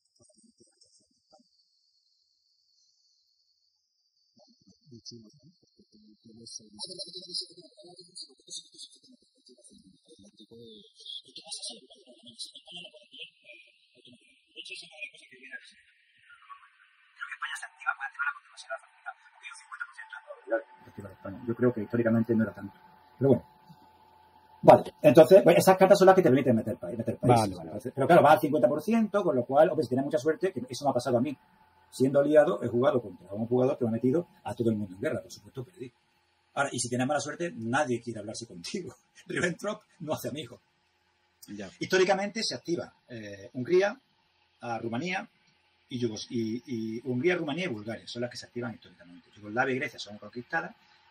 Yo creo que históricamente no era tanto. Pero bueno. Vale, entonces, pues esas cartas son las que te permiten meter, meter países. Vale, vale. Pero claro, va al cincuenta por ciento, con lo cual, hombre, si tienes mucha suerte, que eso me ha pasado a mí. Siendo aliado, he jugado contra un jugador que me ha metido a todo el mundo en guerra. Por supuesto, perdí. Ahora, y si tienes mala suerte, nadie quiere hablarse contigo. Ribbentrop no hace amigos. Ya. Históricamente se activa eh, Hungría, a Rumanía y, Yugos y, y Hungría, Rumanía y Bulgaria. Son las que se activan históricamente. Yugoslavia y Grecia son conquistadas.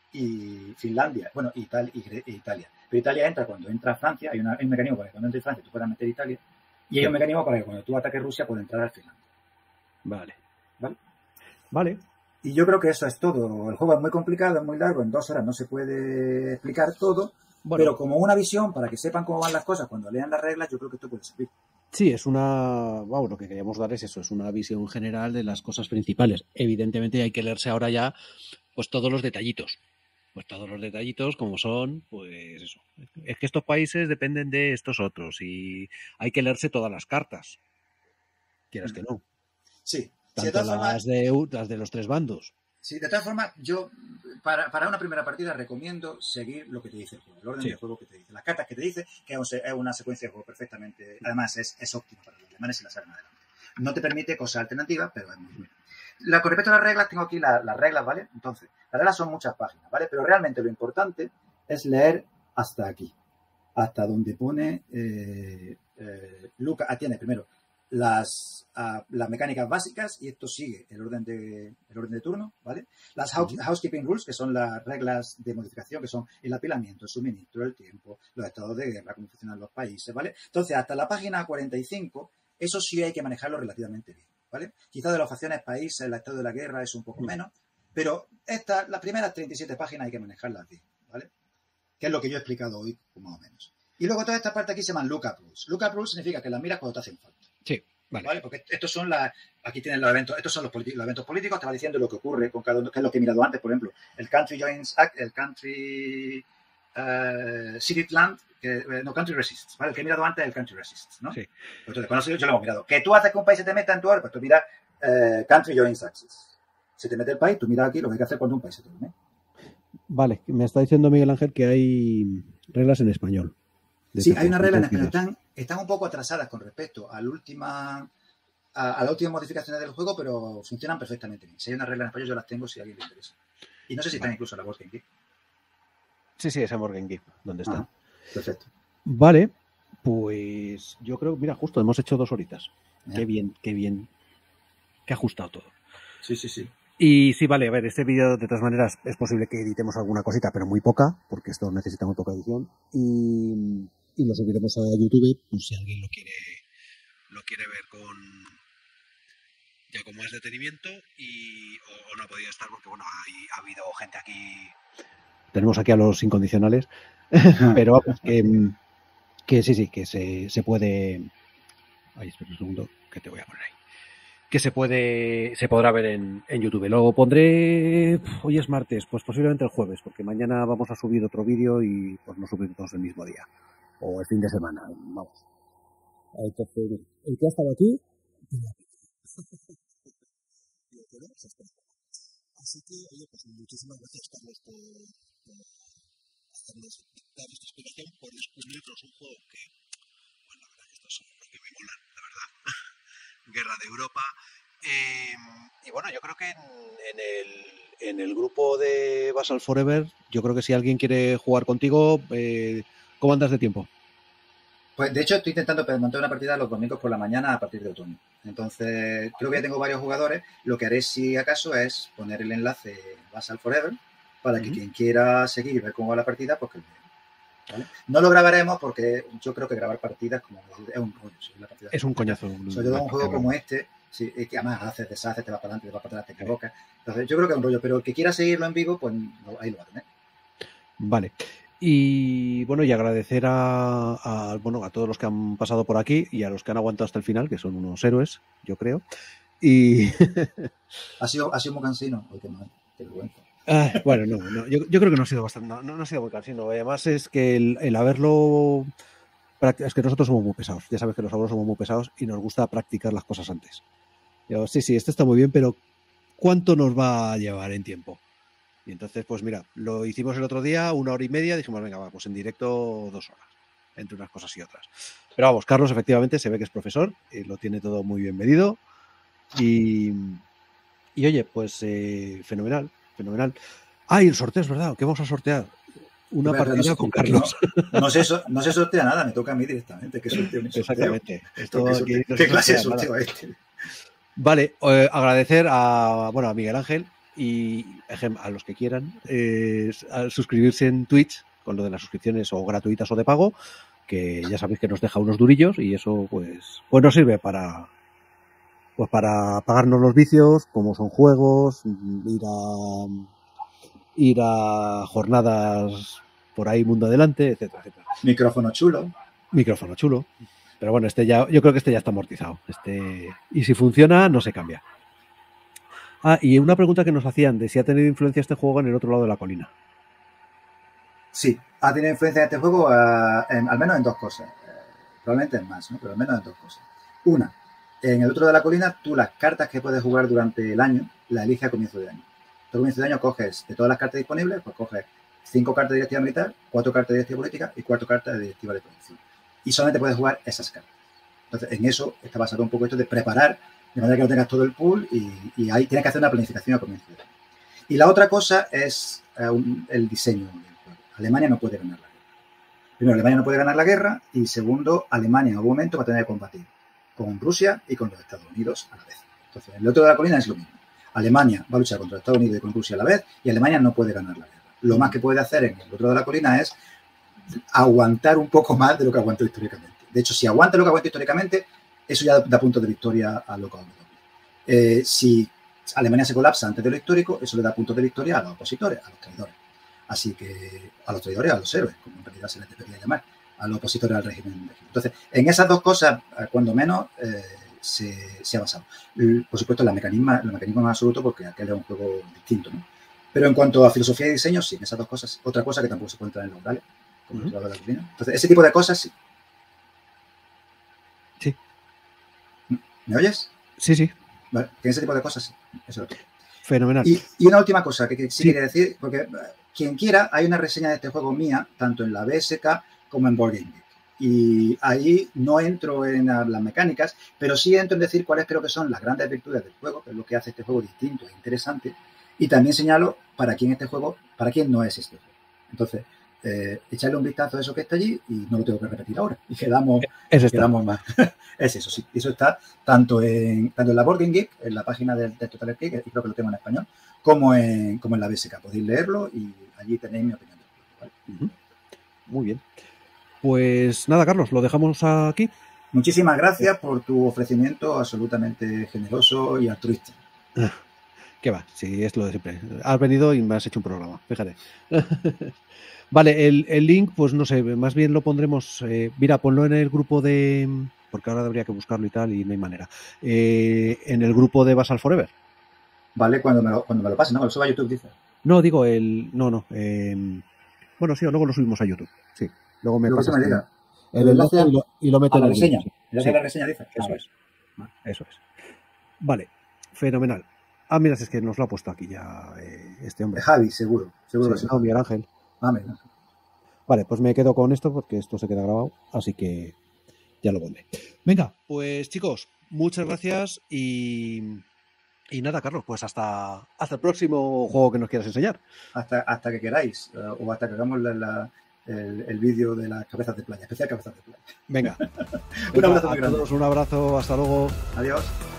Y Finlandia, bueno, Italia, y Italia. Pero Italia entra cuando entra Francia. Hay, una, hay un mecanismo para que cuando entre Francia tú puedas meter Italia. Y hay un mecanismo para que cuando tú ataques Rusia pueda entrar a Finlandia. Vale. ¿Vale? Vale. Y yo creo que eso es todo. El juego es muy complicado, es muy largo. En dos horas no se puede explicar todo. Bueno, pero como una visión para que sepan cómo van las cosas cuando lean las reglas, yo creo que esto puede servir. Sí, es una... Wow, lo que queríamos dar es eso, es una visión general de las cosas principales. Evidentemente hay que leerse ahora ya pues todos los detallitos. Pues todos los detallitos como son, pues eso. Es que estos países dependen de estos otros y hay que leerse todas las cartas. Quieras que no. Sí. Tanto sí, de las, formas, de, las de los tres bandos. Sí, de todas formas, yo para, para una primera partida recomiendo seguir lo que te dice el juego, el orden sí. del juego que te dice. Las cartas que te dice, que es una secuencia de juego perfectamente, además es, es óptima para los alemanes y las salen adelante. No te permite cosas alternativas, pero es muy bueno. La, con respecto a las reglas, tengo aquí la, las reglas, ¿vale? Entonces, las reglas son muchas páginas, ¿vale? Pero realmente lo importante es leer hasta aquí, hasta donde pone eh, eh, Luca, atiende primero las, uh, las mecánicas básicas, y esto sigue el orden de, el orden de turno, ¿vale? Las house, housekeeping rules, que son las reglas de modificación, que son el apilamiento, el suministro, el tiempo, los estados de guerra, cómo funcionan los países, ¿vale? Entonces, hasta la página cuarenta y cinco, eso sí hay que manejarlo relativamente bien, ¿vale? Quizás de las facciones países, el estado de la guerra es un poco menos, pero esta, las primeras treinta y siete páginas hay que manejarlas bien, ¿vale? Que es lo que yo he explicado hoy, más o menos. Y luego toda esta parte aquí se llaman lookup rules. Lookup rules significa que las miras cuando te hacen falta. Sí, vale. ¿Vale? Porque estos son las, aquí tienen los eventos, estos son los, los eventos políticos, te va diciendo lo que ocurre con cada uno, que es lo que he mirado antes, por ejemplo, el Country Joins Act, el Country uh, City Land, que, no, Country Resists, ¿vale? El que he mirado antes es el Country Resists, ¿no? Sí. Entonces, con eso yo lo hemos mirado. Que tú haces que un país se te meta en tu área, pues tú miras uh, Country Joins Axis. Se te mete el país, tú miras aquí lo que hay que hacer cuando un país se te mete. Vale, me está diciendo Miguel Ángel que hay reglas en español. Sí, hay una regla en español. Están, están un poco atrasadas con respecto a la última a, a las últimas modificaciones del juego, pero funcionan perfectamente bien. Si hay una regla en español, yo las tengo si a alguien le interesa. Y no sé si están incluso en la Board Game Geek. Sí, sí, es en Board Game Geek, donde están. Ah, perfecto. Vale, pues yo creo, mira, justo, hemos hecho dos horitas. Ya. Qué bien, qué bien. Qué ajustado todo. Sí, sí, sí. Y sí, vale, a ver, este vídeo de todas maneras es posible que editemos alguna cosita, pero muy poca, porque esto necesita muy poca edición. Y, y lo subiremos a YouTube, pues si alguien lo quiere lo quiere ver con ya con más detenimiento y o, o no ha podido estar porque bueno, hay, ha habido gente aquí. Tenemos aquí a los incondicionales, pero vamos, que, que sí, sí, que se, se puede. Ay, espera un segundo, que te voy a poner ahí. que se puede se podrá ver en, en YouTube. Lo pondré, hoy es martes, pues posiblemente el jueves, porque mañana vamos a subir otro vídeo y pues lo subimos el mismo día. O el fin de semana, vamos. Entonces, el que ha estado aquí... Así que, oye, pues muchísimas gracias, Carlos, por, por hacernos dar esta explicación, por descubrirnos un juego que, bueno, la verdad que estos son los que me molan, la verdad. Guerra de Europa. Eh, y bueno, yo creo que en, en, el, en el grupo de Vassal Forever, yo creo que si alguien quiere jugar contigo, eh, ¿cómo andas de tiempo? Pues de hecho estoy intentando montar una partida los domingos por la mañana a partir de otoño. Entonces creo que ya tengo varios jugadores. Lo que haré si acaso es poner el enlace Vassal Forever para que uh-huh. quien quiera seguir y ver cómo va la partida, pues que lo vea. ¿Vale? No lo grabaremos porque yo creo que grabar partidas como es un rollo. Si la partida es un coñazo. Sobre todo un juego como este, sí, que además haces, deshaces, te vas para adelante, te vas para atrás, te equivocas. Entonces yo creo que es un rollo, pero el que quiera seguirlo en vivo, pues ahí lo va a tener. Vale. Y bueno, y agradecer a, a, bueno, a todos los que han pasado por aquí y a los que han aguantado hasta el final, que son unos héroes, yo creo. Y ha sido, ha sido muy cansino. Ay, qué mal, qué vergüenza. Ah, bueno, no, no yo, yo creo que no ha sido bastante, no, no ha sido muy cansino. Además es que el, el haberlo, es que nosotros somos muy pesados. Ya sabes que los abuelos somos muy pesados y nos gusta practicar las cosas antes. Yo, sí, sí, esto está muy bien, pero ¿cuánto nos va a llevar en tiempo? Y entonces, pues mira, lo hicimos el otro día, una hora y media, dijimos, venga, va, pues en directo dos horas, entre unas cosas y otras. Pero vamos, Carlos efectivamente se ve que es profesor, eh, lo tiene todo muy bien medido y, y oye, pues eh, fenomenal, fenomenal. Ah, y el sorteo, es verdad, ¿qué vamos a sortear? Una pero, partida no sé, con Carlos. No, no, se, no se sortea nada, me toca a mí directamente. ¿Qué sorteo? Sorteo? Exactamente. Esto ¿Qué, aquí no ¿Qué clase de sortea sorteo nada. es este? Vale, eh, agradecer a, bueno, a Miguel Ángel y a los que quieran eh, a suscribirse en Twitch con lo de las suscripciones o gratuitas o de pago, que ya sabéis que nos deja unos durillos y eso pues, pues nos sirve para pues para pagarnos los vicios, como son juegos, ir a ir a jornadas por ahí mundo adelante, etcétera, etcétera. Micrófono chulo. Micrófono chulo. Pero bueno, este ya, yo creo que este ya está amortizado. Este, y si funciona, no se cambia. Ah, y una pregunta que nos hacían de si ha tenido influencia este juego en el otro lado de la colina. Sí, ha tenido influencia en este juego uh, en, al menos en dos cosas. Eh, probablemente en más, ¿no? Pero al menos en dos cosas. Una, en el otro lado de la colina, tú las cartas que puedes jugar durante el año, las eliges a comienzo de año. Tú a comienzo de año coges de todas las cartas disponibles, pues coges cinco cartas de directiva militar, cuatro cartas de directiva política y cuatro cartas de directiva de producción. Y solamente puedes jugar esas cartas. Entonces, en eso está basado un poco esto de preparar, de manera que no tengas todo el pool y, y ahí tienes que hacer una planificación a comienzo de año. Y la otra cosa es uh, un, el diseño del juego. Alemania no puede ganar la guerra. Primero, Alemania no puede ganar la guerra y segundo, Alemania en algún momento va a tener que combatir con Rusia y con los Estados Unidos a la vez. Entonces, en el otro de la colina es lo mismo. Alemania va a luchar contra Estados Unidos y con Rusia a la vez y Alemania no puede ganar la guerra. Lo más que puede hacer en el otro de la colina es aguantar un poco más de lo que aguantó históricamente. De hecho, si aguanta lo que aguanta históricamente, eso ya da punto de victoria a lo que aguanta. Eh, si Alemania se colapsa antes de lo histórico, eso le da puntos de victoria a los opositores, a los traidores. Así que a los traidores, a los héroes, como en realidad se les debería llamar, a los opositores al régimen. Entonces, en esas dos cosas, cuando menos, eh, se, se ha basado. Por supuesto, la mecanismo, el mecanismo más absoluto, porque aquel es un juego distinto, ¿no? Pero en cuanto a filosofía y diseño, sí, en esas dos cosas. Otra cosa que tampoco se puede entrar en los orales, como uh-huh. el de la colina. Entonces, ese tipo de cosas, sí. Sí. ¿Me oyes? Sí, sí. Vale, que ese tipo de cosas, sí. Eso es lo que... Fenomenal. Y, y una última cosa que, que sí, sí quería decir, porque quien quiera, hay una reseña de este juego mía, tanto en la B S K como en Board Game Geek. Y ahí no entro en las mecánicas, pero sí entro en decir cuáles creo que son las grandes virtudes del juego, que es lo que hace este juego distinto e interesante. Y también señalo para quién este juego, para quién no es este juego. Entonces, eh, echarle un vistazo a eso que está allí y no lo tengo que repetir ahora. Y quedamos, quedamos más. Es eso, sí. Eso está tanto en, tanto en la Board Game Geek, en la página del, del Total Geek, y creo que lo tengo en español, como en, como en la B S K. Podéis leerlo y allí tenéis mi opinión del juego, ¿vale? Uh-huh. Muy bien. Pues nada, Carlos, lo dejamos aquí. Muchísimas gracias por tu ofrecimiento absolutamente generoso y altruista. ¿Qué va? Sí, es lo de siempre. Has venido y me has hecho un programa, fíjate. Vale, el, el link, pues no sé, más bien lo pondremos, eh, mira, ponlo en el grupo de, porque ahora habría que buscarlo y tal, y no hay manera. Eh, en el grupo de Basal Forever. Vale, cuando me lo, cuando me lo pasen, ¿no? Me lo suba a YouTube, dice. No, digo el... No, no. Eh, bueno, sí, luego lo subimos a YouTube. Sí, luego me Luego pasas se me el, diga. el enlace y lo, y lo meto A la en el reseña. grupo, sí. ¿Le das Sí, a la reseña, dice? eso Ah, es. Eso es. Vale, fenomenal. Ah, mira, es que nos lo ha puesto aquí ya eh, este hombre. De Javi, seguro. Seguro que Sí, sí. no, Miguel Ángel. Ah, mira. Vale, pues me quedo con esto porque esto se queda grabado, así que ya lo pondré. Venga, pues chicos, muchas gracias y, y nada, Carlos, pues hasta, hasta el próximo juego que nos quieras enseñar. Hasta, hasta que queráis, eh, o hasta que hagamos la, la, el, el vídeo de las cabezas de playa, especial cabezas de playa. Venga, Un abrazo a muy grande. todos un abrazo, hasta luego. Adiós.